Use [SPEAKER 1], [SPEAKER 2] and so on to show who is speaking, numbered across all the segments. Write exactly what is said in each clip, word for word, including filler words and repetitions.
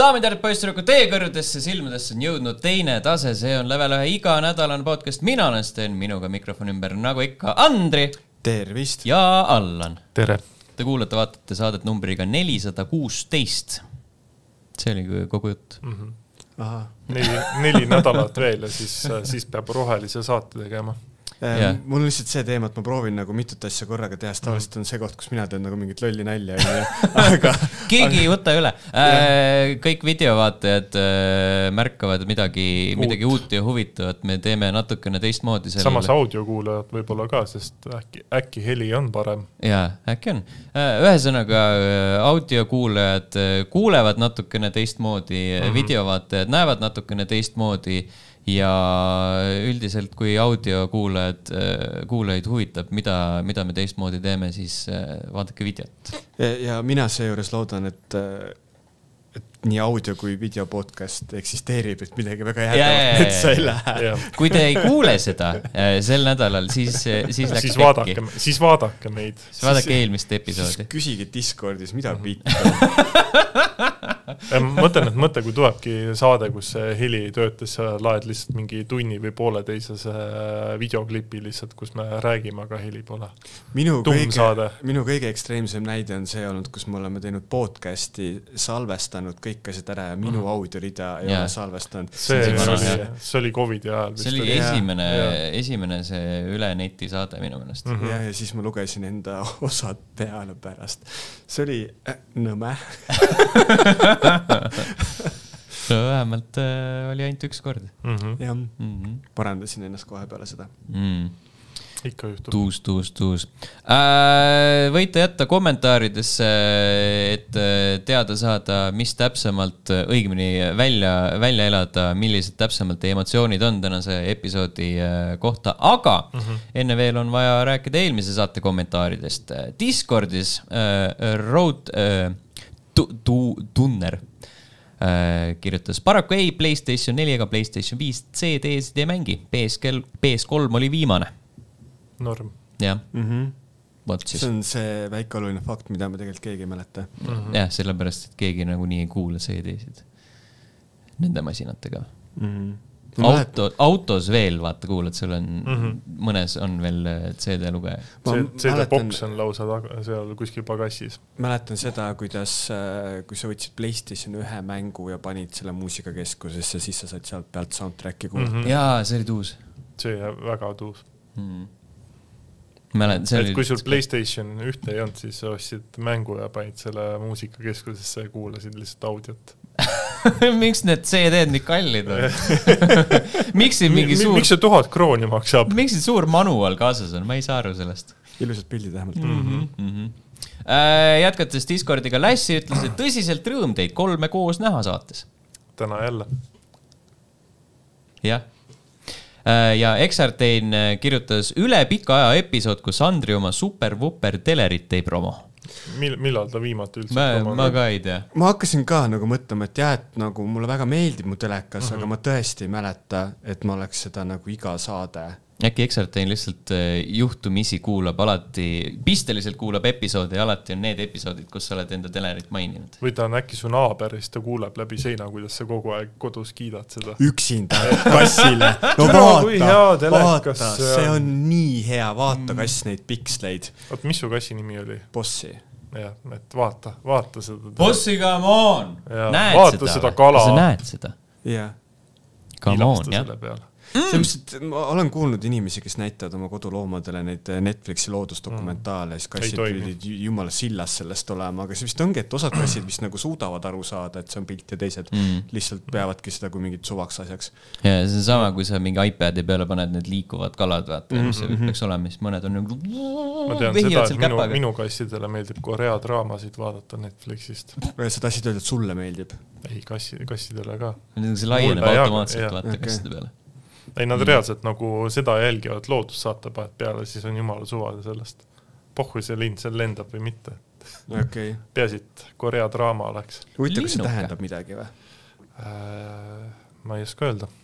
[SPEAKER 1] Daamid ja poisturuku teie kõrgudesse silmadesse on jõudnud teine tase, see on level ühe iga nädalane podcast. Mina olen Sten, minuga mikrofon ümber nagu ikka Andri.
[SPEAKER 2] Tervist.
[SPEAKER 1] Ja Allan.
[SPEAKER 3] Tere.
[SPEAKER 1] Te kuulate, vaatate saadet numbriga nelisada kuusteist. See oli kogu jutt.
[SPEAKER 3] Mm-hmm. Aha. Neli, neli nädalat veel ja siis, siis peab rohelise saate tegema.
[SPEAKER 2] Yeah. Mul on lihtsalt see teema, et ma proovin nagu mitut asja korraga teha, sest tavaliselt on see koht, kus mina teen nagu mingit lolli nalja. Aga,
[SPEAKER 1] Keegi ei võta üle. Yeah. Kõik videovaatajad märkavad midagi, midagi uut ja huvitavat. Me teeme natukene teistmoodi sellele.
[SPEAKER 3] Samas audiokuulajad võib-olla ka, sest äkki, äkki heli on parem.
[SPEAKER 1] Jaa, äkki on. Ühesõnaga audiokuulajad kuulevad natukene teistmoodi, mm-hmm. videovaatajad näevad natukene teistmoodi. Ja üldiselt, kui audiokuulajad, kuulajaid huvitab, mida, mida me teistmoodi teeme, siis vaadake videot.
[SPEAKER 2] Ja, ja mina seejuures loodan, et, et nii audio kui video podcast eksisteerib, et midagi väga jäädavat metsa ei lähe.
[SPEAKER 1] Kui te ei kuule seda sel nädalal, siis, siis läks
[SPEAKER 3] siis vaadake, siis vaadake meid.
[SPEAKER 1] Siis vaadake eelmist episoodi.
[SPEAKER 2] Siis küsige Discordis, mida pikka.
[SPEAKER 3] Mõtlen, et mõte, kui tulebki saade, kus heli töötas, laed lihtsalt mingi tunni või pooleteisese videoklipi lihtsalt, kus me räägime, aga heli pole.
[SPEAKER 2] Minu kõige, minu kõige ekstreemsem näide on see olnud, kus me oleme teinud podcasti, salvestanud kõik asjad ära ja minu mm. audiorida ei yeah. ole salvestanud.
[SPEAKER 3] See, see, oli, see oli COVID ajal.
[SPEAKER 1] See oli esimene, esimene see üle neti saade minu mõnest.
[SPEAKER 2] Mm -hmm. ja, ja siis ma lugesin enda osad peale pärast. See oli äh, nõme.
[SPEAKER 1] So, vähemalt äh, oli ainult üks kord.
[SPEAKER 2] Mm-hmm. Ja, mm-hmm. parandasin ennast kohe peale seda.
[SPEAKER 1] Mm.
[SPEAKER 3] Ikka juhtub.
[SPEAKER 1] Tuus, tuus, tuus. Äh, võite jätta kommentaaridesse, et teada saada, mis täpsemalt õigemini välja, välja elada, millised täpsemalt emotsioonid on tänase episoodi kohta. Aga mm-hmm. enne veel on vaja rääkida eelmise saate kommentaaridest. Discordis äh, Road äh, tu, tu, Tunner äh, kirjutas, paraku ei PlayStation neli ega PlayStation viis C D-sid ei mängi. P S kolm oli viimane.
[SPEAKER 3] Norm.
[SPEAKER 1] Jah.
[SPEAKER 2] Mm-hmm. See on see väike oluline fakt, mida me tegelikult keegi ei mäleta.
[SPEAKER 1] Mm-hmm. Jah, sellepärast, et keegi nagu nii ei kuule C D-sid nende masinatega. Mm-hmm. Auto, autos veel, vaata, kuulad, seal on mm-hmm. mõnes on veel C D-lugeja.
[SPEAKER 3] C D-boks on lausa taga, seal kuskil pagassis.
[SPEAKER 2] Mäletan seda, kuidas, kui sa võtsid PlayStation ühe mängu ja panid selle muusikakeskusesse, siis sa said sealt pealt soundtracki kuulda.
[SPEAKER 1] Mm-hmm. Jaa, see oli tuus.
[SPEAKER 3] See väga tuus.
[SPEAKER 1] Mm. Mälen,
[SPEAKER 3] et kui sul PlayStation ühte ei olnud, siis sa ostsid mängu ja panid selle muusikakeskusesse ja kuulasid lihtsalt audiot.
[SPEAKER 1] Miks need C D-d nii kallid on? Miks see mingi suur...
[SPEAKER 3] Miks see tuhat krooni maksab?
[SPEAKER 1] Miks see suur manual kaasas on? Ma ei saa aru sellest.
[SPEAKER 2] Ilusad pildid vähemalt.
[SPEAKER 1] Mm-hmm. Mm-hmm. Äh, jätkates Discordiga Lassi ütles, et tõsiselt rõõm teid kolme koos näha saates.
[SPEAKER 3] Täna jälle.
[SPEAKER 1] Jah. Ja Exartein kirjutas üle pika aja episood, kus Andri oma super-vuper telerit tei promo.
[SPEAKER 3] Mil, millal ta viimati üldse?
[SPEAKER 1] Ma, ma ka ei tea.
[SPEAKER 2] Ma hakkasin ka nagu mõtlema, et jah, et nagu mulle väga meeldib mu telekas, uh-huh. aga ma tõesti ei mäleta, et ma oleks seda nagu iga saade. Äkki
[SPEAKER 1] Exartein lihtsalt juhtumisi kuulab alati, pisteliselt kuulab episoodi ja alati on need episoodid, kus sa oled enda telerit maininud.
[SPEAKER 3] Või ta on äkki su naaberist, ta kuuleb läbi seina, kuidas sa kogu aeg kodus kiidad seda.
[SPEAKER 2] Üksinda kassile. No vaata, vaata, see on nii hea, vaata kass neid piksleid.
[SPEAKER 3] Oot, mis su kassi nimi oli?
[SPEAKER 2] Bossi.
[SPEAKER 3] Jah, et vaata, vaata seda.
[SPEAKER 1] Bossi, come on! Näed
[SPEAKER 3] vaata
[SPEAKER 1] seda,
[SPEAKER 3] seda kala.
[SPEAKER 1] Sa näed seda?
[SPEAKER 2] Jah.
[SPEAKER 1] Come on, jah.
[SPEAKER 2] Mm. Sellepärast, ma olen kuulnud inimesi, kes näitavad oma koduloomadele neid Netflixi loodusdokumentaale, siis kassid pidid jumala sillas sellest olema, aga see vist ongi, et osad kassid vist nagu suudavad aru saada, et see on pilt ja teised mm. lihtsalt peavadki seda kui mingit suvaks asjaks.
[SPEAKER 1] Ja see on sama, kui sa mingi iPadi peale paned need liikuvad kalad, vaata, mm-hmm. see peaks olema, siis mõned on nagu
[SPEAKER 3] ma tean seda, et minu, minu kassidele meeldib Korea draamasid vaadata Netflixist.
[SPEAKER 2] Sa tahtsid öelda, et sulle meeldib?
[SPEAKER 3] Ei, kassi, kassidele ka.
[SPEAKER 1] See laieneb automaatselt, vaata okay. kasside peale.
[SPEAKER 3] Ei, nad reaalselt nagu seda jälgivad loodussaate peale, siis on jumala suvade sellest. Pohhu see lind seal lendab või mitte.
[SPEAKER 2] Okay.
[SPEAKER 3] Peasid Korea draama oleks.
[SPEAKER 2] Huvitav, kas see tähendab midagi või?
[SPEAKER 3] Äh, ma ei oska öelda.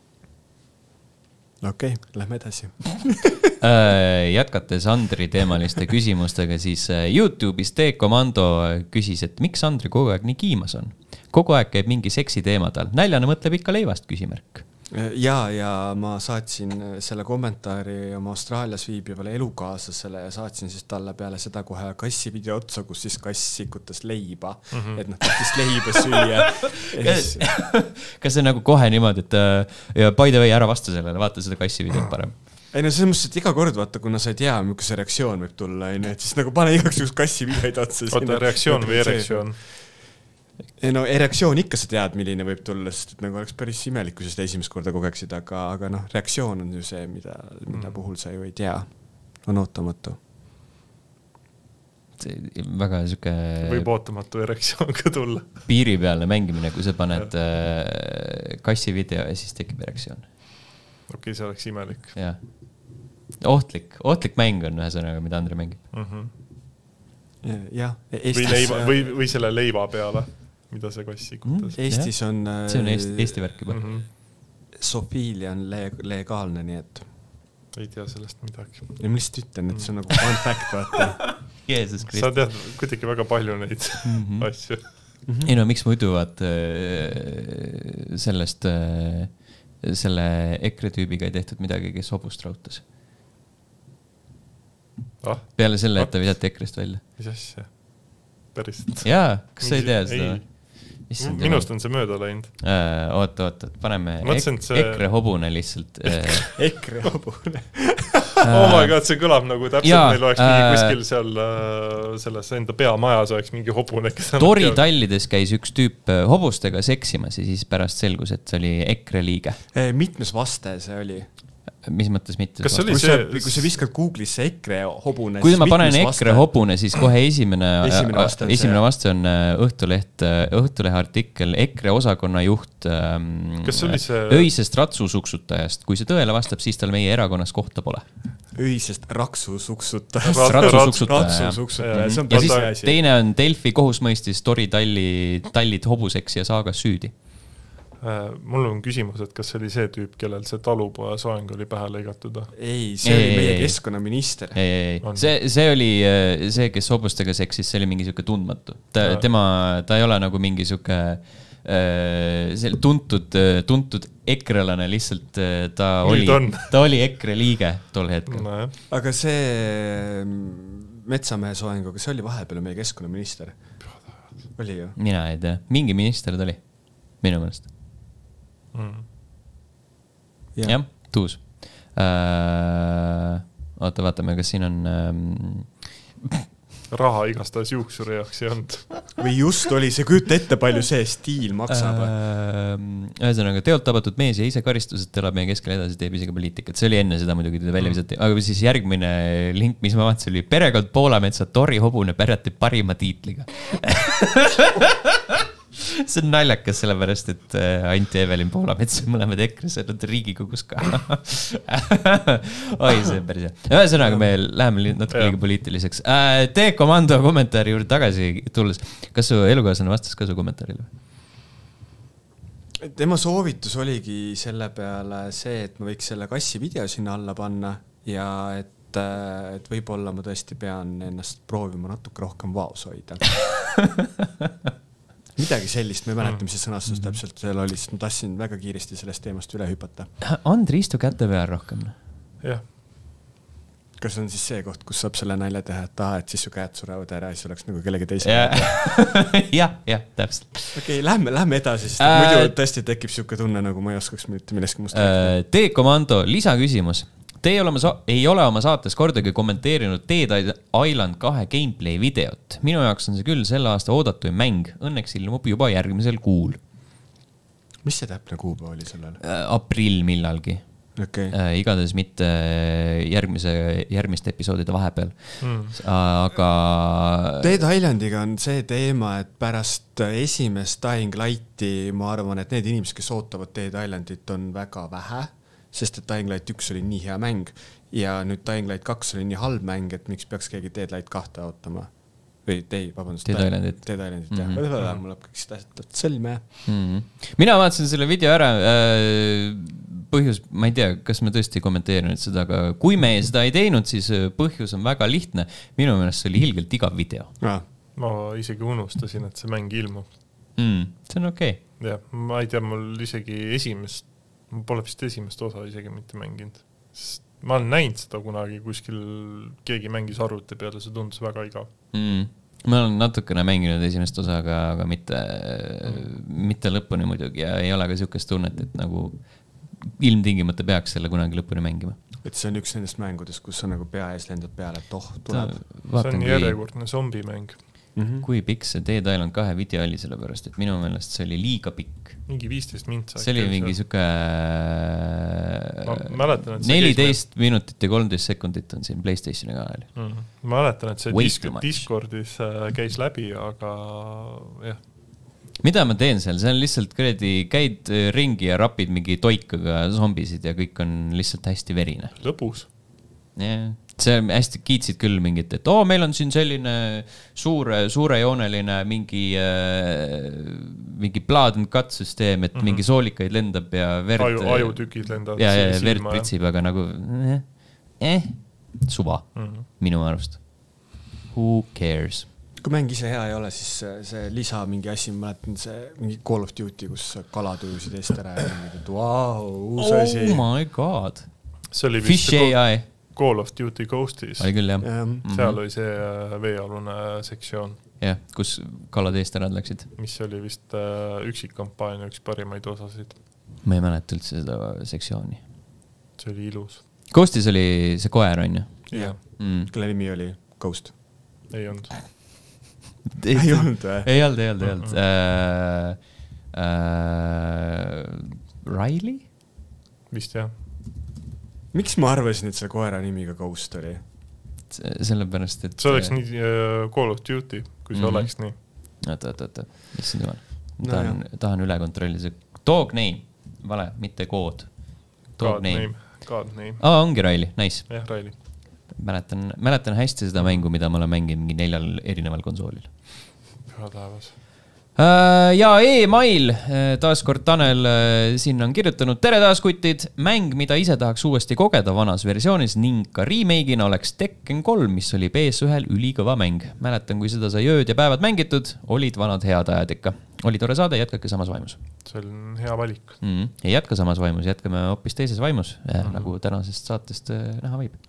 [SPEAKER 2] Okei, okay, lähme edasi.
[SPEAKER 1] Jätkates Andri teemaliste küsimustega, siis YouTube'is T-Komando küsis, et miks Andri kogu aeg nii kiimas on? kogu aeg käib mingi seksi teemadel. Näljane mõtleb ikka leivast, küsimärk.
[SPEAKER 2] Ja, ja ma saatsin selle kommentaari oma Austraalias viibivale elukaaslasele ja saatsin siis talle peale seda kohe kassi video otsa, kus siis kass sikutas leiba, mm -hmm. et noh, tahtis leiba süüa.
[SPEAKER 1] Kas, kas see nagu kohe niimoodi, et ja by the way, ära vasta sellele, vaata seda kassi videot parem.
[SPEAKER 2] Ei no selles mõttes, et iga kord vaata, kuna sa ei tea, milline see reaktsioon võib tulla, et siis nagu pane igaks juhus kassi videoid otsa.
[SPEAKER 3] Oota, reaktsioon või erektsioon?
[SPEAKER 2] Ei no erektsioon ikka sa tead, milline võib tulla, sest et nagu oleks päris imelik, kui sa seda esimest korda kogeksid, aga, aga noh, reaktsioon on ju see, mida, mida mm. puhul sa ju ei tea. On ootamatu.
[SPEAKER 1] See väga süke...
[SPEAKER 3] Võib ootamatu erektsioon ka tulla.
[SPEAKER 1] Piiri peale mängimine, kui sa paned äh, kassi video ja siis tekib erektsioon.
[SPEAKER 3] Okei, okay, see oleks imelik.
[SPEAKER 1] Jah. Ohtlik. Ohtlik mäng on ühesõnaga, mida Andre mängib.
[SPEAKER 3] Mm -hmm.
[SPEAKER 2] Ja,
[SPEAKER 3] või, leiva, või, või selle leiva peale, mida see kass sikutas.
[SPEAKER 2] Mm, Eestis on...
[SPEAKER 1] See on Eesti, Eesti värk juba. Mm -hmm.
[SPEAKER 2] Sofiilia on le legaalne, nii et...
[SPEAKER 3] Ei tea sellest midagi.
[SPEAKER 2] Ja ma lihtsalt ütlen, et see on nagu fun fact, vaata.
[SPEAKER 1] Jeesus Krist.
[SPEAKER 3] Sa tead kuidagi väga palju neid mm -hmm. asju.
[SPEAKER 1] Mm -hmm. Ei no, miks muidu vaat sellest... selle EKRE tüübiga ei tehtud midagi, kes hobust rautas. Ah? Peale selle, et ta visati EKRE-st välja.
[SPEAKER 3] Mis asja? Päriselt?
[SPEAKER 1] Jaa, kas sa ei tea seda?
[SPEAKER 3] Minust on see mööda läinud.
[SPEAKER 1] Äh, oota, oota, paneme ek see... EKRE hobune lihtsalt.
[SPEAKER 2] EKRE hobune.
[SPEAKER 3] Oh my god, see kõlab nagu täpselt ja, meil oleks mingi kuskil seal selles enda peamajas oleks mingi hobune.
[SPEAKER 1] Tori Tallides käis üks tüüp hobustega seksimas ja siis pärast selgus, et see oli EKRE liige.
[SPEAKER 2] Mitmes vaste see oli?
[SPEAKER 1] Mis mõttes mitte?
[SPEAKER 2] Kas oli see, kui, kui sa viskad Google'isse EKRE hobune,
[SPEAKER 1] kui ma panen EKRE hobune, siis kohe esimene, esimene, vaste, on esimene vaste on Õhtuleht, Õhtulehe artikkel EKRE osakonna juht see... öisest ratsusuksutajast. Kui see tõele vastab, siis tal meie erakonnas kohta pole.
[SPEAKER 2] Öisest raksusuksutajast.
[SPEAKER 1] Ratsusuksutajast. Ja siis teine on Delfi kohus mõistis Tori Talli, Tallit hobuseks ja saagas süüdi.
[SPEAKER 3] Mul on küsimus, et kas see oli see tüüp, kellel see talupoja soeng oli pähe lõigatud?
[SPEAKER 2] Ei, see ei, oli meie ei, keskkonnaminister.
[SPEAKER 1] Ei, ei, ei. See, see oli see, kes hobustega seksis, see oli mingi siuke tundmatu. Ta, tema, ta ei ole nagu mingi siuke see tuntud, tuntud ekrelane, lihtsalt ta oli, ta oli EKRE liige tol hetkel.
[SPEAKER 3] No,
[SPEAKER 2] aga see Metsamehe soenguga, see oli vahepeal meie keskkonnaminister. Oli ju?
[SPEAKER 1] Mina ei tea. Mingi minister ta oli. Minu mõnest. Mm. jah ja, tuus äh, oota vaatame, kas siin on ähm...
[SPEAKER 3] raha igastahes juuksuri jaoks ei olnud
[SPEAKER 2] või just oli see, kujuta ette palju see stiil maksab
[SPEAKER 1] äh, ühesõnaga teolt tabatud mees ja ise karistused elab meie keskel edasi, teeb isegi poliitikat, see oli enne seda muidugi teda välja visati, aga siis järgmine link, mis ma vaatasin, oli perekond Poolametsa Tori hobune pärjati parima tiitliga see on naljakas sellepärast, et Anti Evelin Poolamets mõlemad EKRE olnud Riigikogus ka. Oi, see on päris hea. Ühesõnaga, me läheme natuke liiga poliitiliseks. T-komando kommentaari juurde tagasi tulles. Kas su elukaaslane vastas ka su kommentaarile?
[SPEAKER 2] Tema soovitus oligi selle peale see, et ma võiks selle kassi video sinna alla panna ja et, et võib-olla ma tõesti pean ennast proovima natuke rohkem vaos hoida. Midagi sellist, me mäletan, mis see sõnastus täpselt seal oli, sest ma tahtsin väga kiiresti sellest teemast üle hüpata.
[SPEAKER 1] Andri, istu käte peal rohkem.
[SPEAKER 3] Jah.
[SPEAKER 2] Kas on siis see koht, kus saab selle nalja teha, et taha, et siis su käed surevad ära ja siis oleks nagu kellegi teise.
[SPEAKER 1] jah, jah, täpselt.
[SPEAKER 2] Okei, okay, lähme, lähme edasi, sest äh, muidu tõesti tekib siuke tunne, nagu ma ei oskaks mitte millestki must
[SPEAKER 1] äh, T-komando, lisaküsimus. Te ei ole, oma, ei ole oma saates kordagi kommenteerinud Dead Island kahe gameplay videot. Minu jaoks on see küll selle aasta oodatuim mäng. Õnneks ilmub juba järgmisel kuul.
[SPEAKER 2] Mis see täpne kuupäev oli sellel?
[SPEAKER 1] Äh, aprill millalgi.
[SPEAKER 2] Okay.
[SPEAKER 1] Äh, igatahes mitte järgmise, järgmiste episoodide vahepeal. Mm. Aga...
[SPEAKER 2] Dead Islandiga on see teema, et pärast esimest Dying Lighti ma arvan, et need inimesed, kes ootavad Dead Islandit, on väga vähe. Sest et Dying Light üks oli nii hea mäng ja nüüd Dying Light kaks oli nii halb mäng, et miks peaks keegi Dead Light kahte ootama. Või tei, vabandust.
[SPEAKER 1] Dead Islandit.
[SPEAKER 2] Dead Islandit, jah. Mm-hmm. Mul läheb kõik seda sõlme.
[SPEAKER 1] Mm-hmm. Mina vaatasin selle video ära. Põhjus, ma ei tea, kas me tõesti kommenteerinud seda, aga kui me seda ei teinud, siis põhjus on väga lihtne. Minu meelest see oli ilgelt igav video.
[SPEAKER 2] Ah.
[SPEAKER 3] Ma isegi unustasin, et see mäng ilmub.
[SPEAKER 1] mm,. See on okei okay.
[SPEAKER 3] jah, ma ei tea, mul isegi esimest ma pole vist esimest osa isegi mitte mänginud. Sest ma olen näinud seda kunagi kuskil, keegi mängis arvuti peale, see tundus väga igav.
[SPEAKER 1] Mm. Ma olen natukene mänginud esimest osa, aga, aga mitte, mm. mitte lõpuni muidugi ja ei ole ka niisugust tunnet, et nagu ilmtingimata peaks selle kunagi lõpuni mängima.
[SPEAKER 2] Et see on üks nendest mängudest, kus sa nagu pea ees lendad peale, et oh, tuleb.
[SPEAKER 3] See on järjekordne zombimäng.
[SPEAKER 1] Mm-hmm. Kui pikk see Dead Island kahe video oli selle pärast, et minu meelest see oli liiga pikk.
[SPEAKER 3] Mingi viisteist mintsa.
[SPEAKER 1] See oli mingi siuke
[SPEAKER 3] mäletan,
[SPEAKER 1] neliteist minutit ja kolmteist sekundit on siin PlayStationi kanal.
[SPEAKER 3] Mm. Ma mäletan, et see Waste Discordis käis läbi, aga jah.
[SPEAKER 1] Mida ma teen seal? See on lihtsalt kredi, käid ringi ja rapid mingi toikaga zombisid ja kõik on lihtsalt hästi verine.
[SPEAKER 3] Lõbus.
[SPEAKER 1] jah. See hästi kiitsid küll mingit, et oo, meil on siin selline suure, suurejooneline mingi, äh, mingi blood and cut süsteem, et mm-hmm. mingi soolikaid lendab ja verd...
[SPEAKER 3] Aju, ajutükid lendavad.
[SPEAKER 1] Ja, ja, ja verd pritsib, aga nagu eh, eh suva mm-hmm. minu arust. Who cares?
[SPEAKER 2] Kui mäng ise hea ei ole, siis see lisa mingi asi, ma mäletan see mingi Call of Duty, kus kalad ujusid eest ära ja mingi, et vau, uus asi.
[SPEAKER 1] Oh my god.
[SPEAKER 3] See oli
[SPEAKER 1] Fish A I.
[SPEAKER 3] Call of Duty Ghostis.
[SPEAKER 1] Oli küll, jah.
[SPEAKER 3] Mm-hmm. Seal oli see veealune sektsioon.
[SPEAKER 1] Jah, kus kalad eest ära läksid.
[SPEAKER 3] Mis oli vist üksikkampaania, üks parimaid osasid.
[SPEAKER 1] Ma ei mäleta üldse seda sektsiooni.
[SPEAKER 3] See oli ilus.
[SPEAKER 1] Ghostis oli see koer, on ju?
[SPEAKER 2] Jah, mm. kelle nimi oli Ghost?
[SPEAKER 3] Ei olnud.
[SPEAKER 2] ei olnud või?
[SPEAKER 1] Ei olnud, ei olnud, ei olnud. Uh, uh, Riley?
[SPEAKER 3] Vist jah.
[SPEAKER 2] Miks ma arvasin, et see koera nimiga Ghost oli?
[SPEAKER 1] Sellepärast, et...
[SPEAKER 3] See oleks nii uh, Call of Duty, kui see mm-hmm. oleks nii.
[SPEAKER 1] Oota, oota, oota. Issand jumal. Tahan, no, tahan üle kontrollida see... Dog name. Vale, mitte kood. Dog
[SPEAKER 3] God
[SPEAKER 1] name.
[SPEAKER 3] name. God name.
[SPEAKER 1] Aa, ongi Riley. Nice.
[SPEAKER 3] Jah, Riley.
[SPEAKER 1] Mäletan, mäletan hästi seda mängu, mida ma olen mänginud mingi neljal erineval konsoolil.
[SPEAKER 3] Püha taevas.
[SPEAKER 1] Ja e-mail, taaskord Tanel sinna on kirjutanud. Tere taas, kutid! Mäng, mida ise tahaks uuesti kogeda vanas versioonis ning ka remake'ina oleks Tekken kolm, mis oli P S ühel ülikõva mäng. Mäletan, kui seda sai ööd ja päevad mängitud, olid vanad head ajad ikka. Oli tore saade, jätkake samas vaimus.
[SPEAKER 3] See on hea valik.
[SPEAKER 1] Mm, ei jätka samas vaimus, jätkame hoopis teises vaimus, mm-hmm. nagu tänasest saatest näha võib.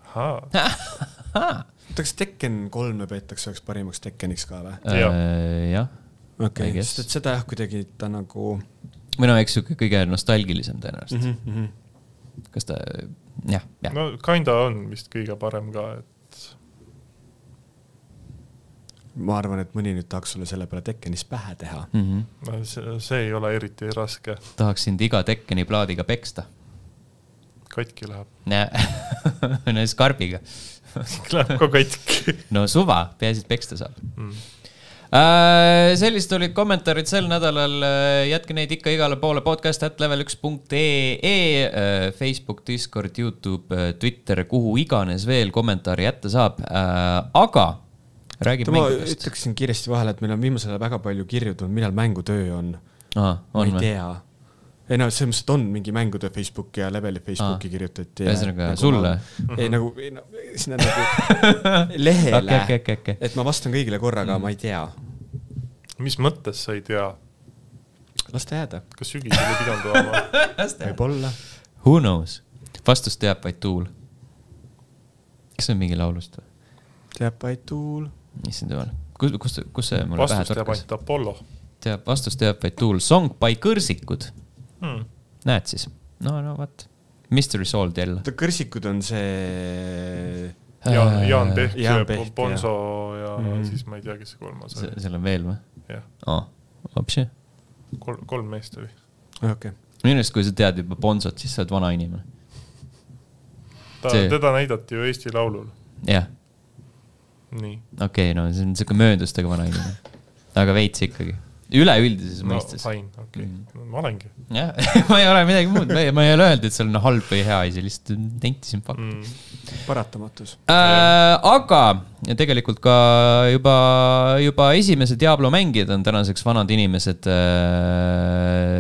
[SPEAKER 2] Kas Tekken kolm peetakse oleks parimaks Tekkeniks ka või?
[SPEAKER 1] Äh, jah.
[SPEAKER 2] Okei, okay. Sest et seda jah, kuidagi ta nagu...
[SPEAKER 1] Minu eks kõige nostalgilisem tõenäoliselt.
[SPEAKER 2] Mm -hmm.
[SPEAKER 1] Kas ta... Jah, jah.
[SPEAKER 3] No kinda on vist kõige parem ka, et...
[SPEAKER 2] Ma arvan, et mõni nüüd tahaks sulle selle peale Tekkenis pähe teha.
[SPEAKER 1] Mm -hmm.
[SPEAKER 3] no, see, see ei ole eriti raske.
[SPEAKER 1] Tahaks sind iga Tekkeni plaadiga peksta.
[SPEAKER 3] Katki läheb.
[SPEAKER 1] no skarbiga.
[SPEAKER 3] Läheb ka katki.
[SPEAKER 1] no suva, peaasi, et peksta saab. Mm. Sellist olid kommentaarid sel nädalal. Jätke neid ikka igale poole podcast at level üks punkt ee, Facebook, Discord, YouTube, Twitter, kuhu iganes veel kommentaari jätta saab. Aga räägib
[SPEAKER 2] ma mängudest. Ütleksin kiiresti vahele, et meil on viimasel ajal väga palju kirjutanud, millal mängutöö on.
[SPEAKER 1] Aha, on
[SPEAKER 2] ma ei tea. Ei no see mõttes, et on mingi mängutöö Facebook ja leveli Facebooki ah. kirjutati.
[SPEAKER 1] Ühesõnaga, sulle?
[SPEAKER 2] Ma, ei nagu, ei, no, sinna nagu lehele,
[SPEAKER 1] okay, okay, okay, okay.
[SPEAKER 2] et ma vastan kõigile korraga, mm. ma ei tea.
[SPEAKER 3] Mis mõttes sa ei tea?
[SPEAKER 2] Las ta jääda.
[SPEAKER 3] Kas sügis oli pidanud olema?
[SPEAKER 2] Võib-olla.
[SPEAKER 1] Who knows? Vastus teab vaid tuul. Kas see on mingi laulust või?
[SPEAKER 2] Teab vaid tuul.
[SPEAKER 1] Issand jumal. Kus, kus, kus see mulle
[SPEAKER 3] vastus
[SPEAKER 1] pähe torkas?
[SPEAKER 3] Vastus teab ainult Apollo.
[SPEAKER 1] Teab, vastus teab vaid tuul. Song by Kõrsikud.
[SPEAKER 3] Hmm.
[SPEAKER 1] Näed siis? No, no, vaat. Mystery Soul jälle.
[SPEAKER 2] Kõrsikud on see...
[SPEAKER 3] Jaan, Jaan Peht,
[SPEAKER 2] Jaan Peht
[SPEAKER 3] Bonzo ja, ja mm-hmm. siis ma ei tea, kes see kolmas oli.
[SPEAKER 1] Seal on veel või?
[SPEAKER 3] Jah.
[SPEAKER 1] Oh, Opsi.
[SPEAKER 3] Kol, kolm meest oli.
[SPEAKER 2] Okay.
[SPEAKER 1] Minust, kui sa tead juba Bonzot, siis sa oled vana inimene.
[SPEAKER 3] Ta, see... Teda näidati ju Eesti Laulul.
[SPEAKER 1] Jah.
[SPEAKER 3] Nii.
[SPEAKER 1] Okei, okay, no see on siuke mööndustega vana inimene. Aga veits ikkagi. Üleüldises
[SPEAKER 3] no,
[SPEAKER 1] mõistes.
[SPEAKER 3] Fine, okei. Okay. Mm. Ma olengi.
[SPEAKER 1] Jah, ma ei ole midagi muud. Ma ei ole öelnud, et see on halb või hea isi, lihtsalt nentisin fakt.
[SPEAKER 2] Mm. Paratamatus.
[SPEAKER 1] Äh, aga tegelikult ka juba, juba esimese Diablo mängijad on tänaseks vanad inimesed. Äh,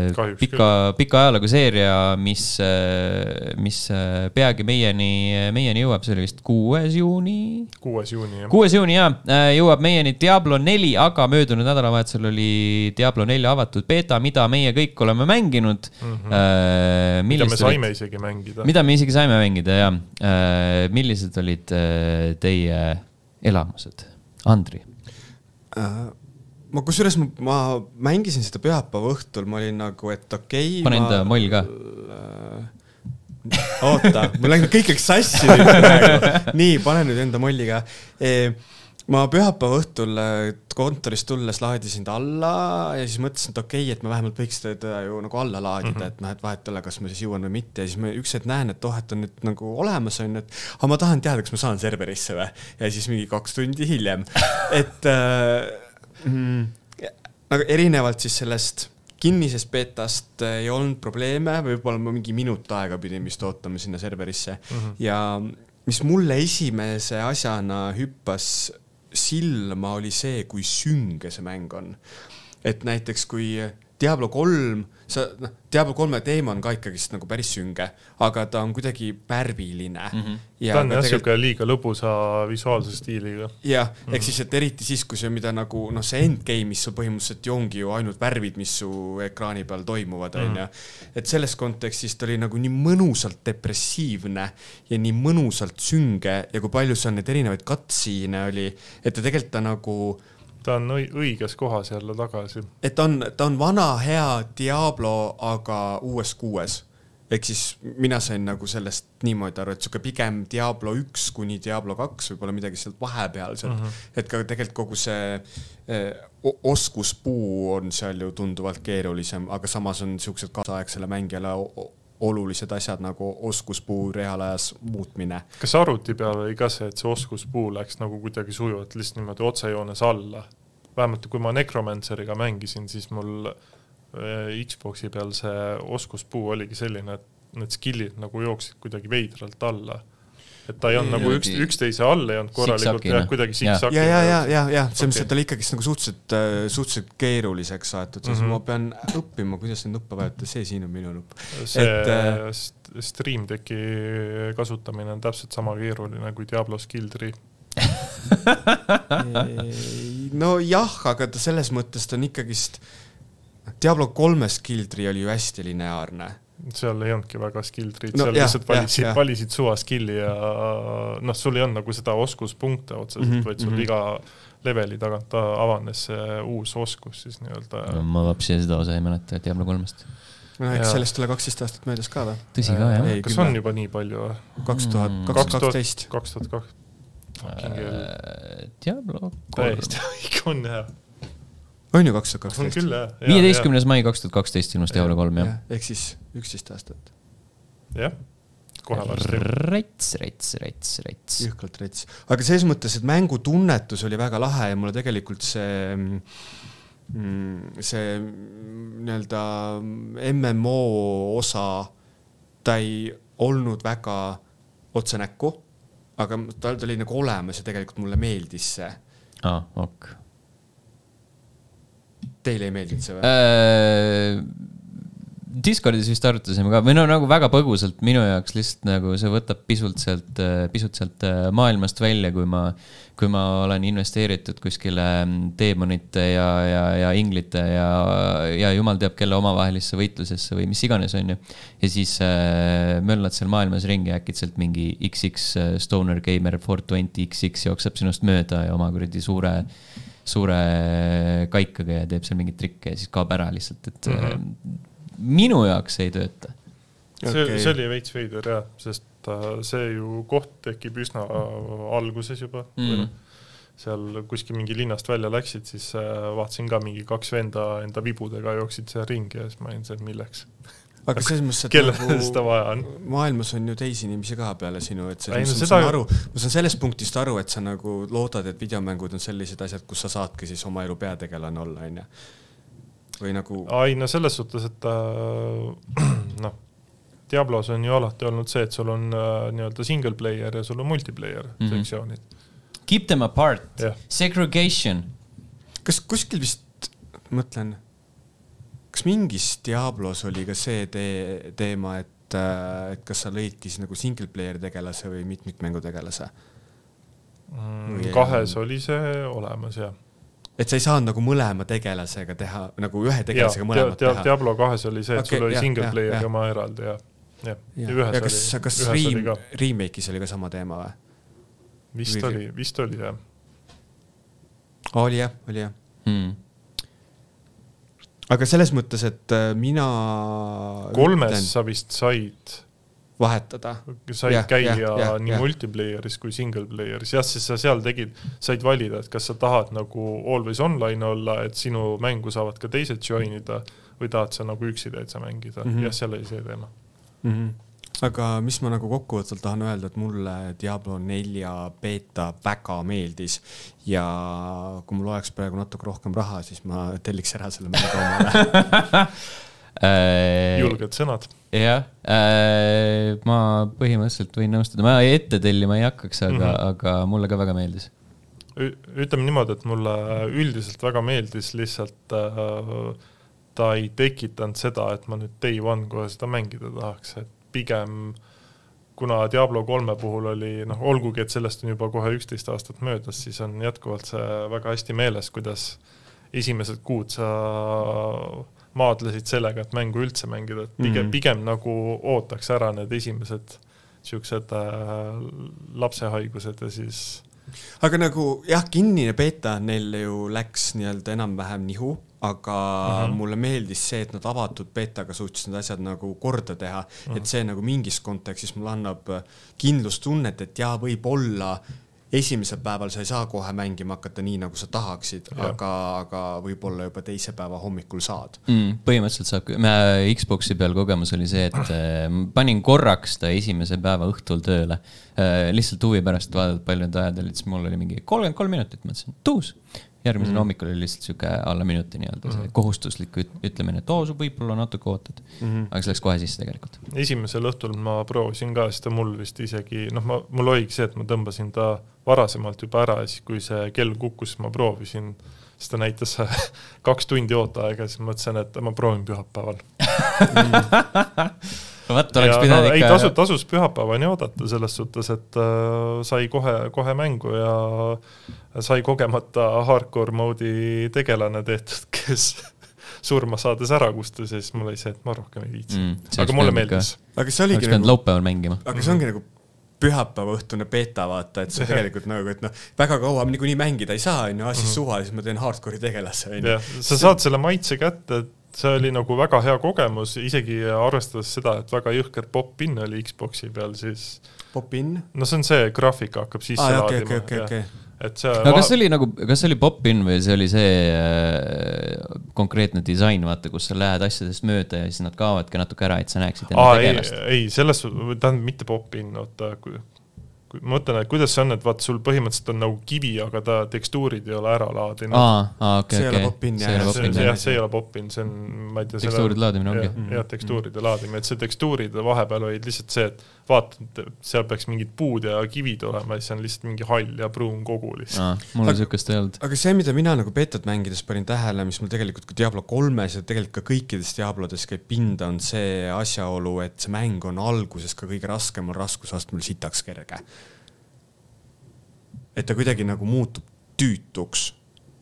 [SPEAKER 3] Kahjuks
[SPEAKER 1] pika, pika ajalugu seeria, mis, mis peagi meieni, meieni jõuab, see oli vist kuues juuni.
[SPEAKER 3] kuues juuni, jah.
[SPEAKER 1] kuues juuni, jah. Jõuab meieni Diablo neli, aga möödunud nädalavahetusel oli Diablo neli avatud beta, mida meie kõik oleme mänginud.
[SPEAKER 3] Mm-hmm. Mida me saime olid, isegi mängida.
[SPEAKER 1] Mida me isegi saime mängida, jah. Millised olid teie elamused? Andri?
[SPEAKER 2] Uh... ma kusjuures ma, ma mängisin seda pühapäeva õhtul, ma olin nagu, et okei okay,.
[SPEAKER 1] Pane enda ma... moll ka.
[SPEAKER 2] Oota, ma lähen kõik eks sassi nüüd praegu. Nii, pane nüüd enda molli ka. E, ma pühapäeva õhtul kontorist tulles laadisin ta alla ja siis mõtlesin, et okei okay,, et ma vähemalt võiks teda ju nagu alla laadida, mm-hmm. et noh, et vahet olla, kas ma siis jõuan või mitte. Ja siis ma üks het näen, et oh, et on nüüd nagu olemas on, et aga ma tahan teada, kas ma saan serverisse või. Ja siis mingi kaks tundi hiljem. Et... Mm, nagu erinevalt siis sellest kinnisest betast ei olnud probleeme, võib-olla ma mingi minut aega pidin vist ootama sinna serverisse mm-hmm. ja mis mulle esimese asjana hüppas silma oli see, kui sünge see mäng on. Et näiteks kui Diablo kolm, sa, noh, Diablo kolme teema on ka ikkagist nagu päris sünge, aga ta on kuidagi pärviline. Mm-hmm. Ja
[SPEAKER 3] ta on jah tegelikult... liiga lõbusa visuaalse stiiliga.
[SPEAKER 2] Jah, mm-hmm. ehk siis, et eriti siis, kui see mida nagu, noh, see endgame, mis sul põhimõtteliselt ongi ju ainult värvid, mis su ekraani peal toimuvad, mm-hmm. on, et selles kontekstist oli nagu nii mõnusalt depressiivne ja nii mõnusalt sünge ja kui palju see on need erinevaid katsiine oli, et ta tegelikult ta nagu
[SPEAKER 3] ta on õiges kohas jälle tagasi.
[SPEAKER 2] Et ta on, ta on vana hea Diablo, aga uues kuues. Ehk siis mina sain nagu sellest niimoodi aru, et suke pigem Diablo üks kuni Diablo kaks võib olla midagi sealt vahepealselt. Mm-hmm. Et ka tegelikult kogu see eh, oskuspuu on seal ju tunduvalt keerulisem, aga samas on niisugused kaasaegsele mängijale olulised asjad nagu oskuspuu reaalajas muutmine. Kas
[SPEAKER 3] arvuti peal oli ka see, et see oskuspuu läks nagu kuidagi sujuvalt lihtsalt niimoodi otsejoones alla? Vähemalt kui ma Necromanceriga mängisin, siis mul Xboxi peal see oskuspuu oligi selline, et need skillid nagu jooksid kuidagi veidralt alla. Et ta ei olnud nagu üks, üksteise all ei olnud korralikult ja kuidagi siksakina.
[SPEAKER 2] Ja, ja, ja, ja, ja. see okay. Ta oli ikkagi nagu suhteliselt, suhteliselt keeruliseks saetud, siis mm-hmm. ma pean õppima, kuidas need nuppa vajutada, see siin on minu nupp.
[SPEAKER 3] See et, Stream Decki kasutamine on täpselt sama keeruline kui Diablo Skill Tree.
[SPEAKER 2] No jah, aga ta selles mõttes ta on ikkagist Diablo kolme Skill Tree oli ju hästi lineaarne.
[SPEAKER 3] Seal ei olnudki väga skill treed, no, seal jah, lihtsalt valisid, jah, valisid suva skilli ja noh, sul ei olnud nagu seda oskuspunkte otseselt, mm-hmm, vaid sul mm-hmm. iga leveli tagant avanes see uus oskus siis nii-öelda.
[SPEAKER 1] No, ma vapsi seda osa ei mäleta Diablo kolmest.
[SPEAKER 2] No eks sellest tule kaksteist aastat möödas ka või?
[SPEAKER 1] Tõsi ka, jah.
[SPEAKER 3] Ei, Kas on juba nii palju?
[SPEAKER 2] kaks tuhat kaksteist
[SPEAKER 3] kaks tuhat kaksteist
[SPEAKER 1] Diablo
[SPEAKER 3] kolm. Ikka on hea.
[SPEAKER 2] On ju kaks tuhat kaksteist?
[SPEAKER 3] On küll, jah.
[SPEAKER 1] viieteistkümnes mai kaks tuhat kaksteist ilmast Diablo kolm, jah.
[SPEAKER 2] Ehk siis üksteist aastat.
[SPEAKER 3] Jah, kohe varsti.
[SPEAKER 1] Rets, rets, rets, rets.
[SPEAKER 2] Jõhkalt rets. Aga selles mõttes, et mängu tunnetus oli väga lahe ja mulle tegelikult see, see nii-öelda M M O osa, ta ei olnud väga otsenäkku, aga ta oli nagu olemas ja tegelikult mulle meeldis see.
[SPEAKER 1] Ah, ok.
[SPEAKER 2] Teile ei meeldinud see või?
[SPEAKER 1] Äh, Discordis vist arutasime ka, või no nagu väga põgusalt minu jaoks lihtsalt nagu see võtab pisult sealt, pisut sealt maailmast välja, kui ma, kui ma olen investeeritud kuskile teemonite ja, ja, ja inglite ja, ja jumal teab kelle omavahelisse võitlusesse või mis iganes on ju. Ja siis äh, möllad seal maailmas ringi äkitselt mingi X X Stoner Gamer four twenty X X jookseb sinust mööda ja oma kuradi suure suure kaikaga ja teeb seal mingit trikke ja siis kaob ära lihtsalt, et mm-hmm. minu jaoks ei tööta.
[SPEAKER 3] See, okay. see oli veits veider, jah, sest see ju koht tekib üsna alguses juba. Mm. Seal kuskil mingi linnast välja läksid, siis vaatasin ka mingi kaks venda enda vibudega jooksid seal ringi ja siis ma olin see, milleks.
[SPEAKER 2] Aga selles mõttes, et nagu, maailmas on ju teisi inimesi ka peale sinu, et see, Ei, no, seda... aru, ma saan sellest punktist aru, et sa nagu loodad, et videomängud on sellised asjad, kus sa saadki siis oma elu peategelane olla, on ja? Või nagu...
[SPEAKER 3] Ai, no selles suhtes, et noh, Diablos on ju alati olnud see, et sul on nii-öelda single player ja sul on multiplayer mm-hmm. sektsioonid.
[SPEAKER 1] Keep them apart. Yeah. Segregation.
[SPEAKER 2] Kas kuskil vist, mõtlen... kas mingis Diablos oli ka see te- teema, et, et kas sa lõidki siis nagu single player tegelase või mitmikmängu tegelase?
[SPEAKER 3] Mm, kahes oli see olemas, jah.
[SPEAKER 2] Et sa ei saanud nagu mõlema tegelasega teha, nagu ühe tegelasega ja, mõlemat
[SPEAKER 3] dia-
[SPEAKER 2] teha?
[SPEAKER 3] Diablo kahes oli see, et
[SPEAKER 2] okay,
[SPEAKER 3] sul oli
[SPEAKER 2] ja,
[SPEAKER 3] single
[SPEAKER 2] ja,
[SPEAKER 3] player
[SPEAKER 2] ja.
[SPEAKER 3] ja oma eraldi, jah. Ja,
[SPEAKER 2] ja.
[SPEAKER 3] ja,
[SPEAKER 2] ja kas,
[SPEAKER 3] oli,
[SPEAKER 2] kas reem, remake'is oli ka sama teema või?
[SPEAKER 3] Vist või oli, vist oli, jah.
[SPEAKER 2] Oli jah, oli jah.
[SPEAKER 1] Hmm.
[SPEAKER 2] Aga selles mõttes, et mina
[SPEAKER 3] kolmes ütlen, sa vist said
[SPEAKER 2] vahetada.
[SPEAKER 3] Said ja, käia ja, ja, nii
[SPEAKER 2] ja.
[SPEAKER 3] multiplayeris kui single playeris. Jah, siis sa seal tegid, said valida, et kas sa tahad nagu always online olla, et sinu mängu saavad ka teised joinida või tahad sa nagu üksi täitsa mängida. Mm -hmm. Jah, seal oli see teema.
[SPEAKER 2] Mm -hmm. Aga mis ma nagu kokkuvõtvalt tahan öelda, et mulle Diablo nelja beeta väga meeldis ja kui mul oleks praegu natuke rohkem raha, siis ma telliks ära selle mängu omale.
[SPEAKER 3] Julged sõnad.
[SPEAKER 1] Jah, ma põhimõtteliselt võin nõustuda. Ma ette tellima ei hakkaks, aga, mm -hmm. aga mulle ka väga meeldis.
[SPEAKER 3] Ütleme niimoodi, et mulle üldiselt väga meeldis, lihtsalt äh, ta ei tekitanud seda, et ma nüüd day one kohe seda mängida tahaks, et pigem kuna Diablo kolme puhul oli, noh, olgugi, et sellest on juba kohe üksteist aastat möödas, siis on jätkuvalt see väga hästi meeles, kuidas esimesed kuud sa maadlesid sellega, et mängu üldse mängida, et pigem, mm-hmm. pigem nagu ootaks ära need esimesed siuksed äh, lapsehaigused ja siis...
[SPEAKER 2] Aga nagu, jah, kinnine beeta neil ju läks nii-öelda enam-vähem nihu, aga uh-huh. mulle meeldis see, et nad avatud beetaga suutsid need asjad nagu korda teha, uh-huh. et see nagu mingis kontekstis mulle annab kindlustunnet, et jaa, võib olla esimesel päeval sa ei saa kohe mängima hakata nii, nagu sa tahaksid, aga, aga võib-olla juba teise päeva hommikul saad.
[SPEAKER 1] Mm, põhimõtteliselt saab, me Xboxi peal kogemus oli see, et panin korraks ta esimese päeva õhtul tööle. Lihtsalt huvi pärast vaadata, palju need ajad olid, siis mul oli mingi kolmkümmend kolm minutit, mõtlesin, tuus. Järgmisel mm-hmm. hommikul oli lihtsalt siuke alla minuti nii-öelda mm-hmm. see kohustuslik ütlemine, et oo, su võib-olla natuke ootad. Mm-hmm. Aga see läks kohe sisse tegelikult.
[SPEAKER 3] Esimesel õhtul ma proovisin ka, sest mul vist isegi, noh, ma, mul oligi see, et ma tõmbasin ta varasemalt juba ära ja siis kui see kell kukkus, ma proovisin, siis ta näitas kaks tundi ooteaega, siis mõtlesin, et ma proovin pühapäeval.
[SPEAKER 1] Vaat, oleks
[SPEAKER 3] ja,
[SPEAKER 1] pidanud
[SPEAKER 3] no,
[SPEAKER 1] ikka...
[SPEAKER 3] Ei tasus, tasus pühapäevani oodata selles suhtes, et äh, sai kohe, kohe mängu ja sai kogemata hardcore moodi tegelane tehtud, kes surma saades ära kustus ja siis mul oli see, et ma rohkem ei viitsi. Mm, aga mulle meeldis.
[SPEAKER 2] Aga see oligi
[SPEAKER 1] nagu... laupäeval mängima.
[SPEAKER 2] Aga see ongi nagu pühapäeva õhtune beeta vaata, et see tegelikult nagu, et noh, väga kaua nagu nii mängida ei saa, no, siis mm-hmm. suva, siis ma teen hardcore'i tegelase.
[SPEAKER 3] Ja, sa saad selle maitse kätte, et see oli nagu väga hea kogemus, isegi arvestades seda, et väga jõhker pop-in oli Xboxi peal, siis...
[SPEAKER 2] Pop-in?
[SPEAKER 3] No see on see graafika hakkab sisse
[SPEAKER 2] ah,
[SPEAKER 3] laadima.
[SPEAKER 2] Okay, okay, okay.
[SPEAKER 1] Et see aga kas see oli nagu, kas see oli pop-in või see oli see äh, konkreetne disain, vaata, kus sa lähed asjadest mööda ja siis nad kaavadki natuke ära, et sa näeksid enne
[SPEAKER 3] Aa,
[SPEAKER 1] tegelast?
[SPEAKER 3] Ei, ei, selles, tähendab mitte pop-in, oota, kui... Ma mõtlen, et kuidas see on, et vaat sul põhimõtteliselt on nagu kivi, aga ta tekstuurid ei ole ära laadinud.
[SPEAKER 1] Aa, aa, okei,
[SPEAKER 2] okay,
[SPEAKER 1] okei.
[SPEAKER 2] Okay.
[SPEAKER 3] See ei ole pop-in, jah. See ei ole pop-in, see on, ma ei tea...
[SPEAKER 1] Tekstuuride laadimine ongi.
[SPEAKER 3] Jah, jah, tekstuuride laadimine, et see tekstuuride vahepeal olid lihtsalt see, et vaatad, seal peaks mingid puud ja kivid olema, siis on lihtsalt mingi hall ja pruun kogu lihtsalt.
[SPEAKER 1] Aa, mul sükast ei olnud.
[SPEAKER 2] Aga see, mida mina nagu beetat mängides panin tähele, mis mul tegelikult ka Diablo kolmes ja tegelikult ka kõikides Diablodes käib pinda, on see asjaolu, et see mäng on alguses ka kõige raskemal raskusastmel sitaks kerge. Et ta kuidagi nagu muutub tüütuks.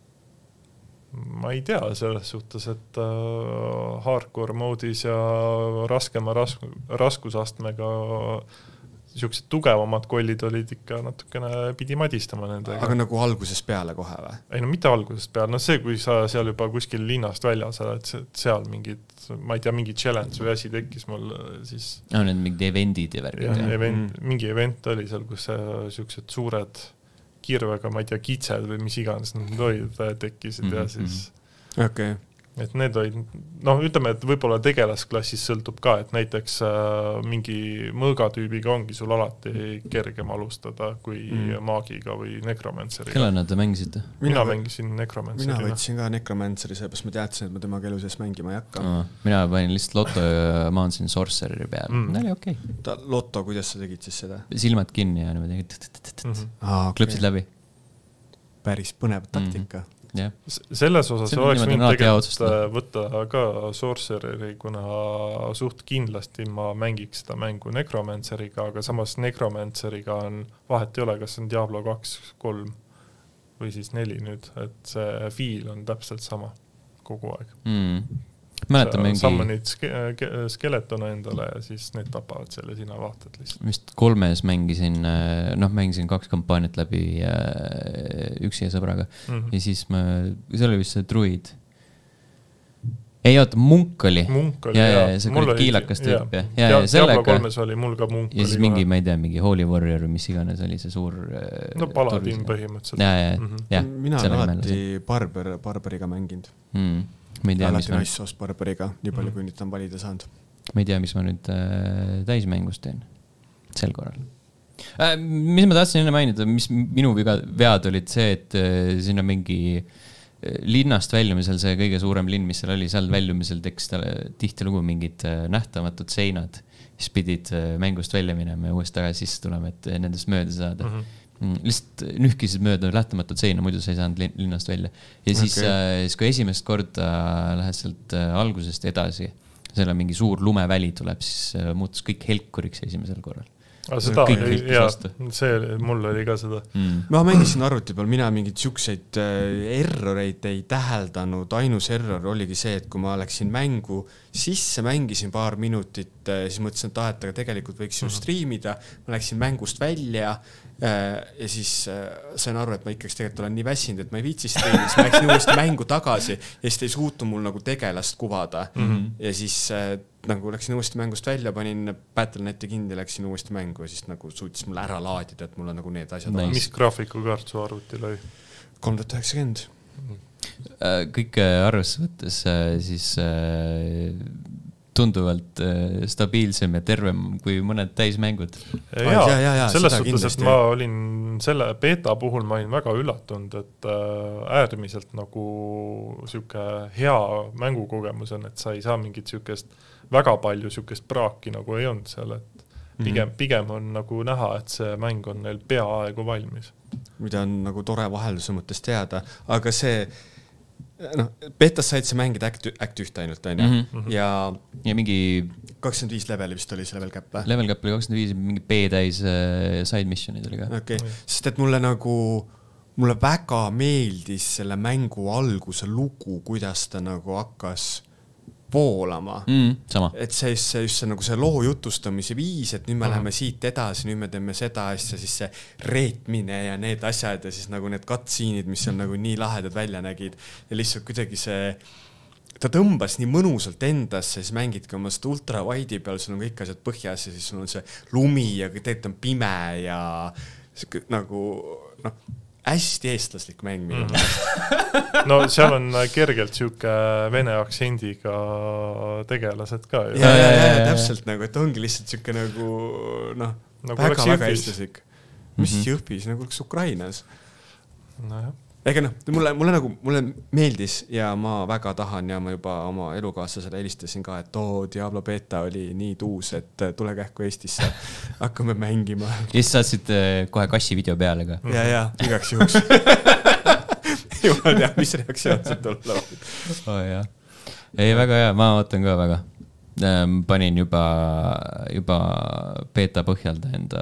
[SPEAKER 3] Ma ei tea selles suhtes, et äh, hardcore moodis ja raskema ras raskusastmega siuksed tugevamad kollid olid ikka natukene pidi madistama nendega.
[SPEAKER 2] Aga nagu algusest peale kohe või?
[SPEAKER 3] Ei no mitte algusest peale, no see, kui sa seal juba kuskil linnast väljas oled, seal mingid, ma ei tea, mingi challenge või asi tekkis mul, siis...
[SPEAKER 1] No need mingid eventid ja värgid.
[SPEAKER 3] Ja, event, mm. Mingi event oli seal, kus siuksed suured kirvega, ma ei tea, kitsed või mis iganes need olid, tekkisid mm-hmm. ja siis...
[SPEAKER 2] Okay.
[SPEAKER 3] Et need olid, noh, ütleme, et võib-olla tegelasklassis sõltub ka, et näiteks äh, mingi mõõgatüübiga ongi sul alati kergem alustada kui mm. maagiga või necromanceriga.
[SPEAKER 1] Kelle nad mängisite?
[SPEAKER 3] Mina, mina mängisin necromancerina.
[SPEAKER 2] Mina võtsin ka necromanceri, seepärast ma teadsin, et ma tema elu sees mängima ei hakka.
[SPEAKER 1] No, mina panin lihtsalt Lotto ja maansin sorcereri peale. Mm. Näli okei. Okay.
[SPEAKER 2] Ta, Lotto, kuidas sa tegid siis seda?
[SPEAKER 1] Silmad kinni ja niimoodi
[SPEAKER 2] mm-hmm.
[SPEAKER 1] klõpsid läbi.
[SPEAKER 2] Päris põnev taktika.
[SPEAKER 1] Yeah.
[SPEAKER 3] Selles osas oleks võinud tegelikult võtta ka Sorcereri, kuna suht kindlasti ma mängiks seda mängu Necromanceriga, aga samas Necromanceriga on, vahet ei ole, kas on Diablo kaks, kolm või siis neli nüüd, et see fiil on täpselt sama kogu aeg.
[SPEAKER 1] Mm. Mäletan mingi...
[SPEAKER 3] Samma neid ske skeletone endale ja siis need tapavad selle, sina vaatad lihtsalt.
[SPEAKER 1] Vist kolmes mängisin, noh, mängisin kaks kampaaniat läbi üksi ja sõbraga. Mm-hmm. Ja siis ma, see oli vist see druid. Ei, oota, munk oli.
[SPEAKER 3] Munk oli,
[SPEAKER 1] ja.
[SPEAKER 3] ja,
[SPEAKER 1] ja see oli kiilakas tüüp. Ja,
[SPEAKER 3] ja, ja Diablo kolmes oli mul ka munk.
[SPEAKER 1] Ja siis mingi, ma ei tea, mingi Holy Warrior, mis iganes oli see suur...
[SPEAKER 3] No paladin põhimõtteliselt.
[SPEAKER 1] Ja, ja, mm-hmm. ja.
[SPEAKER 2] Mina olen alati barber, barbariga mänginud.
[SPEAKER 1] Mm. Ma ei tea,
[SPEAKER 2] alati naissoost barbariga, nii palju kui nüüd on valida saanud.
[SPEAKER 1] Ma ei tea, mis ma nüüd äh, täismängust teen sel korral. Äh, mis ma tahtsin enne mainida, mis minu viga, vead olid see, et äh, siin on mingi äh, linnast väljumisel, see kõige suurem linn, mis seal oli, seal väljumisel tekkis tihti lugu mingid äh, nähtamatud seinad, mis pidid äh, mängust välja minema ja uuesti tagasi sisse tulema, et nendest mööda saada. Mm-hmm. Lihtsalt nühkisid mööda lähtamatut seina, muidu sa ei saanud linnast välja. Ja siis, okay. äh, siis kui esimest korda lähed sealt äh, algusest edasi, seal on mingi suur lumeväli tuleb, siis äh, muutus kõik helkuriks esimesel korral.
[SPEAKER 3] Aga seda oli, jah, see, mul oli ka seda.
[SPEAKER 2] Mm. Ma mängisin arvuti peal, mina mingid siukseid äh, erroreid ei täheldanud, ainus error oligi see, et kui ma läksin mängu sisse, mängisin paar minutit, äh, siis mõtlesin, et ahetaga tegelikult võiks ju mm-hmm. striimida, ma läksin mängust välja äh, ja siis äh, sain aru, et ma ikkagi tegelikult olen nii väsinud, et ma ei viitsi striimis, ma läksin uuesti mängu tagasi ja siis ei suutu mul nagu tegelast kuvada mm-hmm. ja siis äh, nagu läksin uuesti mängust välja, panin Battle Neti kinni, läksin uuesti mängu ja siis nagu suutis mulle ära laadida, et mul on nagu need asjad
[SPEAKER 3] nice. Mis graafikukaart su arvutil oli?
[SPEAKER 2] kolm tuhat üheksakümmend.
[SPEAKER 1] Kõik arvesse võttes siis tunduvalt stabiilsem ja tervem kui mõned täismängud.
[SPEAKER 3] Ja, ja, ja, ja, selles suhtes, et ma olin selle beta puhul ma olin väga üllatunud, et äärmiselt nagu siuke hea mängukogemus on, et sa ei saa mingit siukest väga palju siukest praaki nagu ei olnud seal, et pigem, pigem on nagu näha, et see mäng on neil peaaegu valmis.
[SPEAKER 2] Mida on nagu tore vahelduse mõttes teada, aga see noh, betas said see mängida äkt, äkt üht ainult, on ju, mm-hmm. ja,
[SPEAKER 1] ja mingi
[SPEAKER 2] kakskümmend viis leveli vist oli see level cap.
[SPEAKER 1] Level cap oli kakskümmend viis, mingi B-täis side missionid oli ka.
[SPEAKER 2] Okay. Sest et mulle nagu, mulle väga meeldis selle mängu alguse lugu, kuidas ta nagu hakkas voolama.
[SPEAKER 1] Mm, sama.
[SPEAKER 2] Et see, see just see, nagu see loo jutustamise viis, et nüüd me uh-huh. läheme siit edasi, nüüd me teeme seda asja, siis see reetmine ja need asjad ja siis nagu need cutscene'id, mis seal nagu nii lahedad välja nägid ja lihtsalt kuidagi see ta tõmbas nii mõnusalt endasse, siis mängidki oma seda ultrawide'i peal, sul on kõik asjad põhjas ja siis sul on see lumi ja tegelikult on pime ja see, nagu noh, hästi eestlaslik mäng minu
[SPEAKER 3] mm. No seal on kergelt siuke vene aktsendiga tegelased ka.
[SPEAKER 2] Ja, ja, ja, ja, ja täpselt nagu, et ongi lihtsalt siuke nagu noh, nagu väga-väga eestlaslik. Mis mm-hmm. Jõhvis, nagu oleks Ukrainas.
[SPEAKER 3] No jah.
[SPEAKER 2] Ega noh, mulle, mulle nagu mulle meeldis ja ma väga tahan ja ma juba oma elukaaslasele helistasin ka, et oo, Diablo beta oli nii tuus, et tule kähku Eestisse, hakkame mängima.
[SPEAKER 1] Ja siis saatsid kohe kassi video peale ka.
[SPEAKER 2] Ja, ja, igaks juhuks. Jumal tea, mis reaktsioon see tulla.
[SPEAKER 1] Oh, jah. Ei, väga hea, ma ootan ka väga. Panin juba, juba beta põhjalda enda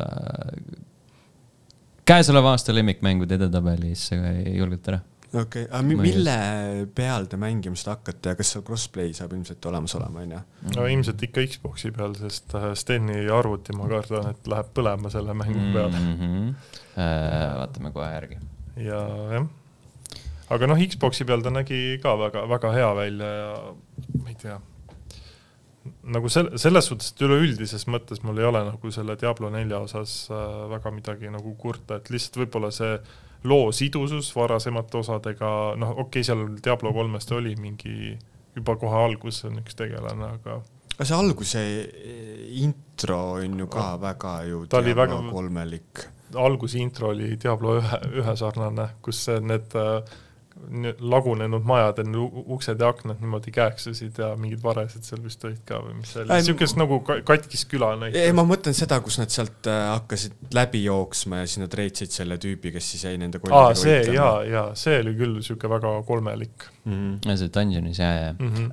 [SPEAKER 1] käesoleva aasta lemmikmängud edetabelis julgelt ära.
[SPEAKER 2] Okei, okay. aga mille peal te mängimist hakkate ja kas seal crossplay saab ilmselt olemas olema, on ja?
[SPEAKER 3] No ilmselt ikka Xboxi peal, sest Steni arvuti ma kardan, et läheb põlema selle mängu peal.
[SPEAKER 1] Mm-hmm. Äh, vaatame kohe järgi.
[SPEAKER 3] Ja jah. Aga noh, Xboxi peal ta nägi ka väga, väga hea välja ja ma ei tea. Nagu selle, selles suhtes, et üleüldises mõttes mul ei ole nagu selle Diablo nelja osas väga midagi nagu kurta, et lihtsalt võib-olla see loo sidusus varasemate osadega, noh okei, okay, seal Diablo kolmest oli mingi juba kohe algus on üks tegelane, aga
[SPEAKER 2] aga see alguse intro on ju ka väga ju
[SPEAKER 3] ta
[SPEAKER 2] Diablo
[SPEAKER 3] väga,
[SPEAKER 2] kolmelik.
[SPEAKER 3] Alguse intro oli Diablo ühe, ühe sarnane, kus need lagunenud majad, uksed ja aknad niimoodi kääksusid ja mingid varesed seal vist olid ka või mis see oli, siukest nagu katkis küla näitas.
[SPEAKER 2] Ei, ma mõtlen seda, kus nad sealt hakkasid läbi jooksma ja siis nad reitsid selle tüübi, kes siis jäi nende kolliga
[SPEAKER 3] Aa, see, võitlema. Jaa, jaa, see oli küll siuke väga kolmelik.
[SPEAKER 1] Mm-hmm. Ja see Dungeonis, jaa, jaa. Mm-hmm.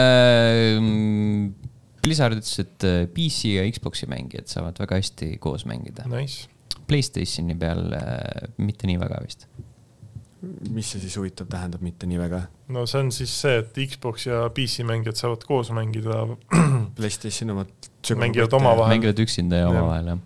[SPEAKER 1] Äh, Blizzard ütles, et P C ja Xboxi mängijad saavad väga hästi koos mängida.
[SPEAKER 3] Nice.
[SPEAKER 1] PlayStationi peal äh, mitte nii väga vist.
[SPEAKER 2] Mis see siis huvitav tähendab mitte nii väga?
[SPEAKER 3] No see on siis see, et Xbox ja P C mängijad saavad koos mängida.
[SPEAKER 2] PlayStation omad
[SPEAKER 3] mängivad oma vahel.
[SPEAKER 1] Mängivad üksinda ja oma vahel, jah.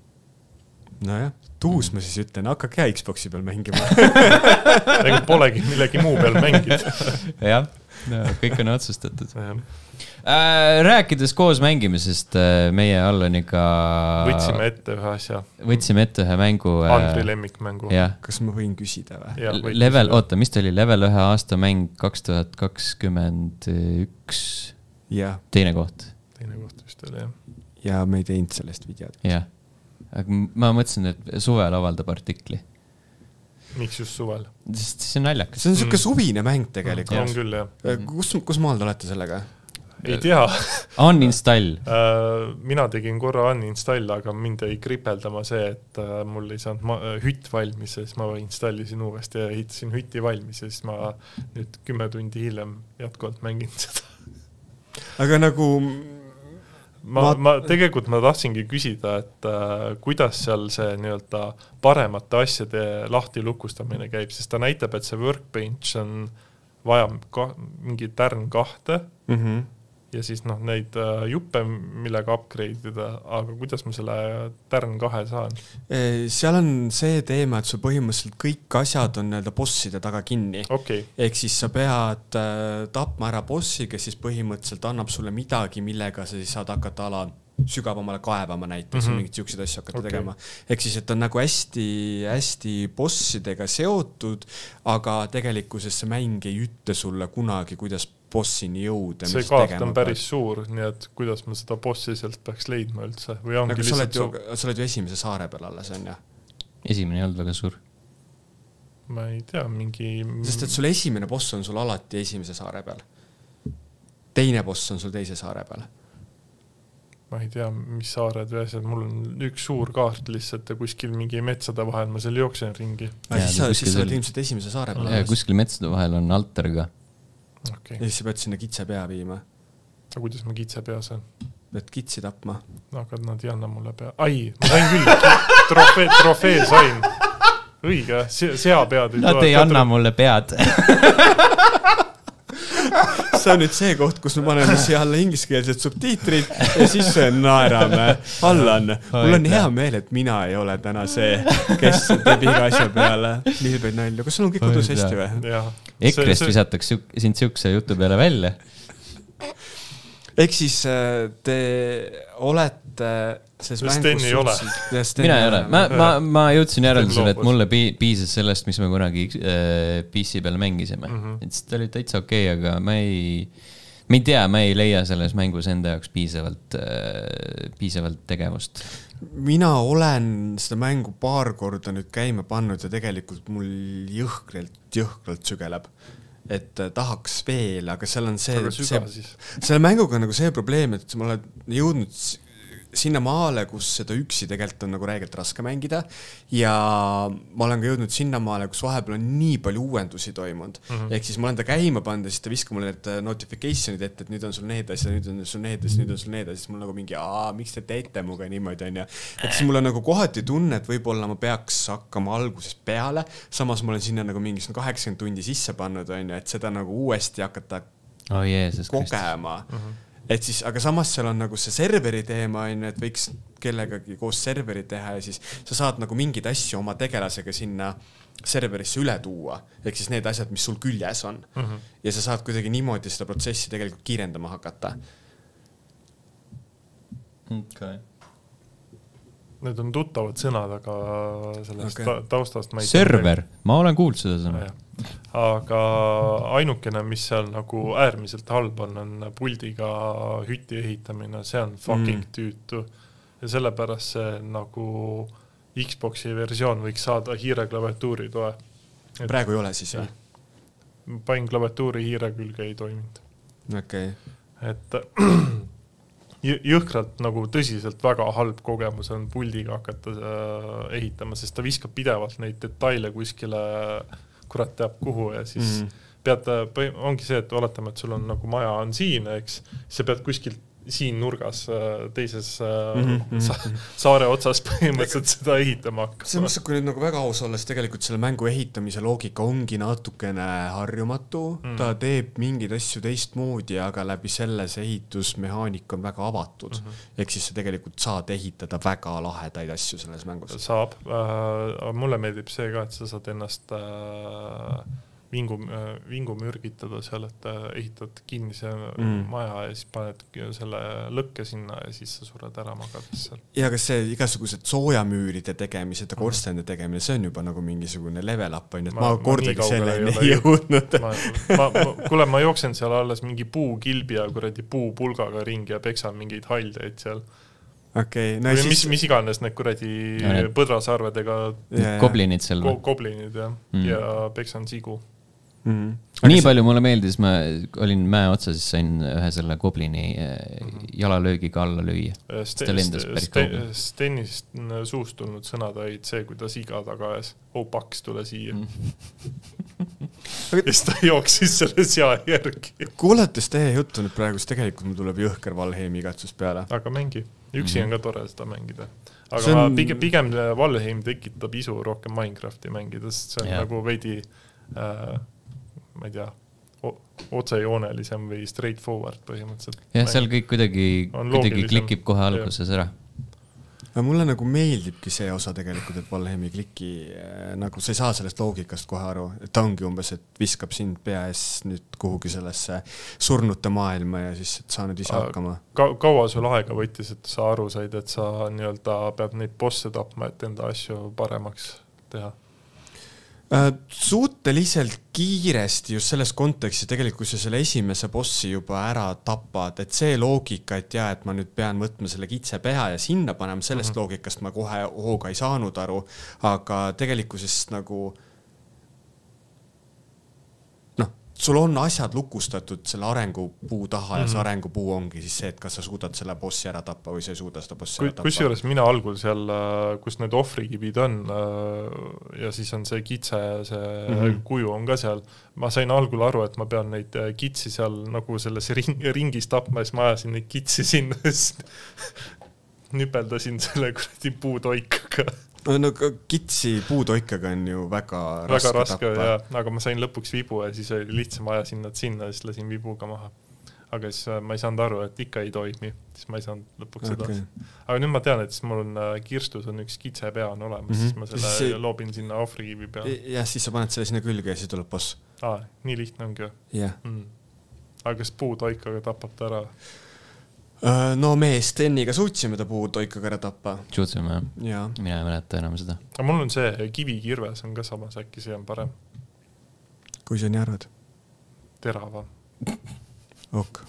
[SPEAKER 2] No jah, tuus ma siis ütlen, hakake ja Xboxi peal mängima.
[SPEAKER 3] Ega polegi millegi muu peal mängida.
[SPEAKER 1] Jah, no, kõik on otsustatud. Äh, rääkides koos mängimisest, meie Allaniga
[SPEAKER 3] võtsime ette ühe asja.
[SPEAKER 1] Võtsime ette ühe mängu.
[SPEAKER 3] Andri lemmikmängu.
[SPEAKER 2] Kas ma võin küsida või?
[SPEAKER 1] Ja, level, oota, mis ta oli? Level ühe aasta mäng kaks tuhat kakskümmend üks.
[SPEAKER 2] Ja.
[SPEAKER 1] Teine koht.
[SPEAKER 3] Teine koht vist oli, jah.
[SPEAKER 2] Ja me ei teinud sellest videot.
[SPEAKER 1] Jah. Ma mõtlesin, et suvel avaldab artikli.
[SPEAKER 3] Miks just suvel?
[SPEAKER 1] Sest see on naljakas.
[SPEAKER 2] See on siuke suvine mäng tegelikult.
[SPEAKER 3] On küll, jah.
[SPEAKER 2] Kus, kus maal te olete sellega?
[SPEAKER 3] Ei tea.
[SPEAKER 1] Uninstall.
[SPEAKER 3] Mina tegin korra uninstall, aga mind ei kripeldama see, et mul ei saanud hütt valmis ja siis ma installisin uuesti ja ehitasin hütti valmis ja siis ma nüüd kümme tundi hiljem jätkuvalt mängin seda.
[SPEAKER 2] Aga nagu...
[SPEAKER 3] Ma, ma... ma tegelikult ma tahtsingi küsida, et äh, kuidas seal see nii-öelda paremate asjade lahti lukustamine käib, sest ta näitab, et see workbench on vaja ka, mingi tärn kahte mm-hmm. ja siis noh, neid äh, juppe, millega upgrade ida, aga kuidas ma selle tärn kahe saan?
[SPEAKER 2] Seal on see teema, et sul põhimõtteliselt kõik asjad on nii-öelda bosside taga kinni.
[SPEAKER 3] Okay.
[SPEAKER 2] Ehk siis sa pead äh, tapma ära bossi, kes siis põhimõtteliselt annab sulle midagi, millega sa siis saad hakata ala sügavamale kaevama näiteks mm-hmm. mingid siuksed asju hakata okay. tegema. Ehk siis, et on nagu hästi, hästi bossidega seotud, aga tegelikkuses see mäng ei ütle sulle kunagi, kuidas bossini jõuda.
[SPEAKER 3] See kaart on päris suur, nii et kuidas ma seda bossi sealt peaks leidma üldse? Või ongi
[SPEAKER 2] nagu sa, oled ju,
[SPEAKER 3] su...
[SPEAKER 2] sa oled ju esimese saare peal alles, on jah?
[SPEAKER 1] Esimene ei olnud väga suur.
[SPEAKER 3] Ma ei tea, mingi...
[SPEAKER 2] Sest et sul esimene boss on sul alati esimese saare peal. Teine boss on sul teise saare peal.
[SPEAKER 3] Ma ei tea, mis saared või asjad. Mul on üks suur kaart lihtsalt ja kuskil mingi metsade vahel ma seal jooksen ringi.
[SPEAKER 2] Ja, siis sa, siis sa oled ilmselt esimese saare peal.
[SPEAKER 1] Ja, kuskil metsade vahel on alteriga.
[SPEAKER 3] Okay.
[SPEAKER 2] Ja siis sa pead sinna kitse pea viima.
[SPEAKER 3] Aga kuidas ma kitse pea saan?
[SPEAKER 2] Pead kitsi tapma.
[SPEAKER 3] No, aga nad ei anna mulle pea. Ai, ma sain küll. Trofee, trofee sain. Õige, sea pead.
[SPEAKER 1] Nad ei anna mulle pead.
[SPEAKER 2] See on nüüd see koht, kus me paneme siia alla ingliskeelsed subtiitrid ja siis naerame. Allan, mul on hea meel, et mina ei ole täna see, kes teeb iga asja peale liilbeid nalju. Kas sul on kõik kodus hästi või?
[SPEAKER 1] Ekrest see... visataks sind siukse jutu peale välja.
[SPEAKER 2] Ehk siis te olete...
[SPEAKER 3] Sten ei ole.
[SPEAKER 1] Mina ei ole. Ma, ma, ma jõudsin järeldusele, et mulle piisas sellest, mis me kunagi P C peal mängisime. Mm-hmm. Et see oli täitsa okei, okay, aga ma ei, ma ei tea, ma ei leia selles mängus enda jaoks piisavalt, piisavalt tegevust.
[SPEAKER 2] Mina olen seda mängu paar korda nüüd käima pannud ja tegelikult mul jõhkralt, jõhkralt sügeleb. Et tahaks veel, aga seal on see... see selle mänguga on nagu see probleem, et ma olen jõudnud... sinna maale, kus seda üksi tegelikult on nagu räägelt raske mängida ja ma olen ka jõudnud sinna maale, kus vahepeal on nii palju uuendusi toimunud. Mm-hmm. Ehk siis ma olen ta käima pannud ja siis ta viskab mulle need notificationid ette, et nüüd on sul need asjad, nüüd on sul need asjad, nüüd on sul need asjad, siis mul nagu mingi, aa, miks te teete muga niimoodi on ja et siis mul on nagu kohati tunne, et võib-olla ma peaks hakkama algusest peale, samas ma olen sinna nagu mingis kaheksakümmend tundi sisse pannud on ja et seda nagu uuesti hakata
[SPEAKER 1] oh, Jeesus
[SPEAKER 2] kogema. Mm-hmm. Et siis, aga samas seal on nagu see serveri teema, et võiks kellegagi koos serveri teha ja siis sa saad nagu mingid asju oma tegelasega sinna serverisse üle tuua. Ehk siis need asjad, mis sul küljes on. Mm-hmm. Ja sa saad kuidagi niimoodi seda protsessi tegelikult kiirendama hakata.
[SPEAKER 3] Okay. Need on tuttavad sõnad, aga sellest okay. taustast ma ei
[SPEAKER 1] server, tea. Ma olen kuulnud seda sõna.
[SPEAKER 3] Ja. Aga ainukene, mis seal nagu äärmiselt halb on, on puldiga hütti ehitamine, see on fucking mm. tüütu. Ja sellepärast see nagu Xboxi versioon võiks saada hiireklaviatuuri toe.
[SPEAKER 2] Et... Praegu ei ole siis või?
[SPEAKER 3] panin klaviatuuri hiire külge ei toiminud.
[SPEAKER 2] Okay.
[SPEAKER 3] Et jõhkralt nagu tõsiselt väga halb kogemus on puldiga hakata ehitama, sest ta viskab pidevalt neid detaile kuskile kurat teab kuhu ja siis mm. pead, ongi see, et oletame, et sul on nagu maja on siin, eks, sa pead kuskilt siin nurgas teises mm-hmm. sa saare otsas põhimõtteliselt seda ehitama hakkama.
[SPEAKER 2] See mõttes, kui nüüd nagu väga aus olles tegelikult selle mängu ehitamise loogika ongi natukene harjumatu, mm. ta teeb mingeid asju teistmoodi, aga läbi selles ehitusmehaanik on väga avatud. Mm-hmm. Ehk siis sa tegelikult saad ehitada väga lahedaid asju selles mängus.
[SPEAKER 3] Saab. Äh, mulle meeldib see ka, et sa saad ennast äh, vingu, vingu mürgitada seal, et ehitad kinni see mm. maja ja siis paned selle lõkke sinna ja siis sa sured ära magades seal.
[SPEAKER 2] Ja kas see igasugused soojamüüride tegemised ja korstende tegemine, see on juba nagu mingisugune level up, on, et ma, ma kordagi selle ei jõudnud.
[SPEAKER 3] Ma, ma, ma, kuule, ma jooksen seal alles mingi puukilbi ja kuradi puupulgaga ringi ja peksan mingeid haljaid seal.
[SPEAKER 2] Okay, no
[SPEAKER 3] mis,
[SPEAKER 2] siis...
[SPEAKER 3] mis iganes need kuradi ja põdrasarvedega
[SPEAKER 1] yeah. Koblinid seal
[SPEAKER 3] ko, Koblinid ja, mm. ja peksan sigu.
[SPEAKER 2] Mm.
[SPEAKER 1] Nii see... palju mulle meeldis, ma olin mäe otsa, siis sain ühe selle koblini jalalöögiga alla lüüa.
[SPEAKER 3] Stenist suust tulnud sõnad olid see, kui ta siga taga ajas. Oh, paks, tule siia. Mm. ja siis ta jooksis selle sea järgi.
[SPEAKER 2] Kuulates teie juttu nüüd praegu, siis tegelikult mul tuleb jõhker Valheimi igatsus peale.
[SPEAKER 3] Aga mängi. Üksi on ka tore seda mängida. Aga on... pigem, pigem Valheim tekitab isu rohkem Minecrafti mängida, sest see on ja. Nagu veidi äh, ma ei tea, otsejoonelisem või straightforward põhimõtteliselt.
[SPEAKER 1] Jah, seal kõik kuidagi, kuidagi klikib kohe alguses ära.
[SPEAKER 2] Ja mulle nagu meeldibki see osa tegelikult, et Valheimi kliki, nagu sa ei saa sellest loogikast kohe aru, et ta ongi umbes, et viskab sind pea ees nüüd kuhugi sellesse surnute maailma ja siis et saa nüüd ise hakkama.
[SPEAKER 3] Ka, kaua sul aega võttis, et sa aru said, et sa nii-öelda pead neid bosse tapma, et enda asju paremaks teha?
[SPEAKER 2] Suhteliselt kiiresti just selles kontekstis tegelikult, kui sa selle esimese bossi juba ära tapad, et see loogika, et jah, et ma nüüd pean võtma selle kitse peha ja sinna panema, sellest mm-hmm. loogikast ma kohe hooga ei saanud aru, aga tegelikkuses nagu noh, sul on asjad lukustatud selle arengupuu taha mm-hmm. ja see arengupuu ongi siis see, et kas sa suudad selle bossi ära tappa või sa ei suuda seda bossi
[SPEAKER 3] Kui,
[SPEAKER 2] ära tappa.
[SPEAKER 3] Kus juures mina algul seal, kus need ohvrikibid on ja siis on see kitse see mm-hmm. kuju on ka seal, ma sain algul aru, et ma pean neid kitsi seal nagu selles ring, ringis tapma, siis ma ajasin neid kitsi sinna nüpeldasin selle kuradi puutoikaga.
[SPEAKER 2] No kitsi puutoikaga on ju väga,
[SPEAKER 3] väga raske, raske
[SPEAKER 2] tappa.
[SPEAKER 3] Ja, aga ma sain lõpuks vibu ja siis oli lihtsam ajasin nad sinna ja siis lasin vibuga maha. Aga siis ma ei saanud aru, et ikka ei toimi, siis ma ei saanud lõpuks okay. edasi. Aga nüüd ma tean, et siis mul on kirstus on üks kitse pea on olemas, mm-hmm. siis ma selle see... loobin sinna ohvrikivi peale.
[SPEAKER 2] Ja siis sa paned selle sinna külge ja siis tuleb boss.
[SPEAKER 3] Aa, nii lihtne ongi.
[SPEAKER 2] Yeah.
[SPEAKER 3] Mm. Aga kas puutoikaga tapab ta ära?
[SPEAKER 2] No me Steniga suutsime ta puutoikaga ära tappa.
[SPEAKER 1] Suutsime,
[SPEAKER 2] ja.
[SPEAKER 1] Mina ei mäleta enam seda.
[SPEAKER 3] Aga mul on see kivikirves on ka samas, äkki see on parem.
[SPEAKER 2] Kui sa nii arvad?
[SPEAKER 3] Terava.
[SPEAKER 2] Ok.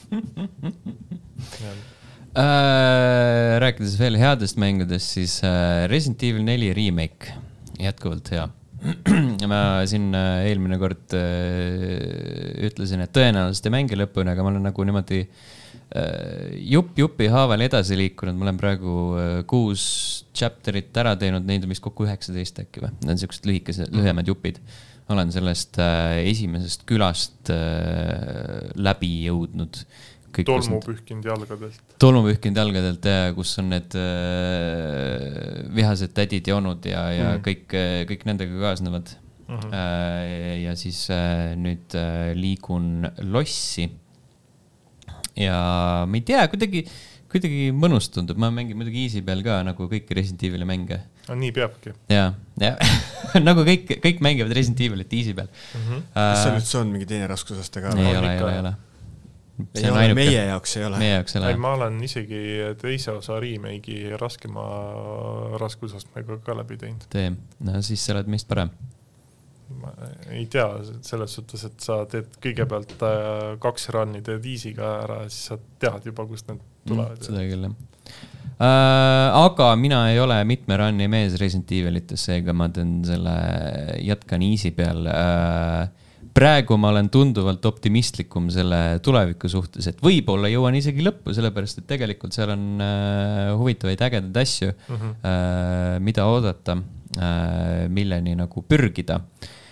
[SPEAKER 1] äh, rääkides veel headest mängudest, siis äh, Resident Evil neli remake jätkuvalt hea. Ma siin äh, eelmine kord äh, ütlesin, et tõenäoliselt ei mängi lõpuni, aga ma olen nagu niimoodi jupp jupi haaval edasi liikunud, ma olen praegu kuus chapterit ära teinud, neid on vist kokku üheksateist äkki või, need on sellised lühikesed, lühemad jupid. Olen sellest esimesest külast läbi jõudnud.
[SPEAKER 3] Tolmupühkind jalgadelt.
[SPEAKER 1] Tolmupühkind jalgadelt, kus on need vihased tädid ja onud ja, ja mm. kõik, kõik nendega kaasnevad. Mm-hmm. Ja siis nüüd liigun lossi. Ja ma ei tea, kuidagi, kuidagi mõnus tundub. Ma mängin muidugi easy peal ka, nagu kõik Resident Evil'i mänge.
[SPEAKER 3] No, nii peabki.
[SPEAKER 1] Ja, ja. nagu kõik, kõik mängivad Resident Evil'it easy peal.
[SPEAKER 2] Mm-hmm. Uh, kas see nüüd see on mingi teine raskusaste ka?
[SPEAKER 1] Ei ole, ei ole, ei ole.
[SPEAKER 2] Ei ole, ainuke. Meie jaoks ei ole.
[SPEAKER 1] Meie jaoks ei ole.
[SPEAKER 3] Ma olen isegi teise osa remake'i raskema raskusastmega ka läbi teinud.
[SPEAKER 1] Tee, no siis sa oled meist parem.
[SPEAKER 3] Ma ei tea, selles suhtes, et sa teed kõigepealt kaks runni teed easy'ga ära ja siis sa tead juba, kust need tulevad.
[SPEAKER 1] Mm, seda küll, jah. Äh, aga mina ei ole mitme runni mees Resident Evil'ites, seega ma teen selle, jatkan easy peal. Äh, praegu ma olen tunduvalt optimistlikum selle tuleviku suhtes, et võib-olla jõuan isegi lõppu, sellepärast, et tegelikult seal on äh, huvitavaid ägedaid asju, mm -hmm. äh, mida oodata, äh, milleni nagu pürgida.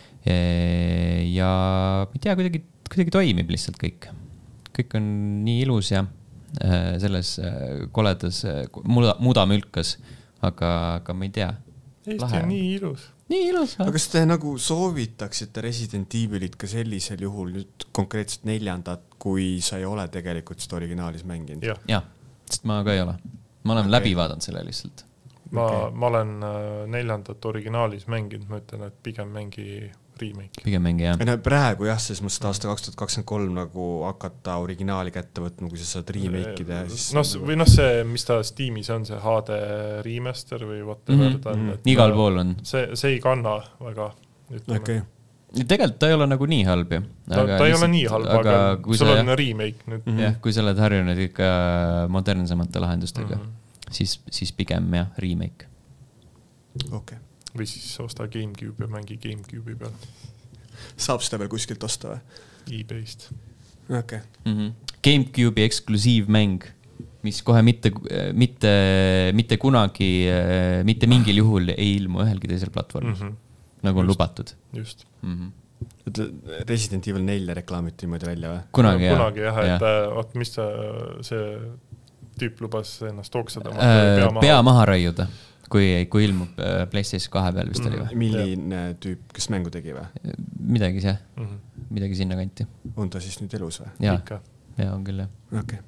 [SPEAKER 1] Ja ma ei tea, kuidagi, kuidagi toimib lihtsalt kõik. Kõik on nii ilus ja äh, selles äh, koledas äh, muda, mudamülkas, aga, aga ma ei tea.
[SPEAKER 3] Eesti Lahe. on nii ilus.
[SPEAKER 1] Nii ilus.
[SPEAKER 2] Aga kas te nagu soovitaksite Resident Evilit ka sellisel juhul nüüd konkreetselt neljandat, kui sa ei ole tegelikult seda originaalis mänginud?
[SPEAKER 3] Ja,
[SPEAKER 1] ja sest ma ka ei ole. Ma olen okay. läbi vaadanud selle lihtsalt.
[SPEAKER 3] Ma, okay. ma olen neljandat originaalis mänginud, ma ütlen, et pigem mängi remake.
[SPEAKER 1] Pigem mängi, jah.
[SPEAKER 2] No, praegu jah, selles mõttes aasta kaks tuhat kakskümmend kolm nagu hakata originaali kätte võtma, kui sa saad remake'ida.
[SPEAKER 3] No, või noh, see, mis ta Steamis on, see H D remaster või whatever mm -hmm. ta on.
[SPEAKER 1] Et igal pool on.
[SPEAKER 3] See, see ei kanna väga, ütleme.
[SPEAKER 2] Okay.
[SPEAKER 1] Tegelikult ta ei ole nagu nii halb ju.
[SPEAKER 3] Ta, ta ei lihtsalt, ole nii halb, aga, aga sul on remake nüüd.
[SPEAKER 1] Mm -hmm. Jah, kui sa oled harjunud ikka modernsemate lahendustega, mm -hmm. siis, siis pigem jah, remake.
[SPEAKER 2] Okei. Okay.
[SPEAKER 3] Või siis osta GameCube ja mängi GameCube'i peal.
[SPEAKER 2] Saab seda veel kuskilt osta või?
[SPEAKER 3] eBayst.
[SPEAKER 2] Okei. Okay.
[SPEAKER 1] Mm -hmm. GameCube'i eksklusiivmäng, mis kohe mitte, mitte, mitte kunagi, mitte mingil juhul ei ilmu ühelgi teisel platvormis. Mm -hmm. Nagu on
[SPEAKER 3] just,
[SPEAKER 1] lubatud.
[SPEAKER 3] Just.
[SPEAKER 1] Mm
[SPEAKER 2] -hmm. Resident Evil nelja reklaamiti niimoodi välja või?
[SPEAKER 1] Kunagi,
[SPEAKER 3] ja, kunagi jah, et ja. Oot, mis ta, see tüüp lubas ennast tooksada
[SPEAKER 1] äh, pea, maha. pea maha raiuda. Kui, kui ilmub PlayStation kahe peal vist oli või?
[SPEAKER 2] Milline tüüp, kes mängu tegi või?
[SPEAKER 1] Midagi see, mm -hmm. midagi sinna kanti.
[SPEAKER 2] On ta siis nüüd elus või?
[SPEAKER 1] Jaa, ja, on küll jah.
[SPEAKER 2] Okei.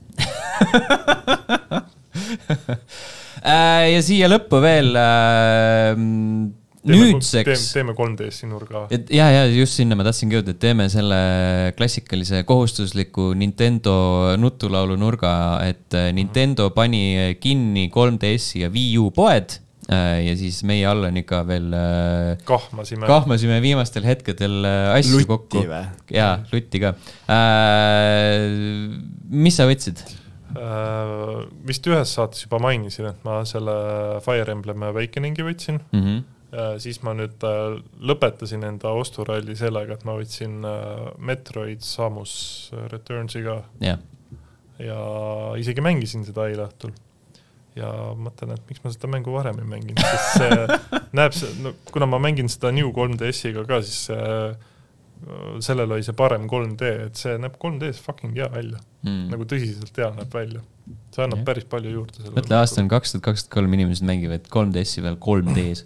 [SPEAKER 1] Okay. Ja siia lõppu veel äh,
[SPEAKER 3] teeme,
[SPEAKER 1] nüüdseks...
[SPEAKER 3] Teeme kolm D-si nurga.
[SPEAKER 1] Ja, ja just sinna ma tahtsin jõuda, et teeme selle klassikalise kohustusliku Nintendo nutulaulu nurga, et Nintendo pani kinni kolm D-si ja Wii U poed ja siis meie all on ikka veel
[SPEAKER 3] kahmasime,
[SPEAKER 1] kahmasime viimastel hetkedel asju
[SPEAKER 2] lutti
[SPEAKER 1] kokku.
[SPEAKER 2] Lutti või?
[SPEAKER 1] Jaa, lutti ka. Äh, mis sa võtsid?
[SPEAKER 3] Äh, vist ühes saates juba mainisin, et ma selle Fire Emblem Awakeningi võtsin. Mm -hmm. Siis ma nüüd lõpetasin enda osturalli sellega, et ma võtsin Metroid Samus Returns'iga
[SPEAKER 1] yeah.
[SPEAKER 3] ja isegi mängisin seda eile õhtul. Ja mõtlen, et miks ma seda mängu varem ei mänginud, sest see näeb, no, kuna ma mängin seda New kolm D-siga ka, siis see, sellel oli see parem kolm D, et see näeb kolm D-s fucking hea välja. Mm. Nagu tõsiselt hea näeb välja. See annab yeah. päris palju juurde.
[SPEAKER 1] Mõtle, aasta on kaks tuhat kakskümmend kolm inimesed mängivad kolm D-si veel kolm D-s.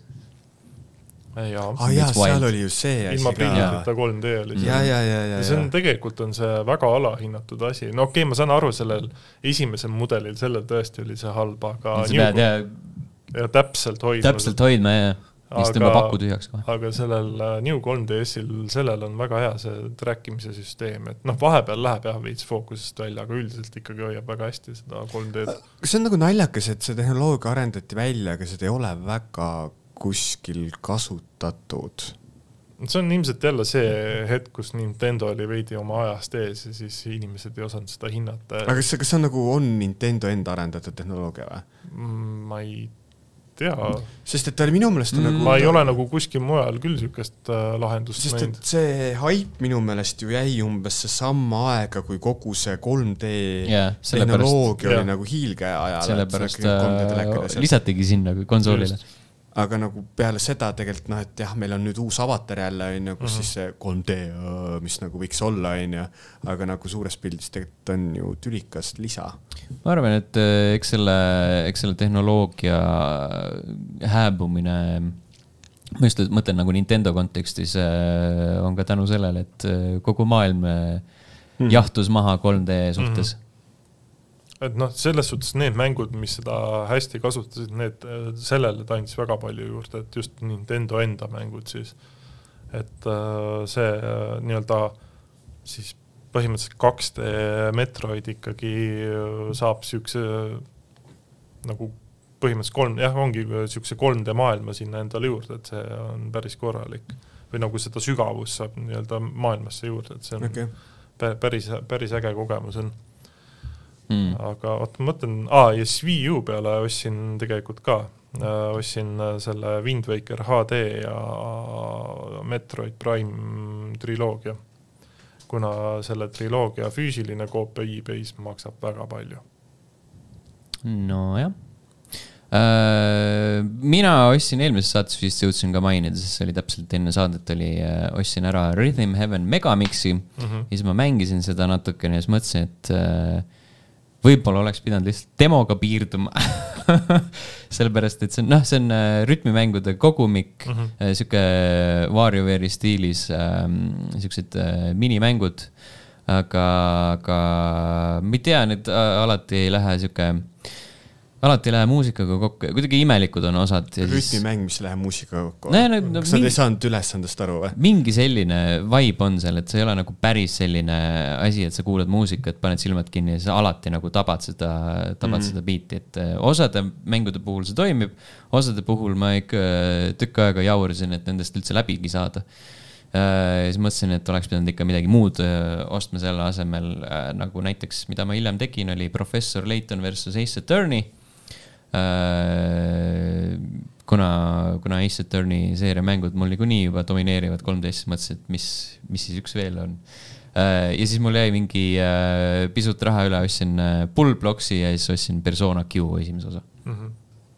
[SPEAKER 3] Ja,
[SPEAKER 2] ah, jaa, seal oli ju see
[SPEAKER 3] ilma prindita kolm D oli see.
[SPEAKER 2] Ja, ja, ja, ja,
[SPEAKER 3] see on, tegelikult on see väga alahinnatud asi. No okei, okay, ma saan aru sellel esimesel mudelil, sellel tõesti oli see halb, aga
[SPEAKER 1] sa pead ja,
[SPEAKER 3] ja täpselt hoidma.
[SPEAKER 1] Täpselt hoidma, jah. Vist tõmba paku tühjaks kohe.
[SPEAKER 3] Aga sellel New kolm D-sil, sellel on väga hea see trackimise süsteem, et noh, vahepeal läheb jah veits fookusest välja, aga üldiselt ikkagi hoiab väga hästi seda kolm D-d.
[SPEAKER 2] See on nagu naljakas, et see tehnoloogia arendati välja, aga seda ei ole väga kuskil kasutatud.
[SPEAKER 3] See on ilmselt jälle see hetk, kus Nintendo oli veidi oma ajast ees ja siis inimesed ei osanud seda hinnata.
[SPEAKER 2] Aga kas see, kas see on nagu on Nintendo enda arendatud tehnoloogia või?
[SPEAKER 3] Ma ei tea.
[SPEAKER 2] Sest et ta oli minu meelest mm, nagu...
[SPEAKER 3] Ma ei ole nagu kuskil mujal küll sükest lahendust
[SPEAKER 2] sest et see hype minu meelest ju jäi umbes see samma aega, kui kogu see kolm D yeah, tehnoloogia oli yeah. nagu hiilge ajal.
[SPEAKER 1] Sellepärast äh, lisatigi sinna konsoolile. Just.
[SPEAKER 2] Aga nagu peale seda tegelikult, noh, et jah, meil on nüüd uus avatar jälle, on ju, kus uh -huh. siis see kolm D, mis nagu võiks olla, on ju, aga nagu suures pildis tegelikult on ju tülikas lisa.
[SPEAKER 1] Ma arvan, et eks selle, eks selle tehnoloogia hääbumine, ma just mõtlen nagu Nintendo kontekstis, on ka tänu sellele, et kogu maailm hmm. jahtus maha kolm D suhtes. Hmm.
[SPEAKER 3] Et noh, selles suhtes need mängud, mis seda hästi kasutasid, need sellele ta andis väga palju juurde, et just Nintendo enda mängud siis. Et see nii-öelda siis põhimõtteliselt kaks D Metroid ikkagi saab sükse nagu põhimõtteliselt kolm, jah, ongi sükse kolm D maailma sinna endale juurde, et see on päris korralik. Või nagu seda sügavust saab nii-öelda maailmasse juurde, et see on okay. päris, päris äge kogemus on. Mm. Aga oot, ma mõtlen, aa, ja siis Wii U peale ostsin tegelikult ka ostsin selle Wind Waker H D ja Metroid Prime triloogia, kuna selle triloogia füüsiline koopia eBay's maksab väga palju.
[SPEAKER 1] No jah. Mina ostsin eelmises saates vist jõudsin ka mainida, sest see oli täpselt enne saadet oli, ostsin ära Rhythm Heaven Megamixi mm-hmm. ja siis ma mängisin seda natukene ja siis mõtlesin, et võib-olla oleks pidanud lihtsalt demoga piirduma sellepärast, et see on, noh, see on rütmimängude kogumik mm-hmm. siuke WarioWare'i stiilis siuksed minimängud, aga, aga ma ei tea, need alati ei lähe siuke alati ei lähe muusikaga kokku ja kuidagi imelikud on osad.
[SPEAKER 2] Rütmimäng, mis läheb muusikaga kokku.
[SPEAKER 1] No, no,
[SPEAKER 2] kas nad ei saanud ülesandest aru või?
[SPEAKER 1] Mingi selline vibe on seal, et see ei ole nagu päris selline asi, et sa kuulad muusikat, paned silmad kinni ja sa alati nagu tabad seda, tabad mm-hmm. seda biiti. Et osade mängude puhul see toimib, osade puhul ma ikka tükk aega jaurisin, et nendest üldse läbigi saada. Ja siis mõtlesin, et oleks pidanud ikka midagi muud ostma selle asemel, nagu näiteks, mida ma hiljem tegin, oli Professor Layton versus Ace Attorney. Kuna, kuna Ace Attorney seeria mängud mul niikuinii juba domineerivad kolm D S, mõtlesin, et mis, mis siis üks veel on. Ja siis mul jäi mingi pisut raha üle, ostsin Bullbloxi ja siis ostsin Persona Q esimese osa. Mm-hmm.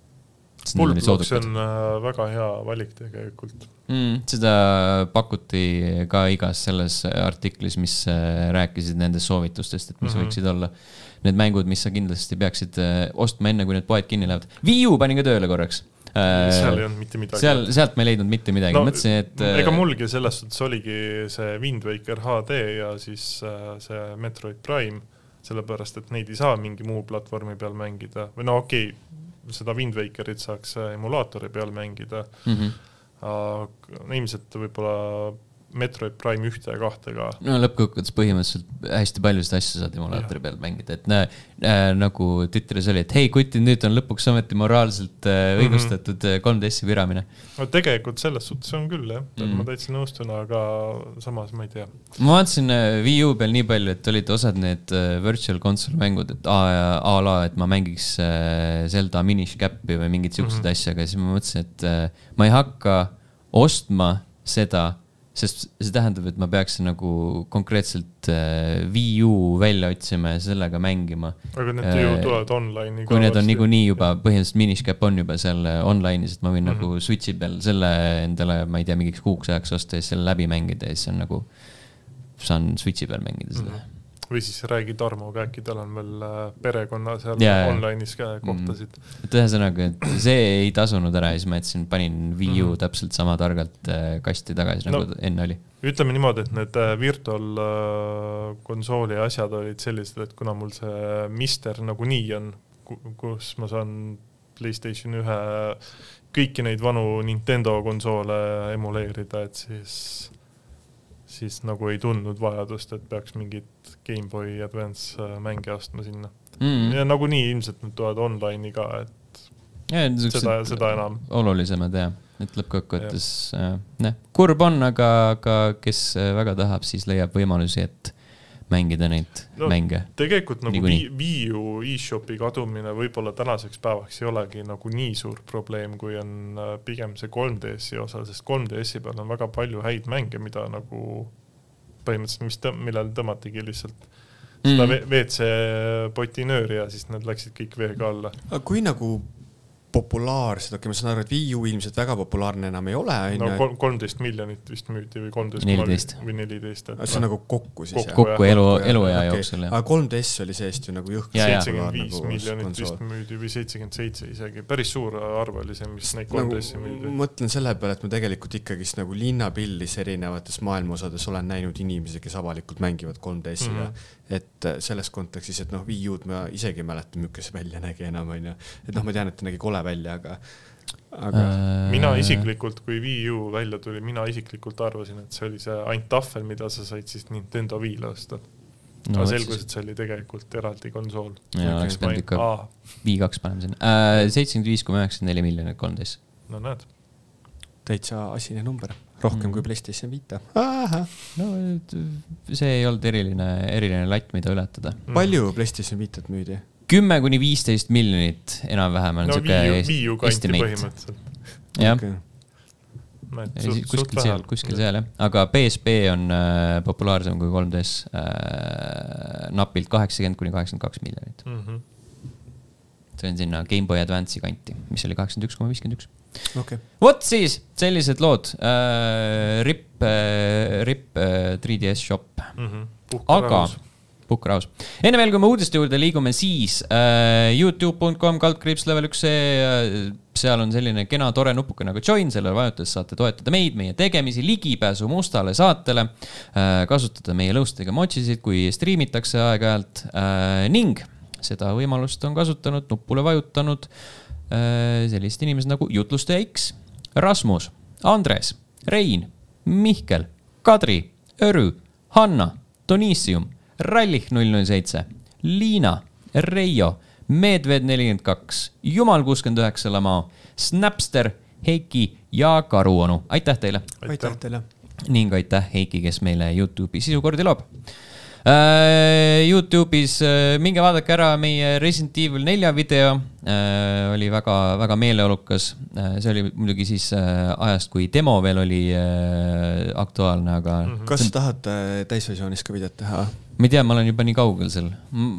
[SPEAKER 3] Bullblox on väga hea valik tegelikult.
[SPEAKER 1] Mm, seda pakuti ka igas selles artiklis, mis rääkisid nendest soovitustest, et mis mm-hmm. võiksid olla need mängud, mis sa kindlasti peaksid ostma enne, kui need poed kinni lähevad. Wii U panin ka tööle korraks.
[SPEAKER 3] Seal ei olnud mitte midagi.
[SPEAKER 1] Seal, sealt ma ei leidnud mitte midagi.
[SPEAKER 3] No,
[SPEAKER 1] mõtlesin, et...
[SPEAKER 3] Ega mulgi selles suhtes oligi see Wind Waker H D ja siis see Metroid Prime, sellepärast, et neid ei saa mingi muu platvormi peal mängida. Või no okei, okay, seda Wind Wakerit saaks emulaatori peal mängida. Mm-hmm. Aga ilmselt võib-olla Metroid Prime ühte ja kahte ka. No
[SPEAKER 1] lõppkokkuvõttes põhimõtteliselt hästi paljusid asju saad emulaatori peal mängida, et nä, äh, nagu Twitteris oli, et hei kutid, nüüd on lõpuks ometi moraalselt äh, õigustatud mm-hmm. kolm D S-i piramine.
[SPEAKER 3] No tegelikult selles suhtes on küll, jah. Mm-hmm. Ma täitsa nõustun, aga samas ma ei tea.
[SPEAKER 1] Ma vaatasin Wii U peal nii palju, et olid osad need virtual console mängud, et a, a la, et ma mängiks Zelda Minish Capi või mingid siuksed mm-hmm. asja, aga siis ma mõtlesin, et äh, ma ei hakka ostma seda, sest see tähendab, et ma peaksin nagu konkreetselt äh, Wii U välja otsima ja sellega mängima.
[SPEAKER 3] Aga need ju tulevad online'i.
[SPEAKER 1] Kui need on niiku nii juba, põhimõtteliselt Minish Cap on juba selle online'is, et ma võin mm-hmm. nagu Switchi peal selle endale, ma ei tea, mingiks kuuks ajaks osta ja selle läbi mängida ja siis on nagu, saan Switchi peal mängida seda. Mm-hmm.
[SPEAKER 3] Või siis räägi Tarmoga, äkki tal on veel perekonna seal yeah. online'is ka kohtasid.
[SPEAKER 1] Mm. Et ühesõnaga, et see ei tasunud ära ja siis ma etsin, panin Wii U mm. täpselt sama targalt kasti tagasi, nagu no, enne oli.
[SPEAKER 3] Ütleme niimoodi, et need virtual konsooli asjad olid sellised, et kuna mul see Mister nagu nii on, kus ma saan PlayStation ühe kõiki neid vanu Nintendo konsoole emuleerida, et siis... siis nagu ei tundnud vajadust, et peaks mingit Game Boy Advance mänge ostma sinna. Mm. Ja nagu nii ilmselt nüüd tulevad online'i ka, et ja, seda, seda enam.
[SPEAKER 1] Olulisemad, jah. Et lõppkokkuvõttes, ne, kurb on, aga, aga kes väga tahab, siis leiab võimalusi, et mängida neid no, mänge.
[SPEAKER 3] Tegelikult nagu Wii U eShopi kadumine võib-olla tänaseks päevaks ei olegi nagu nii suur probleem, kui on pigem see kolm D S-i osa, sest kolm D S-i peal on väga palju häid mänge, mida nagu põhimõtteliselt, mis tõ- millel tõmmatigi lihtsalt mm. seda V C potinööri ja siis need läksid kõik veega alla.
[SPEAKER 2] Aga kui nagu populaarsed, okei, ma saan aru, et Wii U ilmselt väga populaarne enam ei ole.
[SPEAKER 3] No kol- kolmteist miljonit vist müüti või kolmteist
[SPEAKER 1] neliteist
[SPEAKER 3] või neliteist.
[SPEAKER 2] Et see on nagu kokku siis.
[SPEAKER 1] Kokku, kokku elu, elu ja okay. jooksul.
[SPEAKER 2] Aga kolm D S oli seest ju nagu jõhk.
[SPEAKER 3] seitsekümmend viis nagu miljonit konsool. Vist müüdi või seitsekümmend seitse isegi. Päris suur arv oli see, mis neid kolm D S-i müüdi.
[SPEAKER 2] Mõtlen selle peale, et ma tegelikult ikkagist nagu linnapillis erinevates maailmaosades olen näinud inimesi, kes avalikult mängivad kolm D S-iga. Mm-hmm. Et selles kontekstis, et noh, Wii U-d ma isegi mäletan, mükes välja nägi enam, on ju. Et noh, ma tean, et ta nägi kole välja, aga... aga...
[SPEAKER 3] Mina isiklikult, kui Wii U välja tuli, mina isiklikult arvasin, et see oli see ainult tahvel, mida sa said siis Nintendo Wii'le osta. No, aga selgus, et see oli tegelikult eraldi konsool.
[SPEAKER 1] Ja oleks pidanud ikka Wii kaks panema sinna. Äh, seitsekümmend viis koma üheksakümmend neli miljonit kolm D S.
[SPEAKER 3] No näed.
[SPEAKER 2] Täitsa asine number. Rohkem mm. kui PlayStation viis.
[SPEAKER 1] No, see ei olnud eriline, eriline latt, mida ületada.
[SPEAKER 2] Mm. Palju PlayStation viis müüdi?
[SPEAKER 1] kümme kuni viisteist miljonit enam-vähem on
[SPEAKER 3] no,
[SPEAKER 1] siuke
[SPEAKER 3] viiu kanti põhimõtteliselt.
[SPEAKER 1] Jah.
[SPEAKER 2] Okay.
[SPEAKER 1] Suht, kuskil seal, kuskil seal, jah. Aga P S P on äh, populaarsem kui kolm D S äh, napilt kaheksakümmend kuni kaheksakümmend kaks miljonit. Mm-hmm. See on sinna Game Boy Advance'i kanti, mis oli kaheksakümmend üks koma viiskümmend üks.
[SPEAKER 2] Okay.
[SPEAKER 1] Vot siis, sellised lood. Äh, rip, äh, rip äh, three D S shop. Mm-hmm. Aga puhkraus. Enne veel, kui me uudiste juurde liigume, siis äh, youtube dot com kaldkriips level üks see, äh, seal on selline kena tore nupuke nagu join, sellele vajutades saate toetada meid, meie tegemisi, ligipääsu mustale saatele, äh, kasutada meie lõustega mochisid, kui striimitakse aeg-ajalt äh, ning seda võimalust on kasutanud, nupule vajutanud äh, sellised inimesed nagu Jutlustaja X, Rasmus, Andres, Rein, Mihkel, Kadri, Örü, Hanna, Donissium, Rallich null null seitse, Liina, Reijo, Medved nelikümmend kaks, Jumal kuuskümmend üheksa Lama, Snapster, Heiki ja Karuonu. Aitäh teile!
[SPEAKER 2] Aitäh teile!
[SPEAKER 1] Ning aitäh Heiki, kes meile YouTube'i sisukordi loob. Uh, YouTube'is uh, minge vaadake ära meie Resident Evil nelja video, uh, oli väga, väga meeleolukas, uh, see oli muidugi siis uh, ajast, kui demo veel oli uh, aktuaalne, aga mm-hmm.
[SPEAKER 2] Kas see... tahate täisversioonis ka videot teha?
[SPEAKER 1] Ma ei tea, ma olen juba nii kaugel seal,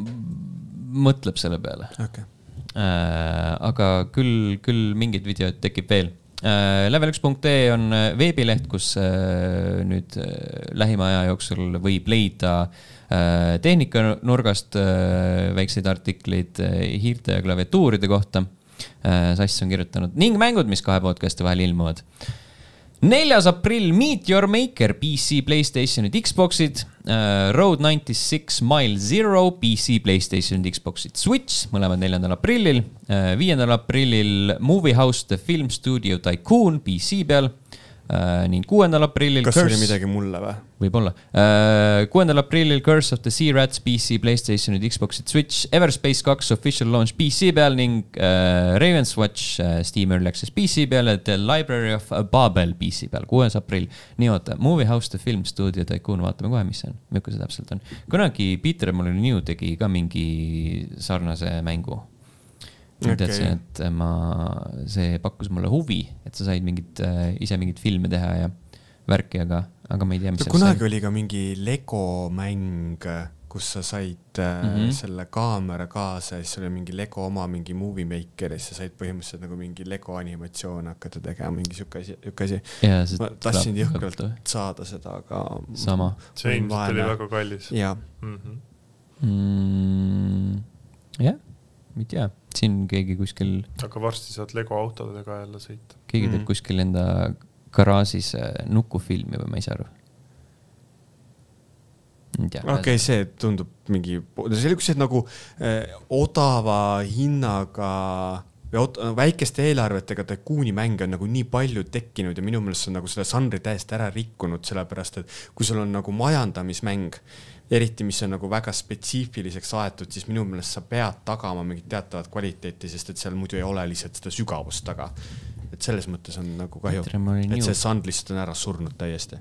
[SPEAKER 1] M mõtleb selle peale
[SPEAKER 2] okay.
[SPEAKER 1] uh, aga küll, küll mingid videod tekib veel. uh, level üks punkt ee on veebileht, kus uh, nüüd uh, lähima aja jooksul võib leida tehnika nurgast väikseid artikleid hiirte ja klaviatuuride kohta. Sass on kirjutanud ning mängud, mis kahe podcasti vahel ilmuvad. neljas aprill Meet Your Maker, P C, PlayStationid, Xboxid, Road ninety-six Mile Zero, P C, PlayStationid, Xboxid, Switch, mõlemad neljandal aprillil. viiendal aprillil Movie House The Film Studio Tycoon P C peal. Uh, ning kuuendal aprillil
[SPEAKER 2] Kas Curse... oli midagi mulle või?
[SPEAKER 1] Võib-olla uh, kuuendal aprillil Curse of the Sea Rats P C, PlayStation, Xboxid, Switch, Everspace kaks Official Launch P C peal ning uh, Raven's Watch uh, Steam Early Access P C peal ja The Library of Babel P C peal, kuues aprill. Nii oota, Movie House The Film Studio Tycoon, vaatame kohe, mis see on, milline see täpselt on. Kunagi Peter Molyneux tegi ka mingi sarnase mängu. Okay. Teadsin, et ma, see pakkus mulle huvi, et sa said mingid, ise mingid filme teha ja värki, aga, aga ma ei tea, mis
[SPEAKER 2] kunagi sai. Oli ka mingi Lego mäng, kus sa said mm-hmm. selle kaamera kaasa ja siis oli mingi Lego oma mingi movie maker ja sa said põhimõtteliselt nagu mingi Lego animatsioon hakata tegema, mingi siuke asi, siuke asi.
[SPEAKER 1] Ja,
[SPEAKER 2] ma tahtsin jõhkralt saada seda, aga
[SPEAKER 1] sama.
[SPEAKER 3] See ilmselt oli väga kallis.
[SPEAKER 2] Ja.
[SPEAKER 3] Mm-hmm.
[SPEAKER 1] Mm, jah, ei tea. Siin keegi kuskil...
[SPEAKER 3] Aga varsti saad Lego autodega jälle sõita.
[SPEAKER 1] Keegi teeb mm. kuskil enda garaasis nukufilmi või ma ei saa aru.
[SPEAKER 2] Okei, okay, see tundub mingi... See oli kused nagu eh, odava hinnaga või ot, väikeste eelarvetega Tycooni mänge on nagu nii palju tekkinud ja minu meelest on nagu selle žanri täiesti ära rikkunud, sellepärast et kui sul on nagu majandamismäng, eriti mis on nagu väga spetsiifiliseks aetud, siis minu meelest sa pead tagama mingit teatavat kvaliteeti, sest et seal muidu ei ole lihtsalt seda sügavust taga. Et selles mõttes on nagu kahju, et see sand lihtsalt on ära surnud täiesti.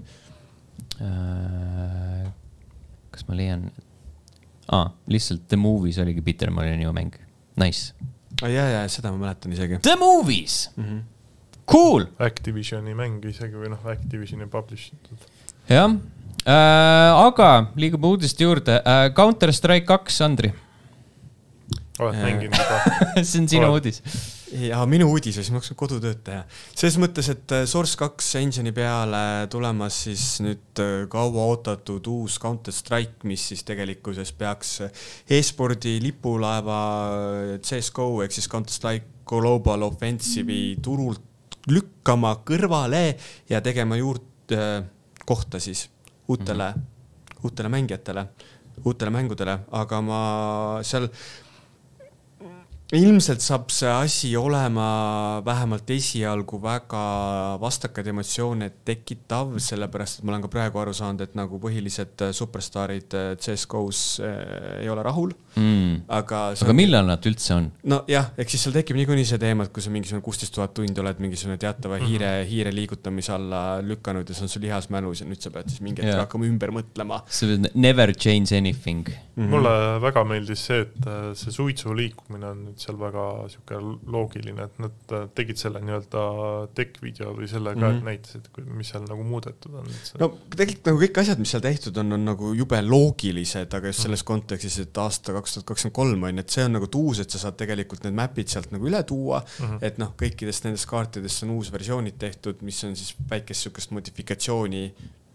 [SPEAKER 1] Äh, kas ma leian? Ah, lihtsalt The Movies oligi Peter Molyneux mäng. Nice.
[SPEAKER 2] Ah, jah, jah, seda ma mäletan isegi.
[SPEAKER 1] The Movies!
[SPEAKER 2] Mm-hmm.
[SPEAKER 1] Cool!
[SPEAKER 3] Activisioni mäng isegi või noh, Activisioni publishitud.
[SPEAKER 1] Jah. Äh, aga liigub uudist juurde. Äh, Counter-Strike kaks, Andri.
[SPEAKER 3] Oled äh. mänginud juba?
[SPEAKER 1] See on sinu Oled. Uudis.
[SPEAKER 2] Ja minu uudis, siis ma hakkasin kodutööd teha. Selles mõttes, et Source kaks engine'i peale tulemas siis nüüd kaua ootatud uus Counter-Strike, mis siis tegelikkuses peaks e-spordi lipulaeva C S G O ehk siis Counter-Strike Global Offensive'i turult lükkama kõrvale ja tegema juurde kohta siis uutele, mm-hmm. uutele mängijatele, uutele mängudele, aga ma seal ilmselt saab see asi olema vähemalt esialgu väga vastakaid emotsioone tekitav, sellepärast, et ma olen ka praegu aru saanud, et nagu põhilised superstaarid C S G O's ei ole rahul.
[SPEAKER 1] Mm.
[SPEAKER 2] Aga,
[SPEAKER 1] aga millal nad üldse on?
[SPEAKER 2] No jah, eks siis seal tekib niikuinii see teema, et kui sa mingisugune kuusteist tuhat tundi oled mingisugune teatava mm-hmm. hiire, hiire liigutamise alla lükanud ja see on sul lihas mälus ja nüüd sa pead siis mingi hetk hakkama ümber mõtlema.
[SPEAKER 1] Never change anything.
[SPEAKER 3] Mm-hmm. Mulle väga meeldis see, et see suitsu liikumine on nüüd seal väga siuke loogiline, et nad tegid selle nii-öelda tech-video või selle ka mm-hmm. näitasid, mis seal nagu muudetud on.
[SPEAKER 2] No tegelikult nagu kõik asjad, mis seal tehtud on, on nagu jube loogilised, aga just selles mm-hmm. kontekstis, et aasta kaks tuhat kakskümmend kolm on, et see on nagu tuus, et sa saad tegelikult need mapid sealt nagu üle tuua, mm-hmm. et noh, kõikidest nendest kaartidest on uus versioonid tehtud, mis on siis väikest siukest modifikatsiooni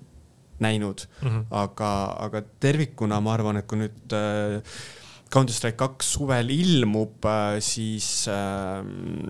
[SPEAKER 2] näinud, mm-hmm. aga, aga tervikuna ma arvan, et kui nüüd äh, Counter-Strike kaks suvel ilmub, siis äh,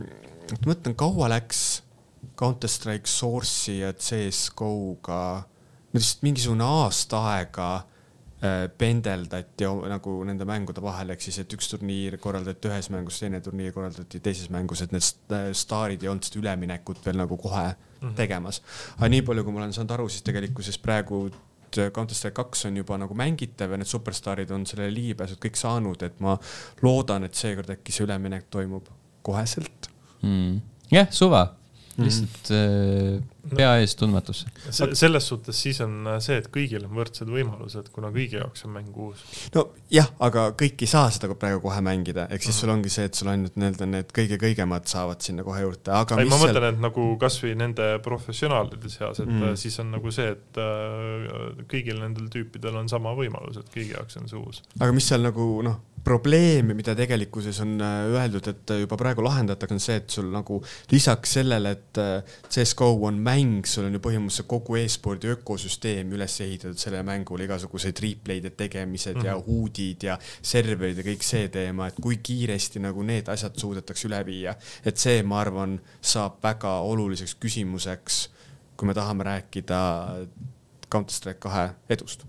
[SPEAKER 2] ma mõtlen, kaua läks Counter-Strike Source'i ja C S G O'ga, lihtsalt mingisugune aasta aega äh, pendeldati nagu nende mängude vahel, ehk siis, et üks turniir korraldati ühes mängus, teine turniir korraldati teises mängus, et need staarid ei olnud seda üleminekut veel nagu kohe mm-hmm. tegemas. Aga nii palju, kui ma olen saanud aru, siis tegelikkuses praegu Counter-Strike kaks on juba nagu mängitav ja need superstaarid on sellele ligipääsud kõik saanud, et ma loodan, et seekord äkki see üleminek toimub koheselt.
[SPEAKER 1] Mm. Jah, yeah, suva. Lihtsalt mm. pea ees tundmatus.
[SPEAKER 3] Selles suhtes siis on see, et kõigil on võrdsed võimalused, kuna kõigi jaoks on mäng uus.
[SPEAKER 2] No jah, aga kõik ei saa seda praegu kohe mängida, ehk siis mm. sul ongi see, et sul ainult need, need kõige-kõigemad saavad sinna kohe juurde. Aga
[SPEAKER 3] ei, ma mõtlen, seal... et nagu kas või nende professionaalide seas, et mm. siis on nagu see, et kõigil nendel tüüpidel on sama võimalus, et kõigi jaoks on see uus.
[SPEAKER 2] Aga mis seal nagu, noh, probleemi, mida tegelikkuses on öeldud, et juba praegu lahendatakse, on see, et sul nagu lisaks sellele, et C S G O on mäng, sul on ju põhimõtteliselt kogu e-spordi ökosüsteem üles ehitatud selle mängule, igasuguseid replay'de tegemised mm-hmm. ja huudid ja serverid ja kõik see teema, et kui kiiresti nagu need asjad suudetakse üle viia. Et see, ma arvan, saab väga oluliseks küsimuseks, kui me tahame rääkida Counter-Strike kahe edust.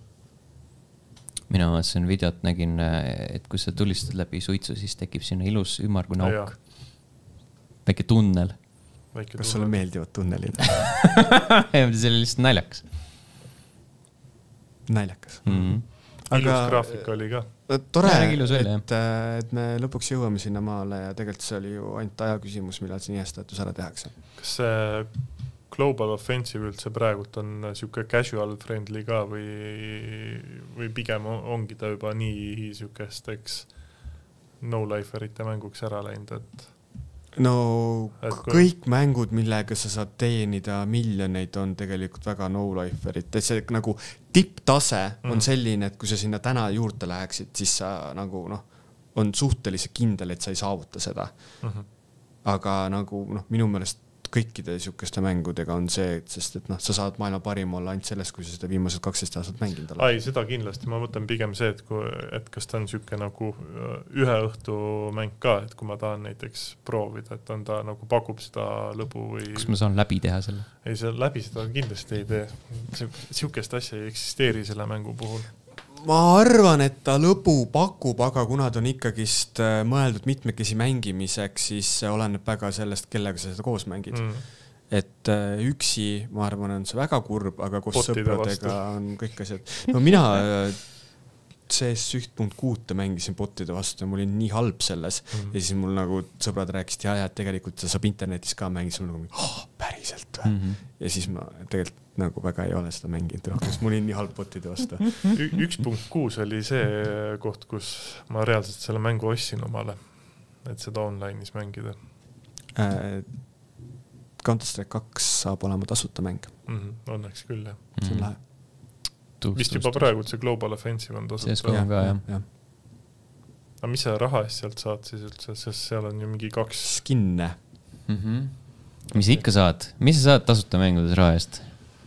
[SPEAKER 1] Mina vaatasin videot, nägin, et kui sa tulistad läbi suitsu, siis tekib sinna ilus ümmargune auk. Väike tunnel.
[SPEAKER 3] Väike
[SPEAKER 2] Kas sulle meeldivad tunnelid?
[SPEAKER 1] See oli lihtsalt naljakas.
[SPEAKER 2] Naljakas.
[SPEAKER 1] Mm-hmm.
[SPEAKER 3] Aga, ilus graafika oli ka.
[SPEAKER 2] Tore, et, et me lõpuks jõuame sinna maale ja tegelikult see oli ju ainult aja küsimus, millal see niestatus ära tehakse.
[SPEAKER 3] Kas see Global Offensive üldse praegult on siuke casual friendly ka või, või pigem ongi ta juba nii siukesteks no-liferite mänguks ära läinud, et
[SPEAKER 2] no et kui... kõik mängud, millega sa saad teenida miljoneid, on tegelikult väga no-liferit, et see nagu tipptase mm. on selline, et kui sa sinna täna juurde läheksid, siis sa nagu noh, on suhteliselt kindel, et sa ei saavuta seda mm-hmm. aga nagu noh, minu meelest kõikide siukeste mängudega on see, et sest et noh, sa saad maailma parim olla ainult sellest, kui sa seda viimased kaksteist aastat mänginud oled.
[SPEAKER 3] Ai, seda kindlasti. Ma võtan pigem see, et, kui, et kas ta on siuke nagu ühe õhtu mäng ka, et kui ma tahan näiteks proovida, et on ta nagu pakub seda lõbu või...
[SPEAKER 1] Kas ma saan läbi teha selle?
[SPEAKER 3] Ei, see läbi seda kindlasti ei tee. Siukest asja ei eksisteeri selle mängu puhul.
[SPEAKER 2] Ma arvan, et ta lõbu pakub, aga kuna ta on ikkagist mõeldud mitmekesi mängimiseks, siis oleneb väga sellest, kellega sa seda koos mängid. Mm. Et üksi, ma arvan, on see väga kurb, aga koos Botide sõpradega vastu. On kõik asjad. No mina C S üks punkt kuus mängisin botide vastu ja mul oli nii halb selles. Mm. Ja siis mul nagu sõbrad rääkisid, ja, ja tegelikult sa saab internetis ka mängida, mul nagu, oh, päriselt või? Mm-hmm. Ja siis ma tegelikult nagu väga ei ole seda mänginud rohkem, sest mul oli nii halb botide vastu.
[SPEAKER 3] üks punkt kuus oli see koht, kus ma reaalselt selle mängu ostsin omale, et seda online'is mängida.
[SPEAKER 2] Äh, Counter-Strike kaks saab olema tasuta mäng.
[SPEAKER 3] Mm-hmm. Õnneks küll, jah.
[SPEAKER 2] See on lahe.
[SPEAKER 3] Tuust, Vist juba tuust. Praegu see Global Offensive on tasuta.
[SPEAKER 1] C S G O ka, jah. Ja.
[SPEAKER 3] Aga mis sa raha eest sealt saad siis üldse, sest seal on ju mingi kaks...
[SPEAKER 2] Skinne.
[SPEAKER 1] Mm-hmm. Mis ikka saad? Mis sa saad tasuta mängudes raha eest?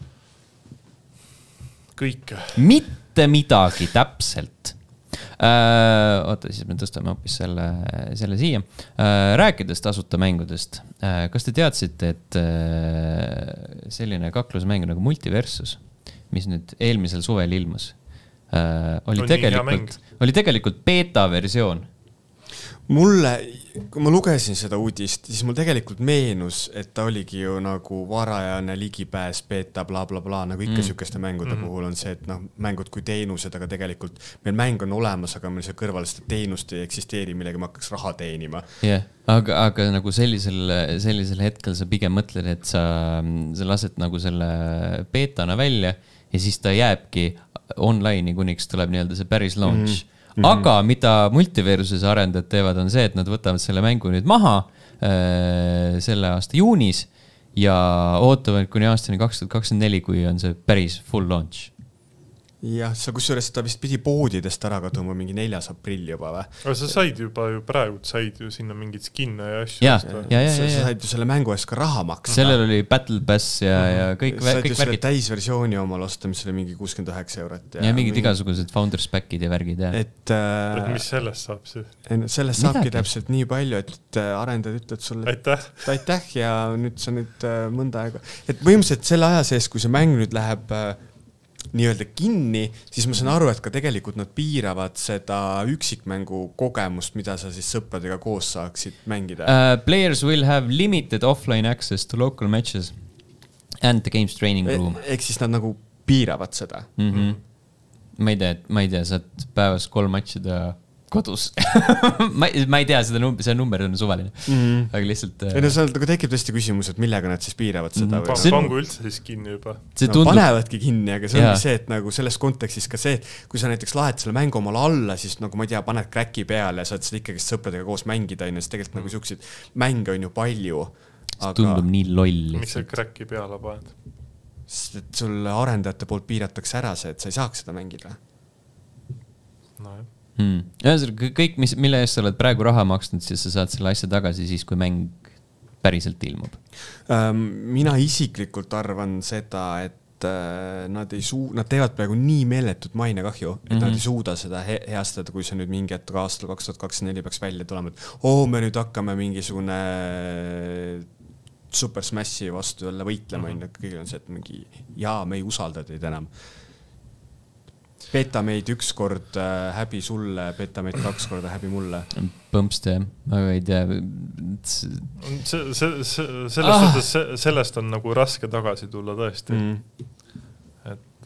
[SPEAKER 3] Kõike.
[SPEAKER 1] Mitte midagi täpselt. Äh, oota, siis me tõstame hoopis selle, selle siia. Äh, rääkides tasuta mängudest, äh, kas te teadsite, et äh, selline kaklusmäng nagu Multiversus, mis nüüd eelmisel suvel ilmus, äh, oli, tegelikult, oli tegelikult beta versioon?
[SPEAKER 2] mulle, kui ma lugesin seda uudist, siis mul tegelikult meenus, et ta oligi ju nagu varajane ligipääs, beta, bla, bla, bla, nagu ikka mm. sükeste mängude mm. puhul on see, et noh, mängud kui teenused, aga tegelikult meil mäng on olemas, aga meil see kõrval seda teenust ei eksisteeri, millega ma hakkaks raha teenima.
[SPEAKER 1] Jah, yeah. aga, aga nagu sellisel, sellisel hetkel sa pigem mõtled, et sa, sa lased nagu selle betana välja ja siis ta jääbki online'i, kuniks tuleb nii-öelda see päris launch. Mm. Mm-hmm. Aga mida multiversus arendajad teevad, on see, et nad võtavad selle mängu nüüd maha äh, selle aasta juunis ja ootavad kuni aastani kaks tuhat kakskümmend neli, kui on see päris full launch.
[SPEAKER 2] Jah, sa kusjuures ta vist pidi poodidest ära kaduma mingi neljas aprill juba või?
[SPEAKER 3] Aga sa said juba ju praegu, said ju sinna mingid skinne ja asju.
[SPEAKER 1] Ja, ja, ja, ja,
[SPEAKER 2] sa,
[SPEAKER 1] ja.
[SPEAKER 2] sa said ju selle mängu eest ka raha maksta.
[SPEAKER 1] Sellel oli Battle Pass ja, ja kõik,
[SPEAKER 2] sa said
[SPEAKER 1] kõik
[SPEAKER 2] ju selle
[SPEAKER 1] värgid.
[SPEAKER 2] täisversiooni omal osta, mis oli mingi kuuskümmend üheksa eurot.
[SPEAKER 1] Ja, ja mingid mingi... igasugused Founders Packid ja värgid. Ja.
[SPEAKER 2] Et, äh...
[SPEAKER 3] et mis sellest saab siis?
[SPEAKER 2] Sellest saabki Midagi? Täpselt nii palju, et arendajad ütled sulle
[SPEAKER 3] aitäh.
[SPEAKER 2] aitäh ja nüüd sa nüüd mõnda aega. Et põhimõtteliselt selle aja sees, kui see mäng nüüd läheb nii-öelda kinni, siis ma saan aru, et ka tegelikult nad piiravad seda üksikmängu kogemust, mida sa siis sõpradega koos saaksid mängida.
[SPEAKER 1] Uh, players will have limited offline access to local matches and the game's training room.
[SPEAKER 2] E ehk siis nad nagu piiravad seda.
[SPEAKER 1] Mm-hmm. Ma ei tea, et ma ei tea, saad päevas kolm matšida kodus. ma, ma ei tea, seda number, see number on suvaline. Mm-hmm. Aga lihtsalt...
[SPEAKER 2] Ei, no seal tekib tõesti küsimus, et millega nad siis piiravad seda.
[SPEAKER 3] Mm-hmm. Või... Pangu üldse siis kinni juba.
[SPEAKER 2] No, tundub... Panevadki kinni, aga see on see, et nagu selles kontekstis ka see, et kui sa näiteks lahed selle mängu omale alla, siis nagu ma ei tea, paned cracki peale ja saad seda ikkagi sõpradega koos mängida, siis tegelikult mm. nagu siukseid mänge on ju palju.
[SPEAKER 1] See tundub nii loll.
[SPEAKER 3] Miks sa cracki peale paned?
[SPEAKER 2] Sest et sul arendajate poolt piiratakse ära see, et sa ei saaks seda mängida.
[SPEAKER 3] No jah.
[SPEAKER 1] Hmm. Kõik, mis, mille eest sa oled praegu raha maksnud, siis sa saad selle asja tagasi siis, kui mäng päriselt ilmub.
[SPEAKER 2] Mina isiklikult arvan seda, et nad, ei suu, nad teevad praegu nii meeletut mainekahju, et mm-hmm. nad ei suuda seda he heastada, kui see nüüd mingi hetk aastal kaks tuhat kakskümmend neli peaks välja tulema, et oo, me nüüd hakkame mingisugune Super Smashi vastu jälle võitlema, mm-hmm. kõigil on see, et mingi jaa, me ei usalda teid enam. Betameid üks kord äh, häbi sulle, Betameid kaks korda häbi mulle.
[SPEAKER 1] Põmpst, jah. Aga ei tea.
[SPEAKER 3] See, see, see, sellest, ah. see, sellest on nagu raske tagasi tulla tõesti. Mm. Et,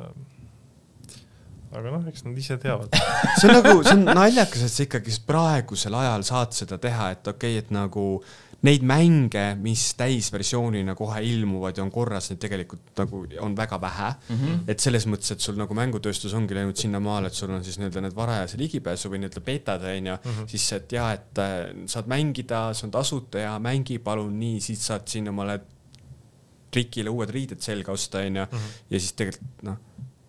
[SPEAKER 3] äh, aga noh, eks nad ise teavad.
[SPEAKER 2] See on nagu, see on naljakas, et sa ikkagi praegusel ajal saad seda teha, et okei, okay, et nagu neid mänge, mis täisversioonina kohe ilmuvad ja on korras, neid tegelikult nagu on väga vähe. Mm-hmm. Et selles mõttes, et sul nagu mängutööstus ongi läinud sinna maale, et sul on siis nii-öelda need varajase ligipääsu või nii-öelda betad, ja mm-hmm. siis et jah, et saad mängida, see on tasuta ja mängi palun nii, siis saad siin omale trikile uued riided selga osta, ja, mm-hmm. ja siis tegelikult noh,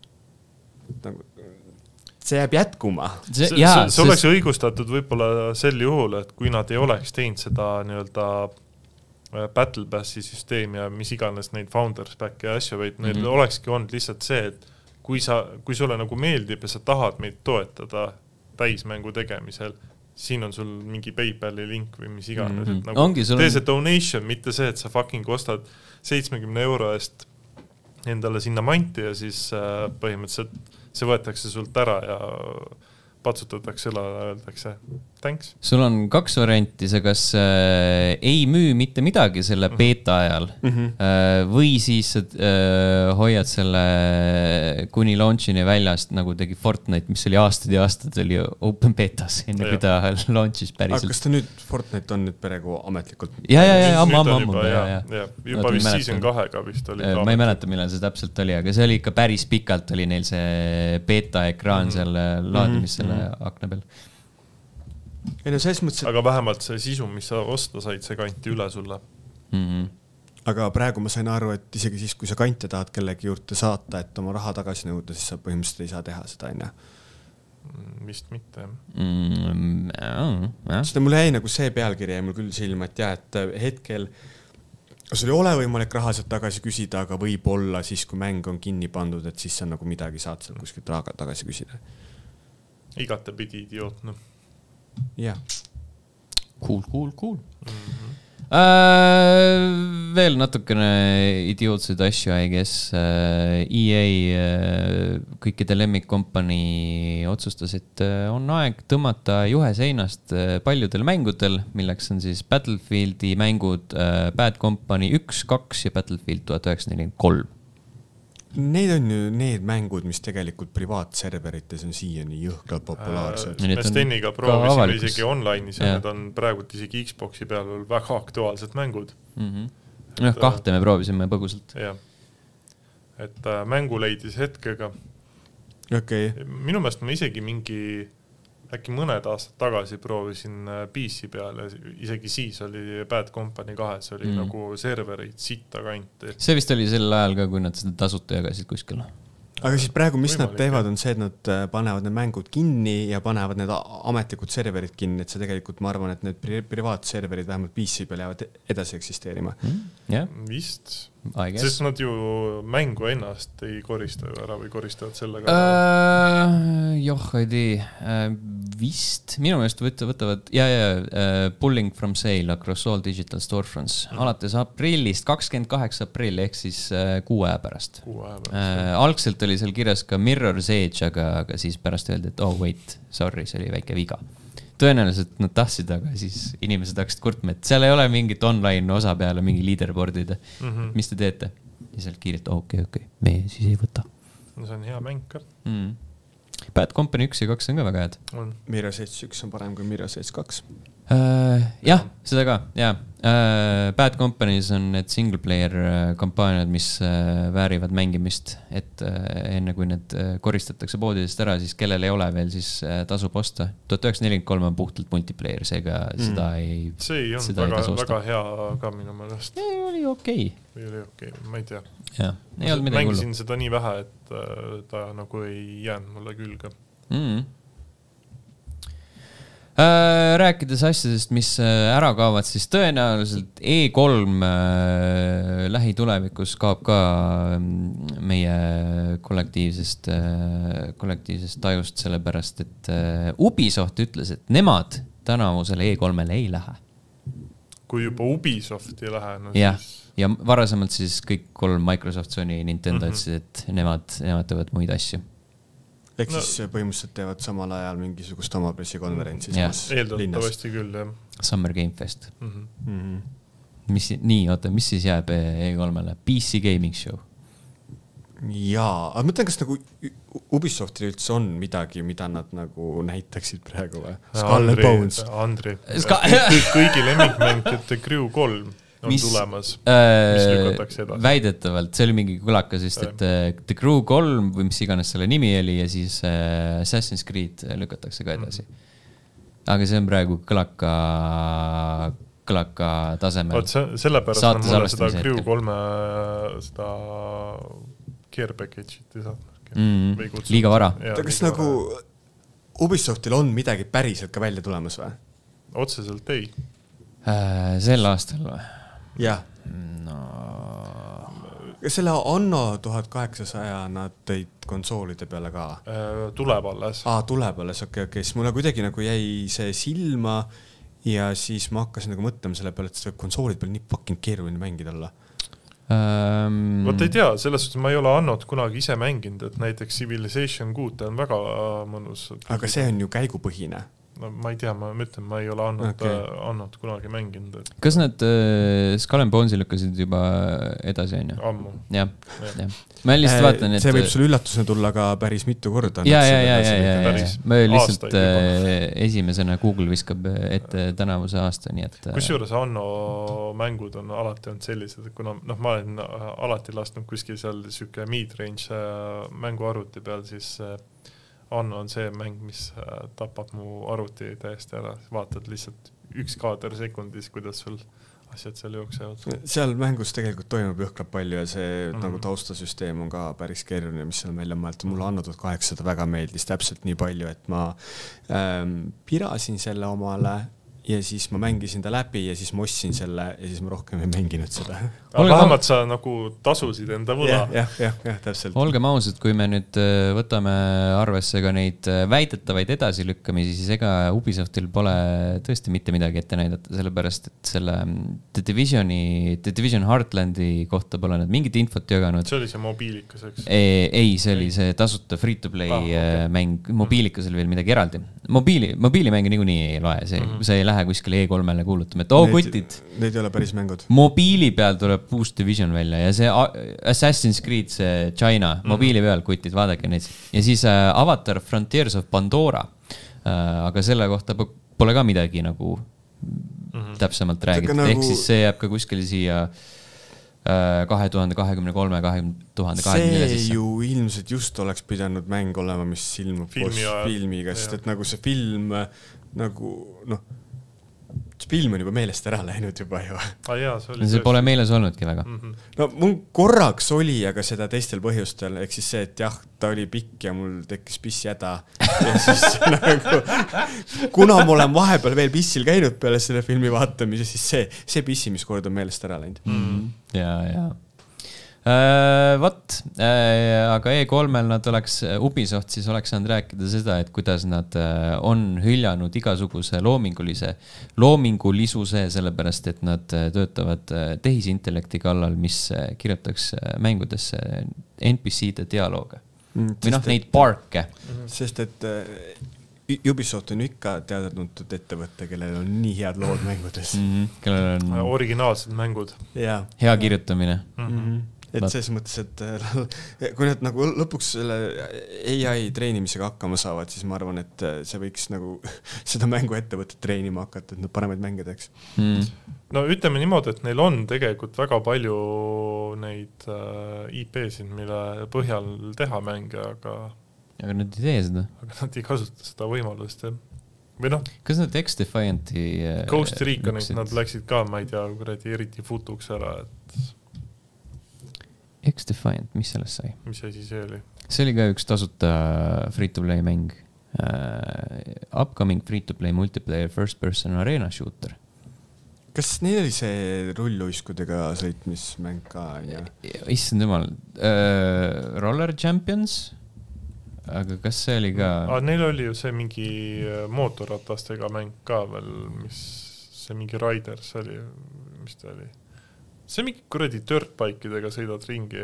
[SPEAKER 2] nagu see jääb jätkuma.
[SPEAKER 3] See, see, jaa, see oleks sest... õigustatud võib-olla sel juhul, et kui nad ei oleks teinud seda nii-öelda Battle Passi süsteemi ja mis iganes neid Founders Pack ja asju, vaid neil mm-hmm. olekski olnud lihtsalt see, et kui, sa, kui sulle nagu meeldib ja sa tahad meid toetada täismängu tegemisel, siin on sul mingi PayPali link või mis iganes. Mm-hmm. Nagu, Ongi, tee see donation, mitte see, et sa fucking ostad seitsmekümne euro eest endale sinna manti ja siis äh, põhimõtteliselt see võetakse sult ära ja patsutatakse üle ja öeldakse thanks.
[SPEAKER 1] Sul on kaks varianti, see kas äh, ei müü mitte midagi selle mm-hmm. beta ajal mm-hmm. äh, või siis äh, hoiad selle kuni launchini väljast, nagu tegi Fortnite, mis oli aastad ja aastad oli open betas, enne kui ta launchis päriselt.
[SPEAKER 2] Aga kas ta nüüd, Fortnite on nüüd peregu ametlikult?
[SPEAKER 1] Ja, ja, ja, amma, amma, amma.
[SPEAKER 3] Ja, ja. Ja, juba no, vist season kahega vist oli.
[SPEAKER 1] Äh, ma ei mäleta, millal see täpselt oli, aga see oli ikka päris pikalt, oli neil see beta ekraan mm-hmm. seal laadimisele mm-hmm. akna peal.
[SPEAKER 2] Ei, no mõttes, et...
[SPEAKER 3] Aga vähemalt see sisu, mis sa osta said, see kanti üle sulle.
[SPEAKER 1] Mm-hmm.
[SPEAKER 2] Aga praegu ma sain aru, et isegi siis, kui sa kante tahad kellegi juurde saata, et oma raha tagasi nõuda, siis sa põhimõtteliselt ei saa teha seda, enne.
[SPEAKER 3] Vist mitte.
[SPEAKER 1] Mm, jah, jah.
[SPEAKER 2] Seda mul jäi nagu see pealkiri ja mul küll silma, et jah, et hetkel sul ei ole võimalik raha sealt tagasi küsida, aga võib-olla siis, kui mäng on kinni pandud, et siis sa nagu midagi saad seal kuskilt raha tagasi küsida.
[SPEAKER 3] Igate pidi idiootne.
[SPEAKER 2] Jah.
[SPEAKER 1] Cool, cool, cool.
[SPEAKER 3] Mm-hmm.
[SPEAKER 1] Uh, veel natukene idiootseid asju, I guess. Uh, E A uh, kõikide lemmikkompanii otsustas, et uh, on aeg tõmmata juhe seinast uh, paljudel mängudel, milleks on siis Battlefieldi mängud uh, Bad Company üks, kaks ja Battlefield tuhat üheksasada nelikümmend kolm.
[SPEAKER 2] Need on ju need mängud, mis tegelikult privaatserverites on siiani jõhkralt populaarsed.
[SPEAKER 3] Me Steniga proovisime isegi online'is ja need on praegult isegi Xboxi peal väga aktuaalsed mängud.
[SPEAKER 1] Mm-hmm. No, kahte me proovisime põgusalt.
[SPEAKER 3] Jah. Et äh, mängu leidis hetkega.
[SPEAKER 2] Okay.
[SPEAKER 3] Minu meelest ma isegi mingi äkki mõned aastad tagasi proovisin P C peal ja isegi siis oli Bad Company kahes, oli mm. nagu servereid sitta kanti.
[SPEAKER 1] See vist oli sel ajal ka, kui nad seda tasuta jagasid kuskil.
[SPEAKER 2] Aga siis praegu, mis Võimalik, nad teevad, on see, et nad panevad need mängud kinni ja panevad need ametlikud serverid kinni, et see tegelikult, ma arvan, et need pri- privaatserverid vähemalt P C peal jäävad edasi eksisteerima.
[SPEAKER 1] Mm. Yeah.
[SPEAKER 3] Vist. Sest nad ju mängu ennast ei korista ära või koristavad sellega?
[SPEAKER 1] Uh, joh, ei tea. Uh, vist. Minu meelest võtavad ja, ja, uh, pulling from sale across all digital storefronts. Mm. Alates aprillist, kakskümmend kaheksa aprill, ehk siis uh, kuu aja pärast.
[SPEAKER 3] Kuu aja pärast.
[SPEAKER 1] Uh, algselt oli seal kirjas ka Mirror's Edge, aga, aga siis pärast öeldi, et oh wait, sorry, see oli väike viga. Tõenäoliselt nad tahtsid, aga siis inimesed hakkasid kurtma, et seal ei ole mingit online osa peale, mingi leaderboardide. Mm-hmm. Mis te teete? Ja seal kiirelt, okei, okei, me siis ei võta.
[SPEAKER 3] No see on hea mäng ka.
[SPEAKER 1] Mm. Bad Company üks ja kaks on ka väga head.
[SPEAKER 2] Mirror's Edge üks on parem kui Mirror's Edge kaks.
[SPEAKER 1] Uh, jah, seda ka, jah. Uh, Bad Companies on need single player kampaaniad, mis uh, väärivad mängimist, et uh, enne kui need uh, koristatakse poodidest ära, siis kellel ei ole veel, siis uh, tasub osta. tuhat üheksasada nelikümmend kolm on puhtalt multiplayer, seega mm. seda ei
[SPEAKER 3] see ei olnud väga, väga hea ka minu meelest.
[SPEAKER 1] Ei, oli okei.
[SPEAKER 3] Okay. Või oli okei, okay. ma ei tea.
[SPEAKER 1] Ja, ei olnud midagi
[SPEAKER 3] mängisin hullu. Seda nii vähe, et uh, ta nagu ei jäänud mulle külge.
[SPEAKER 1] Mm. Äh, rääkides asjadest, mis ära kaovad, siis tõenäoliselt E kolm äh, lähitulevikus kaob ka meie kollektiivsest, äh, kollektiivsest tajust, sellepärast, et äh, Ubisoft ütles, et nemad tänavusele E kolmele ei lähe.
[SPEAKER 3] Kui juba Ubisoft ei lähe, no
[SPEAKER 1] ja,
[SPEAKER 3] siis...
[SPEAKER 1] Ja varasemalt siis kõik kolm Microsoft, Sony, Nintendo mm-hmm. ütlesid, et nemad, nemad teevad muid asju.
[SPEAKER 2] Ehk no. siis põhimõtteliselt teevad samal ajal mingisugust oma pressikonverentsi.
[SPEAKER 3] Yeah. Eeldatavasti küll, jah.
[SPEAKER 1] Summer Game Fest.
[SPEAKER 3] Mm-hmm.
[SPEAKER 1] Mm-hmm. Mis, nii, oota, mis siis jääb E kolmele? P C Gaming Show.
[SPEAKER 2] Jaa, aga mõtlen, kas nagu Ubisoftil üldse on midagi, mida nad nagu näitaksid praegu või? Skull and Bones.
[SPEAKER 3] Andri. Ska- kõigi lemmikmäng, et Crew kolm on mis, tulemas,
[SPEAKER 1] äh,
[SPEAKER 3] mis lükatakse edasi.
[SPEAKER 1] Väidetavalt, see oli mingi kõlakas vist, et äh, The Crew kolm või mis iganes selle nimi oli ja siis äh, Assassin's Creed lükatakse ka edasi. Mm. Aga see on praegu kõlaka, kõlaka tasemel.
[SPEAKER 3] Oot, see, sellepärast on mulle seda Crew kolme seda care package'it ei saanud.
[SPEAKER 1] Mm, liiga vara.
[SPEAKER 2] Ja, ta kas nagu vara. Ubisoftil on midagi päriselt ka välja tulemas või?
[SPEAKER 3] Otseselt ei.
[SPEAKER 1] Äh, sel aastal või?
[SPEAKER 2] Jah.
[SPEAKER 1] No.
[SPEAKER 2] Selle Anno tuhat kaheksasaja nad tõid konsoolide peale ka?
[SPEAKER 3] Tuleb alles.
[SPEAKER 2] Aa, tuleb alles, okei, okei. Siis mulle kuidagi nagu jäi see silma ja siis ma hakkasin nagu mõtlema selle peale, et see konsoolid peale nii fucking keeruline mängida olla.
[SPEAKER 1] Um...
[SPEAKER 3] Vot ei tea, selles suhtes ma ei ole Annot kunagi ise mänginud, et näiteks Civilization kuus on väga mõnus.
[SPEAKER 2] Aga see on ju käigupõhine.
[SPEAKER 3] No, ma ei tea, ma mõtlen, ma ei ole Annot, okay. Annot kunagi mänginud. Et...
[SPEAKER 1] Kas nad äh, Skull and Bones'i lükkasid juba edasi, on ju?
[SPEAKER 3] Ammu.
[SPEAKER 1] Jah, jah. Ma lihtsalt vaatan, et...
[SPEAKER 2] See võib sul üllatusena tulla ka päris mitu korda.
[SPEAKER 1] Ja, ja, ja, ja, ja, ja. Ma lihtsalt äh, esimesena Google viskab ette tänavuse aasta, nii et...
[SPEAKER 3] Kusjuures Anno mängud on alati olnud sellised, et kuna noh, ma olen alati lasknud kuskil seal süke mid-range mänguarvuti peal, siis... Anno on see mäng, mis tapab mu arvuti täiesti ära. Vaatad lihtsalt üks kaader sekundis, kuidas sul asjad seal jooksevad.
[SPEAKER 2] Seal mängus tegelikult toimub jõhkralt palju ja see mm-hmm. nagu taustasüsteem on ka päris keeruline, mis seal välja mõelda. Mulle Anno tuhat kaheksasada väga meeldis täpselt nii palju, et ma ähm, pirasin selle omale ja siis ma mängisin ta läbi ja siis ma ostsin selle ja siis ma rohkem ei mänginud seda.
[SPEAKER 3] Aga vähemalt sa nagu tasusid enda võla.
[SPEAKER 2] Jah, jah, jah, jah, täpselt.
[SPEAKER 1] Olgem ausad, kui me nüüd võtame arvesse ka neid väidetavaid edasilükkamisi, siis ega Ubisoftil pole tõesti mitte midagi ette näidata, sellepärast, et selle The Divisioni, The Division Heartlandi kohta pole nad mingit infot jaganud.
[SPEAKER 3] See oli see mobiilikas, eks?
[SPEAKER 1] Ei, ei see oli see tasuta free-to-play ah, okay. mäng. Mobiilikasel veel midagi eraldi. Mobiili, mobiilimänge niikuinii ei loe, see, mm-hmm. see ei lähe kuskile E kolmele kuulutama, et oo oh, kutid.
[SPEAKER 2] Need ei ole päris mängud.
[SPEAKER 1] Mobiili peal tuleb uus Division välja ja see Assassin's Creed, see China, mm-hmm. mobiili peal kutid, vaadake neid. Ja siis äh, Avatar Frontiers of Pandora. Äh, aga selle kohta pole ka midagi nagu mm-hmm. täpsemalt räägitud. Nagu... Ehk siis see jääb ka kuskil siia kahe tuhande kahekümne kolme, kahe tuhande kahekümne nelja
[SPEAKER 2] see ju ilmselt just oleks pidanud mäng olema, mis ilmub Filmi koos filmiga, sest et nagu see film nagu, noh, see film on juba meelest ära läinud juba ju.
[SPEAKER 3] Ah, jaa, see oli
[SPEAKER 1] see tõesti. Pole meeles olnudki väga.
[SPEAKER 3] Mm-hmm.
[SPEAKER 2] No mul korraks oli, aga seda teistel põhjustel, ehk siis see, et jah, ta oli pikk ja mul tekkis pissjäda. Ja siis nagu, kuna ma olen vahepeal veel pissil käinud peale selle filmi vaatamise, siis see, see pissimiskord on meelest ära läinud.
[SPEAKER 1] Mm-hmm. Ja, ja. Äh, Vot, äh, aga E kolmel nad oleks, Ubisoft siis oleks saanud rääkida seda, et kuidas nad äh, on hüljanud igasuguse loomingulise, loomingulisuse, sellepärast, et nad töötavad äh, tehisintellekti kallal, mis äh, kirjutaks äh, mängudesse N P C-de dialooga. Mm, või noh, neid parke.
[SPEAKER 2] Sest et äh, Ubisoft on ikka teadanuntud ettevõtte, kellel on nii head lood mängudes.
[SPEAKER 1] Mm-hmm. Kellel on...
[SPEAKER 3] Originaalsed mängud.
[SPEAKER 2] Ja.
[SPEAKER 1] Hea kirjutamine.
[SPEAKER 2] Mm-hmm. Et selles mõttes, et kui nad nagu lõpuks selle A I treenimisega hakkama saavad, siis ma arvan, et see võiks nagu seda mängu ettevõtet treenima hakata, et nad paremaid mänge teeks.
[SPEAKER 1] Mm.
[SPEAKER 3] No ütleme niimoodi, et neil on tegelikult väga palju neid I P-sid, mille põhjal teha mänge, aga...
[SPEAKER 1] Aga nad ei tee seda.
[SPEAKER 3] Aga nad ei kasuta seda võimalust, jah. Või noh...
[SPEAKER 1] Kas nad X-Defianti...
[SPEAKER 3] Ghost Reconit, nad läksid ka, ma ei tea, kuradi eriti futuks ära, et...
[SPEAKER 1] X-Defiant, mis sellest sai?
[SPEAKER 3] Mis asi see oli?
[SPEAKER 1] See oli ka üks tasuta free-to-play mäng. Uh, upcoming free-to-play multiplayer first-person arena shooter.
[SPEAKER 2] Kas neil oli see rulluiskudega sõitmismäng ka? Ja?
[SPEAKER 1] Issand jumal. Uh, Roller Champions? Aga kas see oli ka...
[SPEAKER 3] Ah, neil oli ju see mingi mootorratastega mäng ka veel, mis see mingi Riders oli, mis ta oli? See mingi kuradi dirtbike'idega sõidad ringi.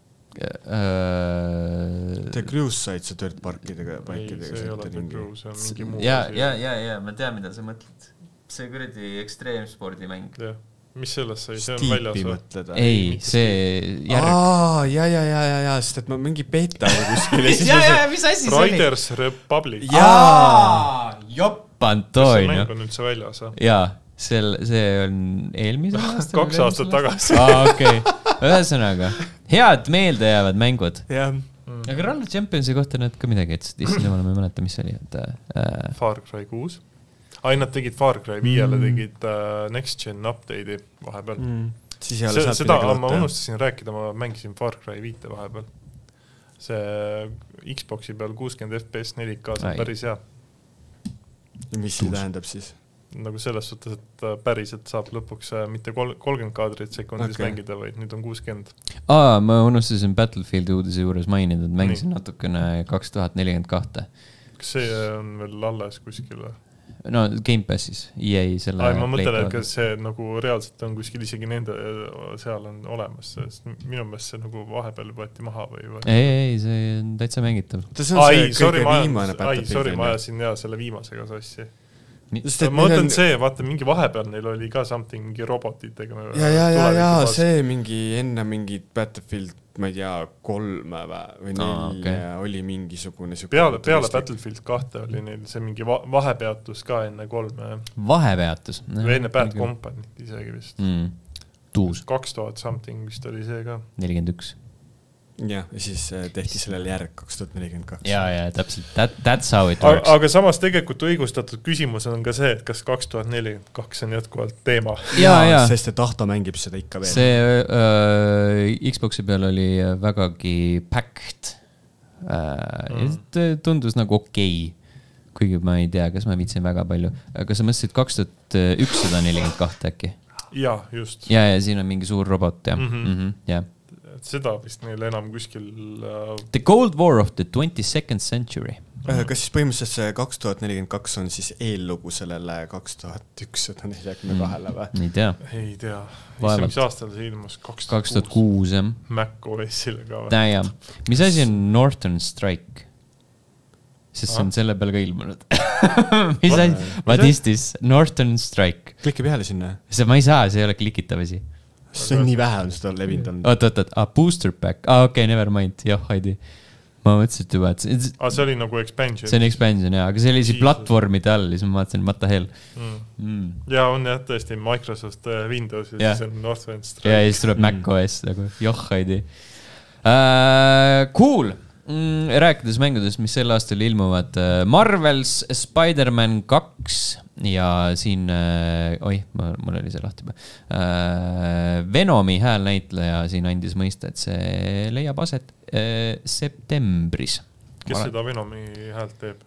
[SPEAKER 1] Uh,
[SPEAKER 2] The Cruise said see dirtbike'idega
[SPEAKER 3] ei, see ei ole The Cruise, see on mingi muu.
[SPEAKER 1] Ja, ja, ja, ja, ma tean, mida sa mõtled. See kuradi ekstreemspordi mäng.
[SPEAKER 3] Ja. Mis sellest sai? See
[SPEAKER 2] on väljas mõtleda.
[SPEAKER 1] Ei, see järg.
[SPEAKER 2] Aa, ja, ja, ja, ja, ja, sest et ma mingi beta või kuskile.
[SPEAKER 1] ja, ja, ja, mis asi see oli?
[SPEAKER 3] Riders Republic.
[SPEAKER 1] Jaa, jopp, Antonio.
[SPEAKER 3] See mäng on üldse väljas.
[SPEAKER 1] Jaa. Sel, see on eelmise aasta.
[SPEAKER 3] Kaks aastat tagasi.
[SPEAKER 1] Aa, okei. Okay. Ühesõnaga, head meelde jäävad mängud.
[SPEAKER 2] Jah.
[SPEAKER 1] Mm. Aga Roller Championsi kohta nad ka midagi ütlesid. Issand jumal, ma ei mäleta, mis oli. Et, äh...
[SPEAKER 3] Far Cry kuus. Ai, nad tegid Far Cry viiele, mm. tegid uh, Next Gen update'i vahepeal.
[SPEAKER 2] Mm. Siis
[SPEAKER 3] see, seda ma unustasin rääkida, ma mängisin Far Cry viite vahepeal. See Xboxi peal kuuskümmend F P S neli K saab päris hea.
[SPEAKER 2] Ja mis see tähendab siis?
[SPEAKER 3] Nagu selles suhtes, et päriselt saab lõpuks mitte kolmkümmend kaadrit sekundis okay. mängida, vaid nüüd on kuuskümmend.
[SPEAKER 1] Aa, ma unustasin Battlefieldi uudise juures mainida, et mängisin Nii. natukene kaks tuhat nelikümmend kaks.
[SPEAKER 3] Kas see on veel alles kuskil?
[SPEAKER 1] No Game Passis, E A selle...
[SPEAKER 3] Ai, ma mõtlen, et kas see nagu reaalselt on kuskil isegi nende seal on olemas, sest minu meelest see nagu vahepeal võeti maha või... või...
[SPEAKER 1] Ei, ei, see on täitsa mängitav.
[SPEAKER 3] Ai, sorry, ma, ai, sorry, ma ajasin jah selle viimasega sassi. Sest, ma mõtlen on... see, vaata mingi vahepeal neil oli ka something mingi robotitega.
[SPEAKER 2] Ja, ja, ja, ja see mingi enne mingit Battlefield, ma ei tea, kolme või nelja ah, okay. oli mingisugune...
[SPEAKER 3] Peale, peale Battlefield kahte oli neil see mingi va vahepeatus ka enne kolme.
[SPEAKER 1] Vahepeatus?
[SPEAKER 3] Või enne Bad Company't isegi vist.
[SPEAKER 1] Mm. Tuus.
[SPEAKER 3] kaks tuhat something vist oli see ka.
[SPEAKER 1] nelikümmend üks.
[SPEAKER 2] Ja, ja siis tehti sellel järg kaks tuhat nelikümmend kaks.
[SPEAKER 1] Ja, ja, täpselt. That, that's how it works.
[SPEAKER 3] Aga samas tegelikult õigustatud küsimus on ka see, et kas kaks tuhat nelikümmend kaks on jätkuvalt teema.
[SPEAKER 1] Ja, ja.
[SPEAKER 2] Sest et Tahto mängib seda ikka veel.
[SPEAKER 1] See äh, Xboxi peal oli vägagi packed. Äh, mm. Tundus nagu okei. kuigi ma ei tea, kas ma viitsin väga palju. Kas sa mõtlesid kaks tuhat ükssada nelikümmend kaks äkki?
[SPEAKER 3] Ja, just.
[SPEAKER 1] Ja, ja siin on mingi suur robot, ja.
[SPEAKER 3] Mm-hmm.
[SPEAKER 1] Mm-hmm, ja.
[SPEAKER 3] Seda vist neil enam kuskil... Uh...
[SPEAKER 1] The Cold War of the twenty-second century.
[SPEAKER 2] Mm-hmm. Kas siis põhimõtteliselt see kaks tuhat nelikümmend kaks on siis eellugu sellele kaks tuhat ükssada nelikümmend kahele või?
[SPEAKER 1] Ei tea.
[SPEAKER 3] Ei tea. Issa, mis aastal see ilmus?
[SPEAKER 1] kaks tuhat kuus, jah.
[SPEAKER 3] Mac O S-ile ka.
[SPEAKER 1] Tä, jah. Mis asi on Northern Strike? Sest see on selle peale ka ilmunud. Mis asi? What is this? Northern Strike.
[SPEAKER 2] Klikki peale sinna.
[SPEAKER 1] See ma ei saa, see ei ole klikitav asi.
[SPEAKER 2] See on nii vähe on seda levinud olnud.
[SPEAKER 1] Oot, oot, oot. Ah, booster pack. Ah, okei, okay, never mind. Jah, Heidi. Ma mõtlesin juba, et...
[SPEAKER 3] Ah, see oli nagu expansion.
[SPEAKER 1] See on expansion, jah. Aga see oli siis platvormide all, siis ma vaatasin, what the hell.
[SPEAKER 3] Mm. Mm. Ja, on jah tõesti Microsoft Windows ja siis on Northern Strike.
[SPEAKER 1] Ja, ja siis tuleb mm. Mac O S, nagu, joh, Heidi. Uh, cool. Mm, rääkides mängudest, mis sel aastal ilmuvad. Marvel's Spider-Man kaks ja siin, uh, oi, mul oli see lahti juba. Uh, Venomi häälnäitleja siin andis mõista, et see leiab aset uh, septembris.
[SPEAKER 3] Kes Ma seda Venomi häält teeb?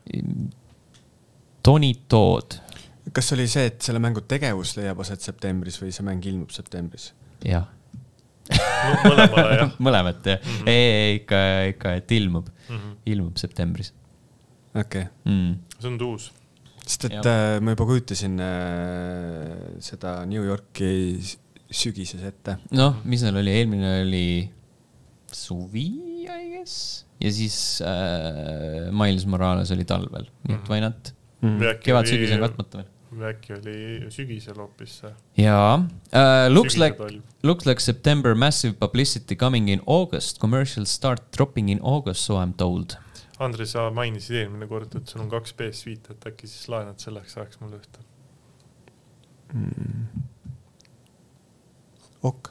[SPEAKER 1] Tony Todd.
[SPEAKER 2] Kas oli see, et selle mängu tegevus leiab aset septembris või see mäng ilmub septembris?
[SPEAKER 1] Jah.
[SPEAKER 3] Mõlemale, jah.
[SPEAKER 1] Mõlemat, jah. Mm-hmm. Ei, ikka, ikka, et ilmub. Mm-hmm. Ilmub septembris.
[SPEAKER 2] Okei. Okay.
[SPEAKER 1] Mm.
[SPEAKER 3] See on tuus.
[SPEAKER 2] Sest et äh, ma juba kujutasin äh, seda New Yorki sügises ette.
[SPEAKER 1] Noh, mis neil oli? Eelmine oli suvi, I guess. Ja siis äh, Miles Morales oli talvel. Nii et why not? Mm. Kevad sügis on katmata veel.
[SPEAKER 3] Äkki oli sügisel hoopis see.
[SPEAKER 1] Jaa. Uh, looks, like, looks like September massive publicity coming in August. Commercials start dropping in August, so I'm told.
[SPEAKER 3] Andri, sa mainisid eelmine kord, et sul on kaks P S viis, et äkki siis laenad selleks ajaks mulle ühte.
[SPEAKER 2] Mm. Ok.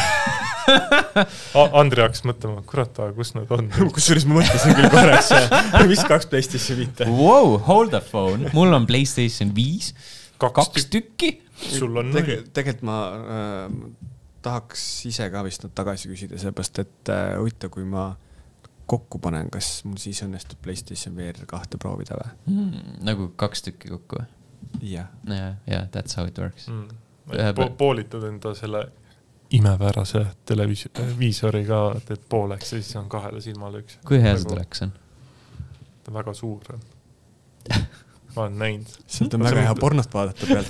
[SPEAKER 3] Andri hakkas mõtlema, kurat, kus nad on?
[SPEAKER 2] Kusjuures ma mõtlesin küll korraks, mis kaks PlayStation viite?
[SPEAKER 1] Wow, hold the phone. Mul on PlayStation viis. Kaks, kaks tükki.
[SPEAKER 3] Sul on
[SPEAKER 2] Tege, tegelikult ma äh, tahaks ise ka vist nad tagasi küsida, sellepärast et äh, huvita, kui ma kokku panen, kas mul siis õnnestub PlayStation V R kahte proovida või?
[SPEAKER 1] Mm, nagu kaks tükki kokku või?
[SPEAKER 2] Jah.
[SPEAKER 1] Yeah, yeah, that's how it works.
[SPEAKER 3] Mm. Po poolitad enda selle imevärase televiisoriga, et pooleks ja siis on kahele silmale üks.
[SPEAKER 1] Kui hea see teleks on?
[SPEAKER 3] Ta väga suur on. Ma olen näinud.
[SPEAKER 2] Sealt on väga hea pornost vaadata pealt.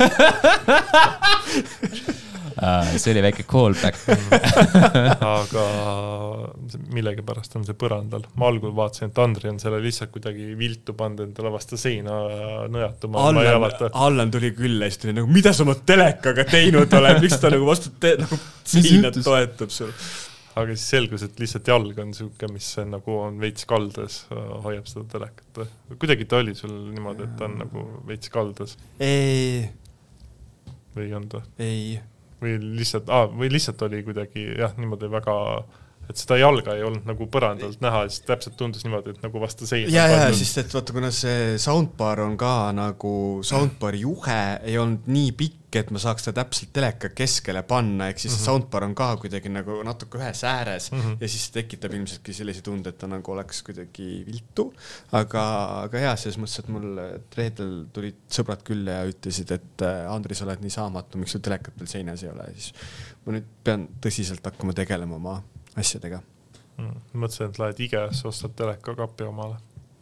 [SPEAKER 1] See oli väike callback.
[SPEAKER 3] Aga millegi pärast on see põrandal. Ma algul vaatasin, et Andri on selle lihtsalt kuidagi viltu pannud endale vastu seina nõjatuma.
[SPEAKER 2] Allan, Allan tuli küll ja siis tuli nagu, mida sa oma telekaga teinud oled? Miks ta nagu vastu te nagu seina toetab sul?
[SPEAKER 3] Aga siis selgus, et lihtsalt jalg on siuke, mis nagu on veits kaldes, hoiab seda telekat. Kuidagi ta oli sul niimoodi, et ta on nagu veits kaldes?
[SPEAKER 2] Ei.
[SPEAKER 3] Või on ta?
[SPEAKER 2] Ei.
[SPEAKER 3] Või lihtsalt, ah, või lihtsalt oli kuidagi jah, niimoodi väga, et seda jalga ei olnud nagu põrandalt näha, siis täpselt tundus niimoodi, et nagu vastu seina.
[SPEAKER 2] Ja, ja, siis et vaata, kuna see soundbar on ka nagu soundbari juhe ei olnud nii pikk, et ma saaks ta täpselt teleka keskele panna, ehk siis mm -hmm. soundbar on ka kuidagi nagu natuke ühes ääres mm -hmm. ja siis tekitab ilmseltki sellise tunde, et ta nagu oleks kuidagi viltu, aga, aga hea, selles mõttes, et mul reedel tulid sõbrad küll ja ütlesid, et Andri, sa oled nii saamatu, miks sul telekat veel seinas ei ole, siis ma nüüd pean tõsiselt hakkama tegelema oma asjadega.
[SPEAKER 3] Mm, mõtlesin, et lähed IKEA-sse, ostad teleka kapi omale.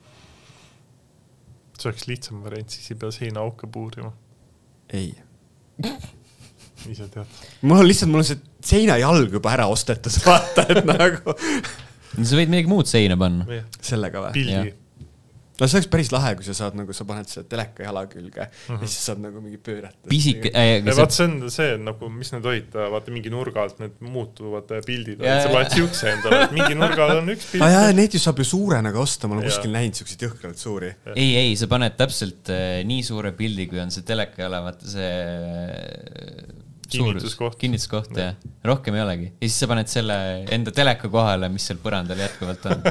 [SPEAKER 3] See oleks lihtsam variant, siis ei pea seina auke puurima.
[SPEAKER 2] Ei.
[SPEAKER 3] Ise tead.
[SPEAKER 2] Mul on lihtsalt, mul on see seina jalg juba ära ostetud, vaata, et nagu...
[SPEAKER 1] Sa võid midagi muud seina panna.
[SPEAKER 2] Sellega või?
[SPEAKER 3] Pildi.
[SPEAKER 2] No see oleks päris lahe, kui sa saad nagu, sa paned seda teleka jala külge mm -hmm. ja siis saad nagu mingi pöörata.
[SPEAKER 1] Pisik...
[SPEAKER 3] Äh, ja vaat see on see, nagu, mis need hoid, vaata mingi nurga alt need muutuvad pildid. Ja, sa paned siukse endale, et mingi nurga on üks pild.
[SPEAKER 2] Ah, jah, neid ju saab ju suurena ka osta, ma olen kuskil näinud siukseid jõhkralt suuri.
[SPEAKER 1] Ja. Ei, ei, sa paned täpselt äh, nii suure pildi, kui on see teleka jala, vaata see...
[SPEAKER 3] Kinnituskoht.
[SPEAKER 1] Kinnituskoht, jah. Rohkem ei olegi. Ja siis sa paned selle enda teleka kohale, mis seal põrandal jätkuvalt on.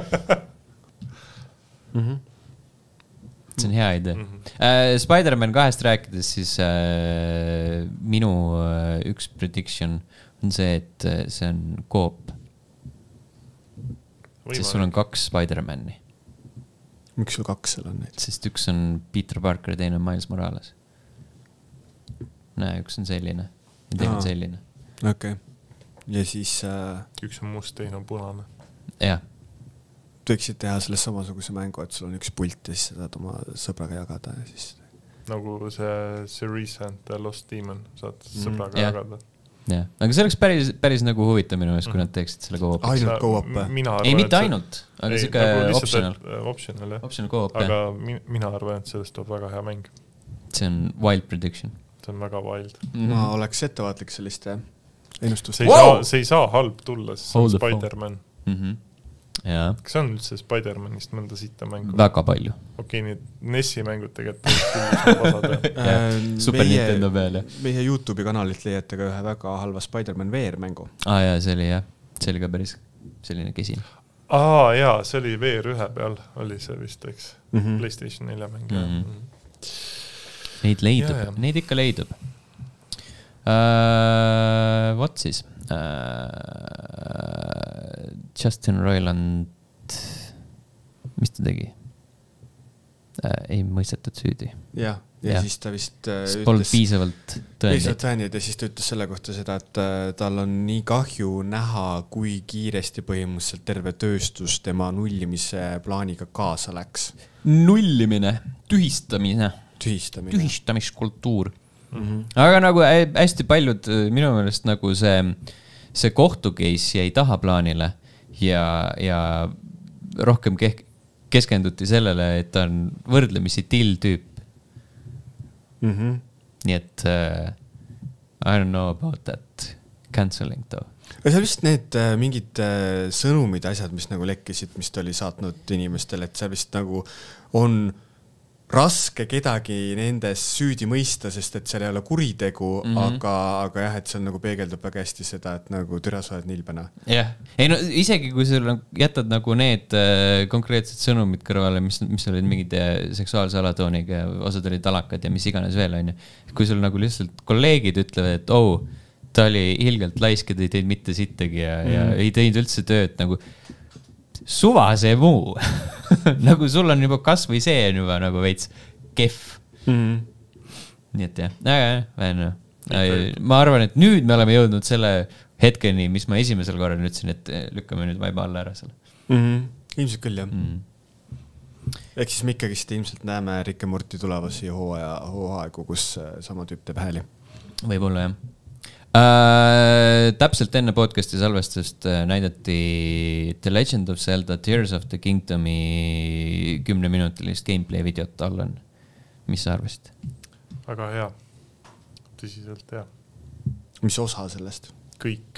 [SPEAKER 2] Mhm.
[SPEAKER 1] See on hea idee. Mm -hmm. uh, Spider-Man kahest rääkides, siis uh, minu uh, üks prediction on see, et uh, see on koop. Siis sul on kaks Spider-Mani.
[SPEAKER 2] miks sul kaks seal on neid?
[SPEAKER 1] Sest üks on Peter Parker ja teine on Miles Morales. Näe, üks on selline ja teine on selline.
[SPEAKER 2] Okei. Okay. Ja siis... Äh...
[SPEAKER 3] Üks on must, teine on punane.
[SPEAKER 1] Jah.
[SPEAKER 2] Võiksid teha sellest samasuguse mängu, et sul on üks pult ja siis saad oma sõbraga jagada ja siis...
[SPEAKER 3] Nagu see, see Recent Lost Demon, saad mm. sõbraga
[SPEAKER 1] ja.
[SPEAKER 3] jagada.
[SPEAKER 1] Jah, aga see oleks päris, päris nagu huvitav minu ees, kui nad teeksid selle co-op.
[SPEAKER 2] Ainult co-op?
[SPEAKER 1] Ei, mitte ainult, aga see ka
[SPEAKER 3] nagu
[SPEAKER 1] optional.
[SPEAKER 3] Optional, jah.
[SPEAKER 1] Optional co-op,
[SPEAKER 3] aga mi, mina arvan, et sellest tuleb väga hea mäng.
[SPEAKER 1] See on wild prediction.
[SPEAKER 3] See on väga wild.
[SPEAKER 2] Mm-hmm. Ma oleks ettevaatlik selliste ennustust.
[SPEAKER 3] See, wow! see ei saa halb tulla, sest see on Spider-Man.
[SPEAKER 1] Mm-hmm. Ja.
[SPEAKER 3] Kas on üldse Spider-Manist mõnda sitta mängu?
[SPEAKER 1] Väga palju.
[SPEAKER 3] Okei, okay, nii Nessi mängud tegelikult
[SPEAKER 1] Super Nintendo peal, jah.
[SPEAKER 2] Meie YouTube'i kanalilt leiate ka ühe väga halva Spider-Man V R mängu.
[SPEAKER 1] Aa, jaa, see oli jah. See oli ka päris selline kesin.
[SPEAKER 3] Aa, jaa, see oli V R ühe peal. Oli see vist, eks?
[SPEAKER 2] Mm-hmm.
[SPEAKER 3] PlayStation nelja mäng.
[SPEAKER 1] Mm-hmm. Neid leidub, ja, ja. Neid ikka leidub. Uh, what siis? Uh, Justin Roiland, mis ta tegi? Uh, ei mõistetud süüdi.
[SPEAKER 2] Ja, ja, ja siis ta vist uh,
[SPEAKER 1] ütles... Polnud piisavalt tõendeid.
[SPEAKER 2] tõendeid ja siis ta ütles selle kohta seda, et uh, tal on nii kahju näha, kui kiiresti põhimõtteliselt terve tööstus tema nullimise plaaniga kaasa läks.
[SPEAKER 1] Nullimine, tühistamine.
[SPEAKER 2] Tühistamine.
[SPEAKER 1] Tühistamiskultuur. Mm-hmm. Aga nagu hästi paljud minu meelest nagu see, see kohtukeis jäi taha plaanile ja, ja rohkem ke- keskenduti sellele, et ta on võrdlemisi till tüüp.
[SPEAKER 2] Mm-hmm.
[SPEAKER 1] Nii et uh, I don't know about that cancelling though.
[SPEAKER 2] Ja seal vist need uh, mingid uh, sõnumid, asjad, mis nagu lekkisid, mis ta oli saatnud inimestele, et seal vist nagu on raske kedagi nendes süüdi mõista, sest et seal ei ole kuritegu, mm-hmm. aga, aga jah, et seal nagu peegeldab väga hästi seda, et nagu türa sa oled nilbena.
[SPEAKER 1] Jah, ei no isegi kui sul jätad nagu need äh, konkreetsed sõnumid kõrvale, mis, mis olid mingid seksuaalse alatooniga ja osad olid alakad ja mis iganes veel on. Kui sul nagu lihtsalt kolleegid ütlevad, et oh, ta oli ilgelt laisk ja ta ei teinud mitte sittagi ja, mm-hmm. ja ei teinud üldse tööd nagu suva see muu. Nagu sul on juba kas või see on juba nagu veits kehv. Mm-hmm. Nii et jah, aga vähene. Ma arvan, et nüüd me oleme jõudnud selle hetkeni, mis ma esimesel korral ütlesin, et lükkame nüüd vaiba alla ära selle.
[SPEAKER 2] Mm-hmm. Ilmselt küll, jah.
[SPEAKER 1] Mm-hmm.
[SPEAKER 2] Ehk siis me ikkagist ilmselt näeme Rick ja Morty tulevasi hooaja, hooaegu, kus sama tüüp teeb hääli.
[SPEAKER 1] Võib-olla, jah. Uh, täpselt enne podcasti salvestust uh, näidati The Legend of Zelda Tears of the Kingdomi kümneminutilist gameplay videot Allan. Mis sa arvasid?
[SPEAKER 3] Väga hea. Tõsiselt hea.
[SPEAKER 2] Mis osa sellest?
[SPEAKER 3] Kõik.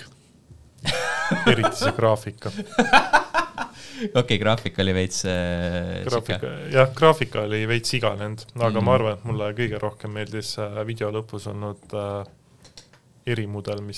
[SPEAKER 3] Eriti see graafika.
[SPEAKER 1] Okei, okay, graafika oli veits uh,
[SPEAKER 3] graafika, jah, graafika oli veits iganend, aga mm. ma arvan, et mulle kõige rohkem meeldis video lõpus olnud uh, erimudel, mis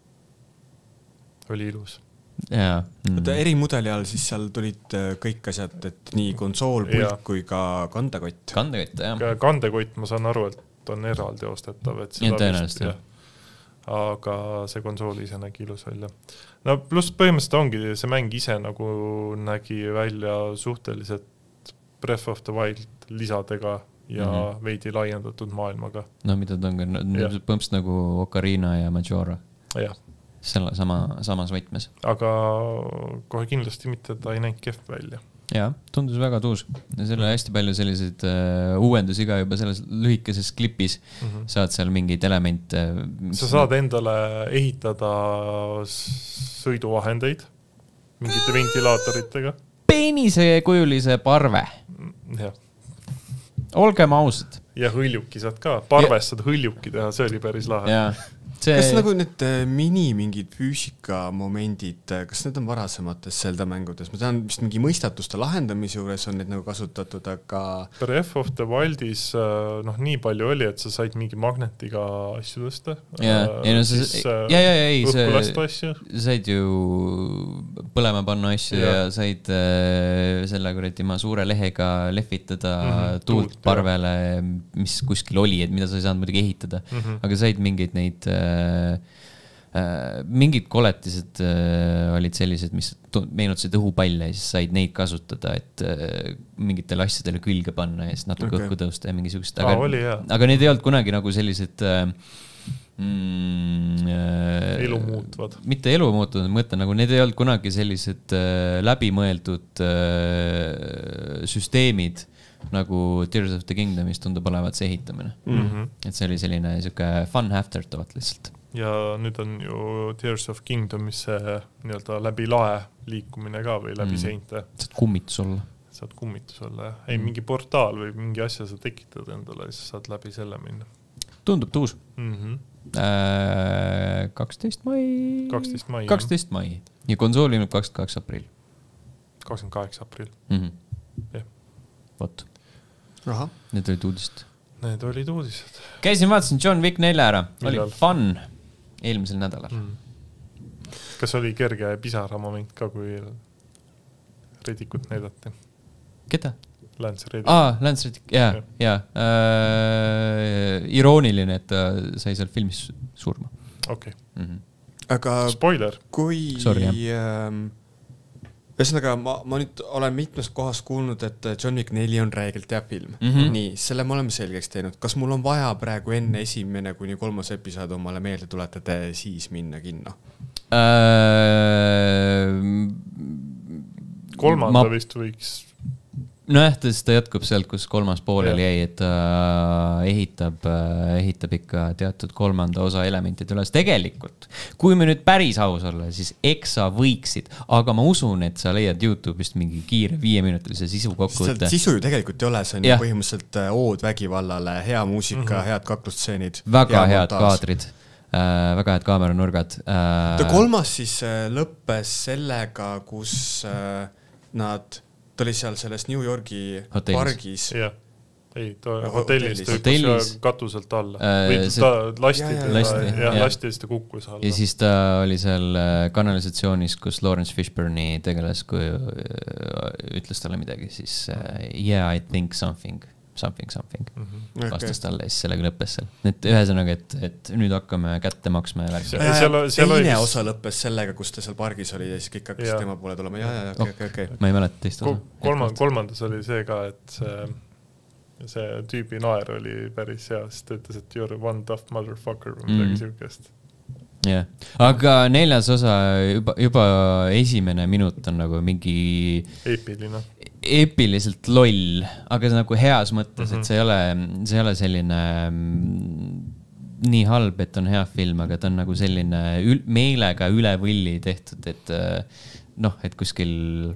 [SPEAKER 3] oli ilus.
[SPEAKER 1] Jaa.
[SPEAKER 2] Mm. Erimudeli all siis seal tulid kõik asjad, et nii konsool, pult kui ka kandekott.
[SPEAKER 1] Kandekott, jah.
[SPEAKER 3] Kandekott, ma saan aru, et on eraldi ostetav. Et
[SPEAKER 1] ja tõenäoliselt, jah.
[SPEAKER 3] Aga see konsool ise nägi ilus välja. No pluss põhimõtteliselt ongi see mäng ise nagu nägi välja suhteliselt Breath of the Wild lisadega ja mm-hmm. veidi laiendatud maailmaga.
[SPEAKER 1] No mida ta on ka, põhimõtteliselt nagu Ocarina ja Majora.
[SPEAKER 3] Jah.
[SPEAKER 1] Selle sama, samas võtmes.
[SPEAKER 3] Aga kohe kindlasti mitte, ta ei näinud kehv välja.
[SPEAKER 1] Jaa, tundus väga tuus. Ja selle hästi palju selliseid uh, uuendusi ka juba selles lühikeses klipis. Mm-hmm. Saad seal mingeid elemente.
[SPEAKER 3] Sa saad endale ehitada sõiduvahendeid mingite ventilaatoritega.
[SPEAKER 1] Peenisekujulise parve.
[SPEAKER 3] Jah.
[SPEAKER 1] Olgem ausad.
[SPEAKER 3] Ja hõljuki saad ka. Parves saad hõljuki teha, see oli päris lahe.
[SPEAKER 1] Jaa. See...
[SPEAKER 2] Kas nagu need mini mingid füüsika momendid, kas need on varasemates Zelda mängudes? Ma tean, vist mingi mõistatuste lahendamise juures on need nagu kasutatud, aga...
[SPEAKER 3] Breath of the Wildis noh, nii palju oli, et sa said mingi magnetiga asju tõsta.
[SPEAKER 1] Jaa, ja, no siis, ja, ja, ja, ei,
[SPEAKER 3] see,
[SPEAKER 1] said ju põlema panna asju ja, ja said äh, selle kuradi ma suure lehega lehvitada mm-hmm, tuult, tuult parvele, mis kuskil oli, et mida sa ei saanud muidugi ehitada. Mm-hmm. Aga said mingeid neid mingid koletised olid sellised, mis meenutasid õhupalle ja siis said neid kasutada, et mingitele asjadele külge panna ja siis natuke okay. õhku tõusta ja mingisugust. Aga,
[SPEAKER 3] ah,
[SPEAKER 1] aga need ei olnud kunagi nagu sellised mm,
[SPEAKER 3] elu muutvad.
[SPEAKER 1] Mitte elu muutvad, ma mõtlen, nagu need ei olnud kunagi sellised läbimõeldud süsteemid, nagu Tears of the Kingdomis tundub olevat see ehitamine.
[SPEAKER 3] Mm-hmm.
[SPEAKER 1] Et see oli selline siuke fun afterthought lihtsalt.
[SPEAKER 3] Ja nüüd on ju Tears of Kingdomis see nii-öelda läbi lae liikumine ka või läbi mm. seinte.
[SPEAKER 1] Saad kummitus olla.
[SPEAKER 3] Saad kummitus olla, jah. Ei, mingi portaal või mingi asja sa tekitad endale ja saad läbi selle minna.
[SPEAKER 1] Tundub tuus.
[SPEAKER 3] Mm-hmm.
[SPEAKER 1] Äh, kaksteist mai.
[SPEAKER 3] kaksteist mai.
[SPEAKER 1] kaksteist mai. Ja konsool ilmub kakskümmend kaheksa aprill.
[SPEAKER 3] kakskümmend kaheksa aprill.
[SPEAKER 1] Mm-hmm.
[SPEAKER 3] Jah.
[SPEAKER 1] Vot.
[SPEAKER 2] Aha.
[SPEAKER 1] Need olid uudised.
[SPEAKER 3] Need olid uudised.
[SPEAKER 1] Käisin, vaatasin John Wick nelja ära. Oli
[SPEAKER 3] Millal?
[SPEAKER 1] fun eelmisel nädalal.
[SPEAKER 3] Mm. Kas oli kerge pisara moment ka, kui Redikut näidati?
[SPEAKER 1] Keda?
[SPEAKER 3] Lance Reddick.
[SPEAKER 1] Aa, Lance Reddick, jaa, jaa. Äh, irooniline, et ta sai seal filmis surma.
[SPEAKER 3] Okei. Okay.
[SPEAKER 1] Mm-hmm.
[SPEAKER 2] Aga
[SPEAKER 3] spoiler.
[SPEAKER 2] Kui...
[SPEAKER 1] Sorry,
[SPEAKER 2] ähm, Ühesõnaga, ma, ma nüüd olen mitmest kohast kuulnud, et John Wick neli on räägilt hea film.
[SPEAKER 1] Mm-hmm.
[SPEAKER 2] Nii, selle me oleme selgeks teinud. Kas mul on vaja praegu enne esimene kuni kolmas episood omale meelde tuletada siis minna kinno?
[SPEAKER 1] Äh,
[SPEAKER 3] Kolmanda ma... vist võiks...
[SPEAKER 1] Nojah, ta jätkub sealt, kus kolmas poolel jäi, et ta ehitab, ehitab ikka teatud kolmanda osa elementid üles. Tegelikult, kui me nüüd päris aus olla, siis eks sa võiksid, aga ma usun, et sa leiad YouTube'ist mingi kiire viieminutilise sisu kokku.
[SPEAKER 2] Sisu ju tegelikult ei ole, see on ja. ju põhimõtteliselt ood vägivallale, hea muusika, mm-hmm. head kaklustseenid.
[SPEAKER 1] Väga hea head kaadrid, äh, väga head kaameranurgad.
[SPEAKER 2] Äh... Ta kolmas siis äh, lõppes sellega, kus äh, nad... Ta oli seal selles New Yorgi hotellis. Pargis.
[SPEAKER 3] Jah, ei, ta hotellis, ta
[SPEAKER 1] hüppas
[SPEAKER 3] katuselt alla.
[SPEAKER 1] Äh,
[SPEAKER 3] või
[SPEAKER 1] see...
[SPEAKER 3] ta lasti,
[SPEAKER 1] ja,
[SPEAKER 3] ja, lasti, ja, ja. lasti ja siis ta kukkus alla.
[SPEAKER 1] Ja siis ta oli seal kanalisatsioonis, kus Lawrence Fishburne'i tegeles, kui ütles talle midagi, siis yeah, I think something, something, something. Mm-hmm. Vastas okay. talle ja siis sellega lõppes seal. Et ühesõnaga, et, et nüüd hakkame kätte maksma ja värk.
[SPEAKER 2] Teine osa lõppes sellega, kus ta seal pargis oli ja siis kõik hakkas tema poole tulema. Ja, ja, okei, okei, okei.
[SPEAKER 1] Ma ei mäleta teist osa.
[SPEAKER 3] Kolmand, kolmandas oli see ka, et see, see tüübi naer oli päris hea, sest ta ütles, et you're one tough motherfucker või midagi mm. siukest.
[SPEAKER 1] jah, aga neljas osa juba, juba esimene minut on nagu mingi
[SPEAKER 3] eepiline.
[SPEAKER 1] Eepiliselt loll, aga see nagu heas mõttes, mm-hmm. et see ei ole, see ei ole selline nii halb, et on hea film, aga ta on nagu selline ül, meelega üle võlli tehtud, et noh, et kuskil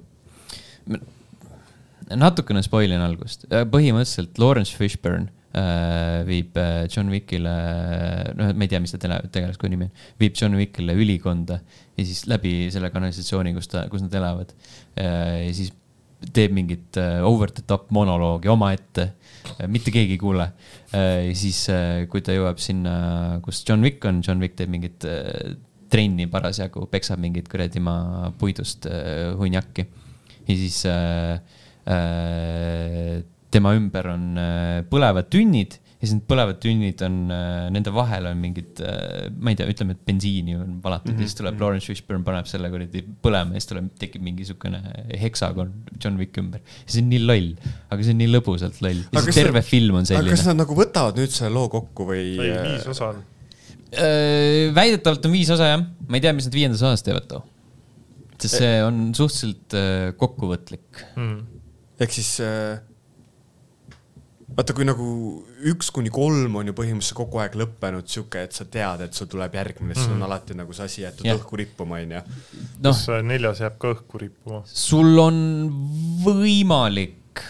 [SPEAKER 1] natukene spoilin algust. Põhimõtteliselt Lawrence Fishburne äh, viib John Wickile, noh, ma ei tea, mis ta tegeles, kui nimi on, viib John Wickile ülikonda ja siis läbi selle kanalisatsiooni, kus, ta, kus nad elavad äh, ja siis teeb mingit uh, over the top monoloogi oma ette, uh, mitte keegi ei kuule. Uh, ja siis, uh, kui ta jõuab sinna, kus John Wick on, John Wick teeb mingit uh, trenni parasjagu, peksab mingit kuradi maa puidust uh, hunjakki. Ja siis uh, uh, tema ümber on uh, põlevad tünnid ja siis need põlevad tünnid on, uh, nende vahel on mingid, uh, ma ei tea, ütleme, et bensiini on valatud mm-hmm. ja siis tuleb Lawrence Fishburne, paneb selle kuradi põlema ja siis tuleb, tekib mingisugune heksagon John Wick ümber. Ja see on nii loll, aga see on nii lõbusalt loll. Ja see terve see, film on selline.
[SPEAKER 2] Aga kas nad nagu võtavad nüüd selle loo kokku või?
[SPEAKER 3] Ei, viis osa on.
[SPEAKER 1] Uh, väidetavalt on viis osa, jah. Ma ei tea, mis nad viiendas osas teevad too. Sest see on suhteliselt uh, kokkuvõtlik.
[SPEAKER 3] Mm.
[SPEAKER 2] Ehk siis... Uh... Vaata, kui nagu üks kuni kolm on ju põhimõtteliselt kogu aeg lõppenud siuke, et sa tead, et sul tuleb järgmine, mm. sul on alati nagu see asi jäetud yeah. õhku rippuma, on ja.
[SPEAKER 3] No, kas neljas jääb ka õhku rippuma?
[SPEAKER 1] Sul on võimalik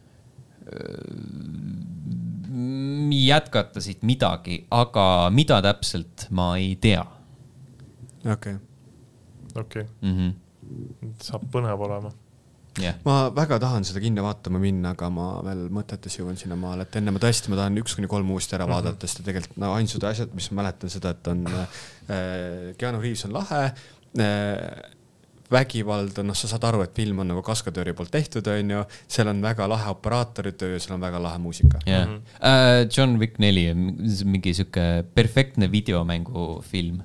[SPEAKER 1] jätkata siit midagi, aga mida täpselt ma ei tea.
[SPEAKER 2] Okei.
[SPEAKER 3] Okei.
[SPEAKER 1] Mm-hmm.
[SPEAKER 3] Saab põnev olema.
[SPEAKER 1] Yeah.
[SPEAKER 2] Ma väga tahan seda kinno vaatama minna, aga ma veel mõtetes jõuan sinna maale, et enne ma tõesti, ma tahan üks kuni kolm uuesti ära vaadata, mm-hmm. sest tegelikult no, ainsud asjad, mis ma mäletan seda, et on äh, Keanu Reeves on lahe, äh, vägivald on, noh, sa saad aru, et film on nagu kaskadööri poolt tehtud, on ju, seal on väga lahe operaatoриtöö, seal on väga lahe muusika.
[SPEAKER 1] Yeah. Mm-hmm. Uh, John Wick neli on mingi siuke perfektne videomängu film.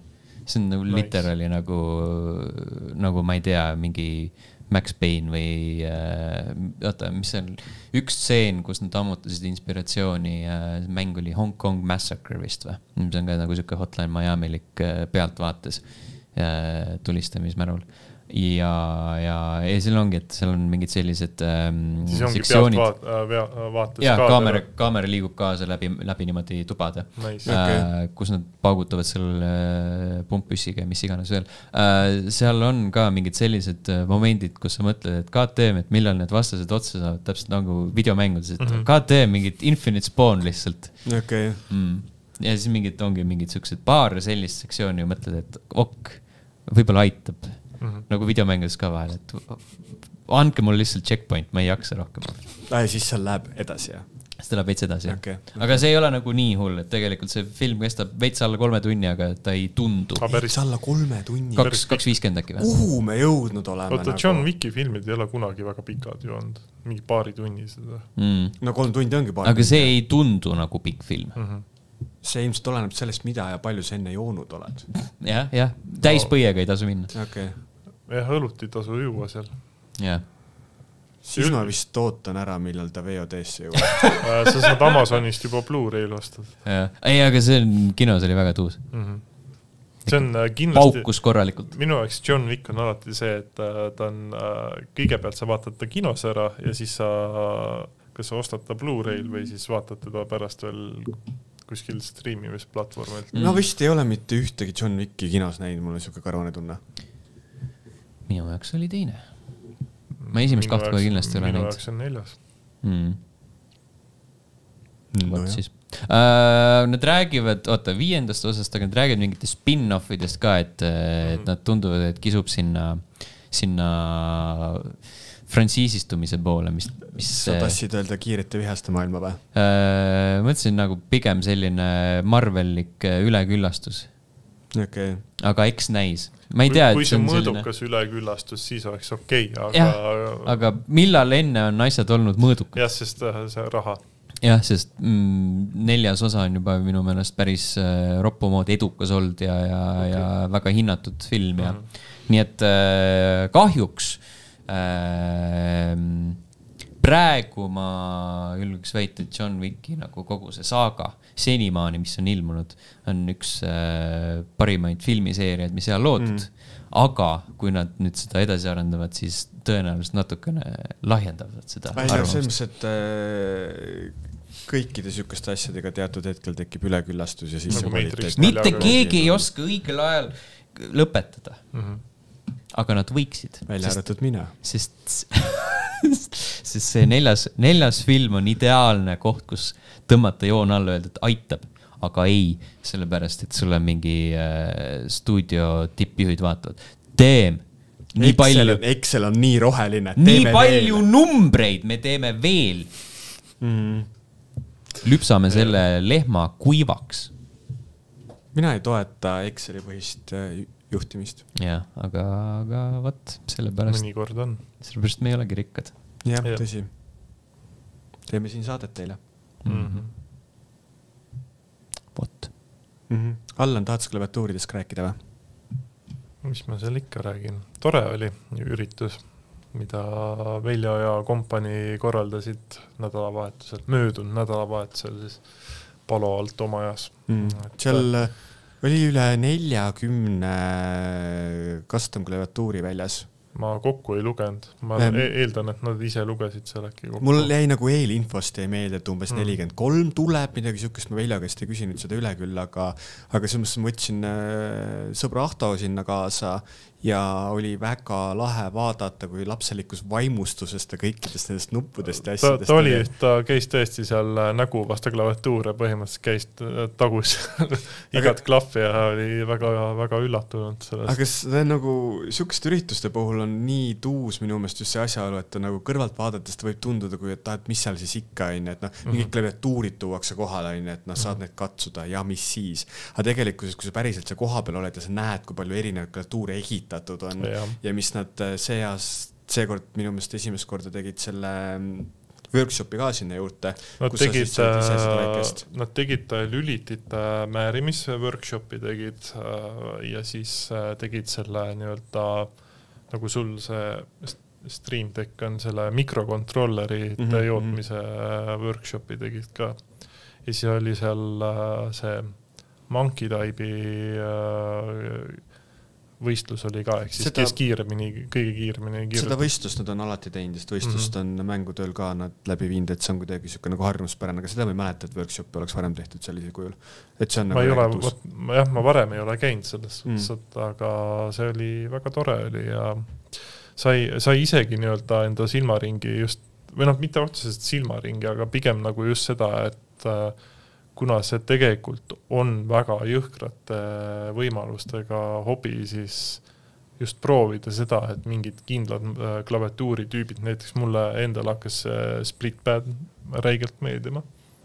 [SPEAKER 1] see on nagu nice. Literally nagu, nagu ma ei tea, mingi Max Payne või äh, oota, mis on üks stseen, kus nad ammutasid inspiratsiooni äh, mäng oli Hong Kong Massacre vist või? See on ka nagu siuke Hotline Miami-lik äh, pealtvaates äh, tulistamismärul. Ja, ja, ja seal ongi, et seal on mingid sellised ähm,
[SPEAKER 3] siis ongi
[SPEAKER 1] sektsioonid.
[SPEAKER 3] Pealt vaat, vaates
[SPEAKER 1] ja, kaamera, kaamera liigub kaasa läbi, läbi niimoodi tubade,
[SPEAKER 3] nice.
[SPEAKER 1] äh, okay. kus nad paugutavad selle äh, pumppüssiga ja mis iganes veel. Äh, seal on ka mingid sellised äh, momendid, kus sa mõtled, et G T M, et millal need vastased otsa saavad, täpselt nagu videomängudes, et mm -hmm. G T M mingid Infinite Spawn lihtsalt.
[SPEAKER 2] Okay.
[SPEAKER 1] Mm. Ja siis mingid ongi mingid siuksed paar sellist sektsiooni ja mõtled, et ok, võib-olla aitab. Mm-hmm. Nagu videomängudes ka vahel, et andke mul lihtsalt checkpoint, ma ei jaksa rohkem.
[SPEAKER 2] Ja siis seal läheb edasi, jah?
[SPEAKER 1] Seda läheb veits edasi,
[SPEAKER 2] okay, okay.
[SPEAKER 1] Aga see ei ole nagu nii hull, et tegelikult see film kestab veits alla kolme tunni, aga ta ei tundu.
[SPEAKER 2] Veits alla kolme tunni?
[SPEAKER 1] Kaks, kaks viiskümmend äkki või?
[SPEAKER 2] Kuhu me jõudnud oleme?
[SPEAKER 3] Oota, John nagu... Wicki filmid ei ole kunagi väga pikad ju olnud. Mingi paari tunni seda.
[SPEAKER 1] Mm.
[SPEAKER 2] No kolm tundi ongi paari
[SPEAKER 1] aga tunni. See ei tundu nagu pikk film.
[SPEAKER 3] Mm-hmm.
[SPEAKER 2] See ilmselt oleneb sellest, mida ja palju sa enne joonud oled.
[SPEAKER 1] jah, jah. Täispõiega ei tasu minna.
[SPEAKER 2] Okay.
[SPEAKER 3] jah, õlut ei tasu juua seal.
[SPEAKER 1] jah.
[SPEAKER 2] Siis ma vist ootan ära, millal ta V O D-sse jõuab.
[SPEAKER 3] Sa saad Amazonist juba Blu-ray lostud.
[SPEAKER 1] ei, aga see on, kinos oli väga tuus.
[SPEAKER 3] Mm-hmm. See on kindlasti...
[SPEAKER 1] Paukus korralikult.
[SPEAKER 3] Minu jaoks John Wick on alati see, et ta on... Kõigepealt sa vaatad ta kinos ära ja siis sa... Kas sa ostad ta Blu-rayl või siis vaatad teda pärast veel kuskil streamimisplatvormilt.
[SPEAKER 2] Mm. No vist ei ole mitte ühtegi John Wicki kinos näinud, mul on siuke karvane tunne.
[SPEAKER 1] Minu jaoks oli teine. Ma esimest kahte kohe kindlasti ole näinud.
[SPEAKER 3] Minu jaoks on neljas.
[SPEAKER 1] Mm. No, Võt siis. Uh, nad räägivad, oota, viiendast osast, aga nad räägivad mingite spin-offidest ka, et, mm. et nad tunduvad, et kisub sinna, sinna frantsiisistumise poole, mis... mis
[SPEAKER 2] sa tassid öelda kiirete vihaste maailma või?
[SPEAKER 1] Uh, mõtlesin nagu pigem selline Marvelik üleküllastus.
[SPEAKER 2] Okay.
[SPEAKER 1] Aga eks näis. Ma ei tea,
[SPEAKER 3] kui
[SPEAKER 1] et
[SPEAKER 3] see on mõõdukas selline... üleküllastus, siis oleks okei, okay, aga...
[SPEAKER 1] Ja, aga millal enne on asjad olnud mõõdukad?
[SPEAKER 3] Jah, sest see raha.
[SPEAKER 1] Jah, sest mm, neljas osa on juba minu meelest päris äh, roppu moodi edukas olnud ja, ja, okay. ja väga hinnatud film. Ja. Mm-hmm. Nii et äh, kahjuks äh, praegu ma julgeks väita, et John Wicki nagu kogu see saaga senimaani, mis on ilmunud, on üks äh, parimaid filmiseeriaid, mis seal loodud. Mm. Aga kui nad nüüd seda edasi arendavad, siis tõenäoliselt natukene lahjendavad seda arvamust. Selles, et äh, kõikide sükeste asjadega teatud hetkel tekib üleküllastus ja siis nagu mitte keegi ei oska õigel ajal lõpetada.
[SPEAKER 3] Mm-hmm.
[SPEAKER 1] Aga nad võiksid.
[SPEAKER 2] Välja arvatud mina.
[SPEAKER 1] Sest, sest see neljas, neljas film on ideaalne koht, kus tõmmata joon alla öelda, et aitab. Aga ei, sellepärast, et sul on mingi äh, stuudio tippjuhid vaatavad. Teem, nii
[SPEAKER 2] Excel,
[SPEAKER 1] palju...
[SPEAKER 2] Excel on nii roheline.
[SPEAKER 1] Nii palju veel. Numbreid me teeme veel.
[SPEAKER 2] Mm.
[SPEAKER 1] Lüpsame ja. Selle lehma kuivaks.
[SPEAKER 2] Mina ei toeta Exceli põhist juhtimist.
[SPEAKER 1] Jah, aga, aga võt, sellepärast...
[SPEAKER 3] Mõnikord on.
[SPEAKER 1] Sellepärast me ei olegi rikkad.
[SPEAKER 2] Jah, ja. Tõsi. Teeme siin saadet teile.
[SPEAKER 3] Mm-hmm.
[SPEAKER 1] Vot.
[SPEAKER 2] Mm-hmm. Allan, tahad klaviatuuridest rääkida või?
[SPEAKER 3] Mis ma seal ikka räägin? Tore oli üritus, mida Veljo ja kompanii korraldasid nädalavahetusel, möödunud nädalavahetusel siis Palo alt oma ajas.
[SPEAKER 2] Mm. Seal oli üle neljakümne custom klaviatuuri väljas.
[SPEAKER 3] Ma kokku ei lugenud. Ma ähm, eeldan, et nad ise lugesid seal äkki kokku.
[SPEAKER 2] Mul jäi nagu eelinfost ei meelde, et umbes mm. nelikümmend kolm tuleb, midagi sükest ma Velja käest ei küsinud seda üle küll, aga, aga selles mõttes ma võtsin sõbra Ahto sinna kaasa ja oli väga lahe vaadata, kui lapselikkus vaimustusest ja kõikidest nendest nuppudest ja asjadest.
[SPEAKER 3] Ta, ta oli, ta käis tõesti seal nägu vasta klaviatuure, põhimõtteliselt käis tagus igat aga, klappi ja oli väga, väga üllatunud sellest. Aga
[SPEAKER 2] see on nagu, sükest ürituste puhul on nii tuus minu meelest just see asjaolu, et nagu kõrvalt vaadates ta võib tunduda, kui et, et mis seal siis ikka on, et noh, mm-hmm. mingid klaviatuurid tuuakse kohale, et noh, saad mm-hmm. need katsuda ja mis siis. Aga tegelikkuses, kui sa päriselt see koha peal oled ja sa näed, kui palju erinevaid klaviatuure ehitab, on ja. ja mis nad see aast, seekord minu meelest esimest korda tegid selle workshopi ka sinna juurde.
[SPEAKER 3] Nad tegid, nad tegid lülitite määrimise workshopi tegid ja siis tegid selle nii-öelda nagu sul see Stream Deck on selle mikrokontrolleri mm-hmm. jootmise workshopi tegid ka. Ja siis oli seal see Monkey Type'i võistlus oli ka, ehk siis seda, kes kiiremini, kõige kiiremini kiiremini.
[SPEAKER 2] Seda võistlust nad on alati teinud, sest võistlust mm-hmm. on mängutööl ka nad läbi viinud, et see on kuidagi selline nagu harjumuspärane, aga seda ma ei mäleta, et workshopi oleks varem tehtud sellisel kujul. Et see on
[SPEAKER 3] ma,
[SPEAKER 2] nagu
[SPEAKER 3] ei ole, võt, jah, ma varem ei ole käinud selles mm. suhtes, aga see oli väga tore oli ja sai, sai isegi nii-öelda enda silmaringi just, või noh, mitte otseselt silmaringi, aga pigem nagu just seda, et kuna see tegelikult on väga jõhkrate võimalustega hobi, siis just proovida seda, et mingid kindlad klaviatuuritüübid, näiteks mulle endal hakkas splitpad räigelt meeldima.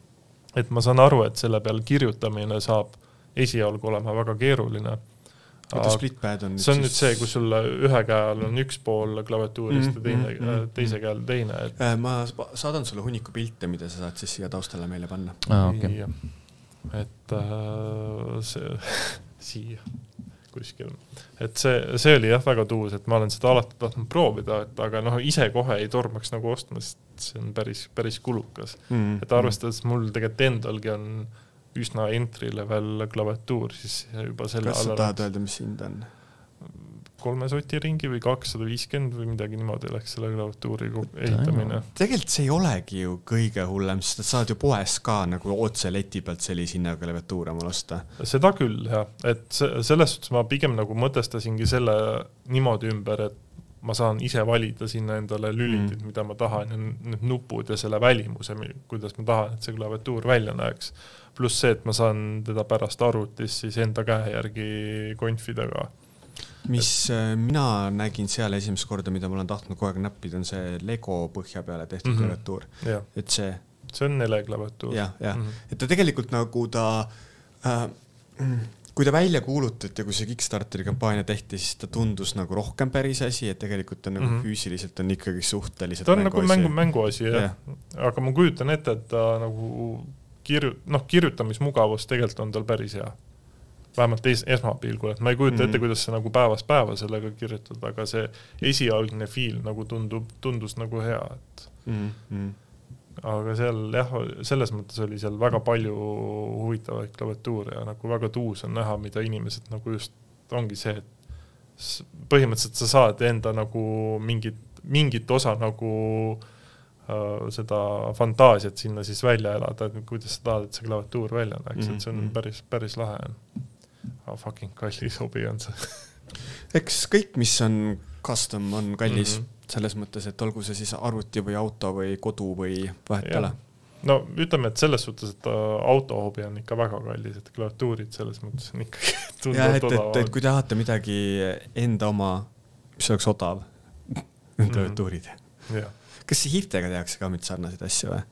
[SPEAKER 3] Et ma saan aru, et selle peal kirjutamine saab esialgu olema väga keeruline.
[SPEAKER 2] Aga splitpad on
[SPEAKER 3] see on nüüd see, kus sul ühe käel on üks pool klaviatuurist mm, ja teine, mm, teise mm. käel teine. Et...
[SPEAKER 2] Ma saadan sulle hunniku pilte, mida sa saad siis siia taustale meile panna.
[SPEAKER 1] Ah, okay.
[SPEAKER 3] Et äh, see, siia kuskil. Et see, see oli jah väga tuus, et ma olen seda alati tahtnud proovida, et, aga noh, ise kohe ei tormaks nagu ostma, sest see on päris, päris kulukas. Mm, et arvestades mm. mul tegelikult endalgi on üsna entry level klaviatuur, siis juba selle
[SPEAKER 2] kas sa tahad öelda, mis hind on?
[SPEAKER 3] kolme soti ringi või kakssada viiskümmend või midagi niimoodi läks selle klaviatuuri ehitamine.
[SPEAKER 2] Tegelikult see ei olegi ju kõige hullem, sest saad ju poes ka nagu otse leti pealt sellise hinnaga klaviatuure mul osta.
[SPEAKER 3] Seda küll, jah. Et selles suhtes ma pigem nagu mõtestasingi selle niimoodi ümber, et ma saan ise valida sinna endale lülitid, mm. mida ma tahan ja need nupud ja selle välimuse, kuidas ma tahan, et see klaviatuur välja näeks. Pluss see, et ma saan teda pärast arvutis siis enda käe järgi konfida ka.
[SPEAKER 2] Mis et... mina nägin seal esimest korda, mida ma olen tahtnud kogu aeg näppida, on see Lego põhja peale tehtud mm-hmm. klaviatuur.
[SPEAKER 3] Ja.
[SPEAKER 2] Et see...
[SPEAKER 3] see on nele klaviatuur.
[SPEAKER 2] Jah, jah. Mm-hmm. Et ta tegelikult nagu ta... Äh, kui ta välja kuulutati ja kui see Kickstarteri kampaania tehti, siis ta tundus nagu rohkem päris asi, et tegelikult on nagu mm-hmm. füüsiliselt on ikkagi suhteliselt
[SPEAKER 3] ta on nagu mängu, mänguasi, jah. Ja. Aga ma kujutan ette, et ta nagu kirju, noh, kirjutamismugavus tegelikult on tal päris hea. Vähemalt es, esmapilgul, et ma ei kujuta mm-hmm. ette, kuidas see nagu päevast päeva sellega kirjutada, aga see esialgne fiil nagu tundub, tundus nagu hea. Et... Mm-hmm. Aga seal, jah, selles mõttes oli seal väga palju huvitavaid klaviatuure ja nagu väga tuus on näha, mida inimesed nagu just ongi see, et põhimõtteliselt sa saad enda nagu mingit, mingit osa nagu äh, seda fantaasiat sinna siis välja elada, et kuidas sa tahad, et see klaviatuur välja näeks, mm-hmm. et see on päris, päris lahe. Ah, fucking kallis hobi on see.
[SPEAKER 2] Eks kõik, mis on custom, on kallis. Mm-hmm. Selles mõttes, et olgu see siis arvuti või auto või kodu või vahet ole.
[SPEAKER 3] No ütleme, et selles suhtes, et autohobi on ikka väga kallis, et klaviatuurid selles mõttes on ikkagi
[SPEAKER 2] tunduvalt et, odavad. Et, et kui tahate midagi enda oma, mis oleks odav, klaviatuurid.
[SPEAKER 3] Mm.
[SPEAKER 2] Kas Hiftega tehakse ka mitte sarnaseid asju või?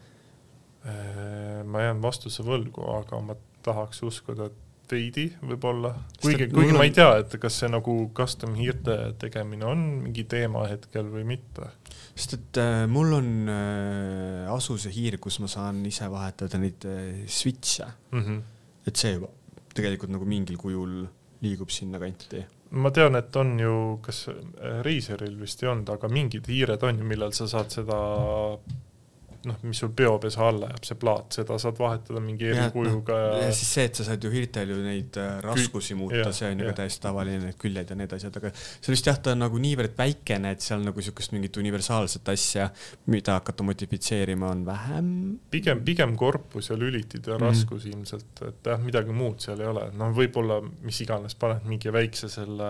[SPEAKER 3] Ma jään vastuse võlgu, aga ma tahaks uskuda, et veidi võib-olla. Kuigi, kuigi ma ei tea, et kas see nagu custom hiirte tegemine on mingi teema hetkel või mitte.
[SPEAKER 2] Sest et äh, mul on äh, Asuse hiir, kus ma saan ise vahetada neid äh, switche. Mm-hmm. Et see juba tegelikult nagu mingil kujul liigub sinna kanti.
[SPEAKER 3] Ma tean, et on ju, kas Razeril vist ei olnud, aga mingid hiired on ju, millal sa saad seda... noh, mis sul peopesa alla jääb, see plaat, seda saad vahetada mingi erikujuga. Ja,
[SPEAKER 2] ja... ja siis see, et sa saad ju hiirtel ju neid raskusi muuta, ja, see on ju täiesti tavaline, need küljed ja need asjad, aga see vist jah, ta on nagu niivõrd väikene, et seal nagu sükust mingit universaalset asja, mida hakata modifitseerima on vähem.
[SPEAKER 3] Pigem, pigem korpus ja lülitid ja raskus mm. ilmselt, et jah, midagi muud seal ei ole. No võib-olla, mis iganes paned mingi väikse selle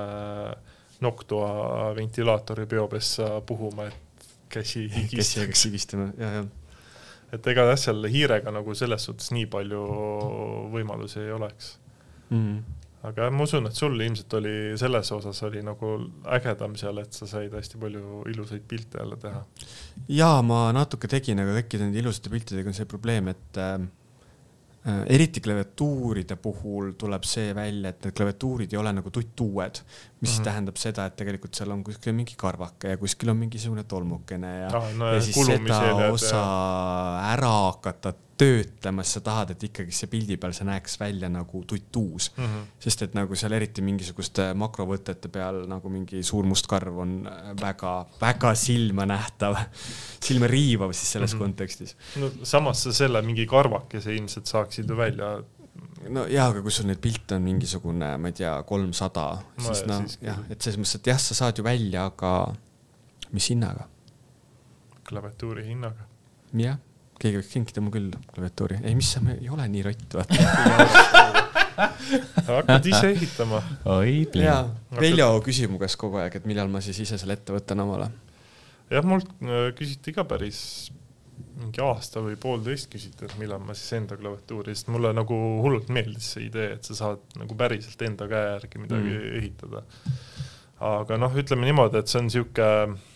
[SPEAKER 3] Noctua ventilaatori peopessa puhuma, et käsi higistama.
[SPEAKER 2] Käsi higistama, jah, jah.
[SPEAKER 3] Et ega seal hiirega nagu selles suhtes nii palju võimalusi ei oleks. Mm. Aga ma usun, et sul ilmselt oli selles osas oli nagu ägedam seal, et sa said hästi palju ilusaid pilte jälle teha.
[SPEAKER 2] Jaa, ma natuke tegin, aga kõikide nende ilusate piltidega on see probleem, et äh, eriti klaviatuuride puhul tuleb see välja, et need klaviatuurid ei ole nagu tuttuued, mis mm-hmm. tähendab seda, et tegelikult seal on kuskil mingi karvake ja kuskil on mingisugune tolmukene ja,
[SPEAKER 3] ah, no,
[SPEAKER 2] ja siis seda osa ja... ära hakata töötlema, sa tahad, et ikkagi see pildi peal see näeks välja nagu tuttuus. Mm-hmm. Sest et nagu seal eriti mingisuguste makrovõtete peal nagu mingi suur must karv on väga, väga silma nähtav, silma riivav siis selles mm-hmm. kontekstis.
[SPEAKER 3] No samas sa selle mingi karvakese ilmselt saaksid ju välja.
[SPEAKER 2] No jaa, aga kui sul need pilt on mingisugune, ma ei tea, kolmsada, no, siis ja, noh, jah, et selles mõttes, et jah, sa saad ju välja, aga mis hinnaga?
[SPEAKER 3] Klaviatuuri hinnaga.
[SPEAKER 2] Jah. Keegi võiks kinkida mu küll klaviatuuri. Ei, mis sa, me ei ole nii rott, vaata.
[SPEAKER 3] Hakkad ise ehitama.
[SPEAKER 1] Oi,
[SPEAKER 2] ja, Veljo küsis mu käest kogu aeg, et millal ma siis ise selle ette võtan omale.
[SPEAKER 3] Jah, mult küsiti ka päris mingi aasta või poolteist küsiti, et millal ma siis enda klaviatuuri, sest mulle nagu hullult meeldis see idee, et sa saad nagu päriselt enda käe järgi midagi mm. ehitada. Aga noh, ütleme niimoodi, et see on siuke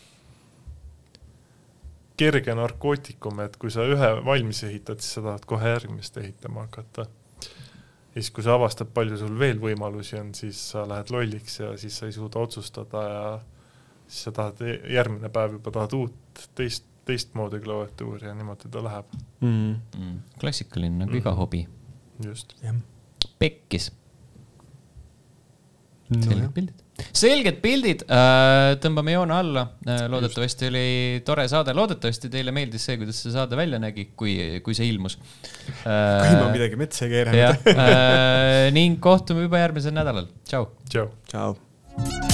[SPEAKER 3] kerge narkootikum, et kui sa ühe valmis ehitad, siis sa tahad kohe järgmist ehitama hakata. Ja siis kui sa avastad, palju sul veel võimalusi on, siis sa lähed lolliks ja siis sa ei suuda otsustada ja siis sa tahad järgmine päev juba tahad uut teist, teist moodi klaviatuuri ja niimoodi ta läheb.
[SPEAKER 1] Mm. Mm. Klassikaline nagu iga mm. hobi.
[SPEAKER 3] Just.
[SPEAKER 2] Ja.
[SPEAKER 1] Pekkis. No, selged pildid. Selged pildid, tõmbame joone alla, loodetavasti oli tore saade, loodetavasti teile meeldis see, kuidas see saade välja nägi, kui, kui see ilmus.
[SPEAKER 2] Kui ma midagi metsa keeranud.
[SPEAKER 1] Ning kohtume juba järgmisel nädalal. Tšau.
[SPEAKER 3] Tšau.
[SPEAKER 2] Tšau.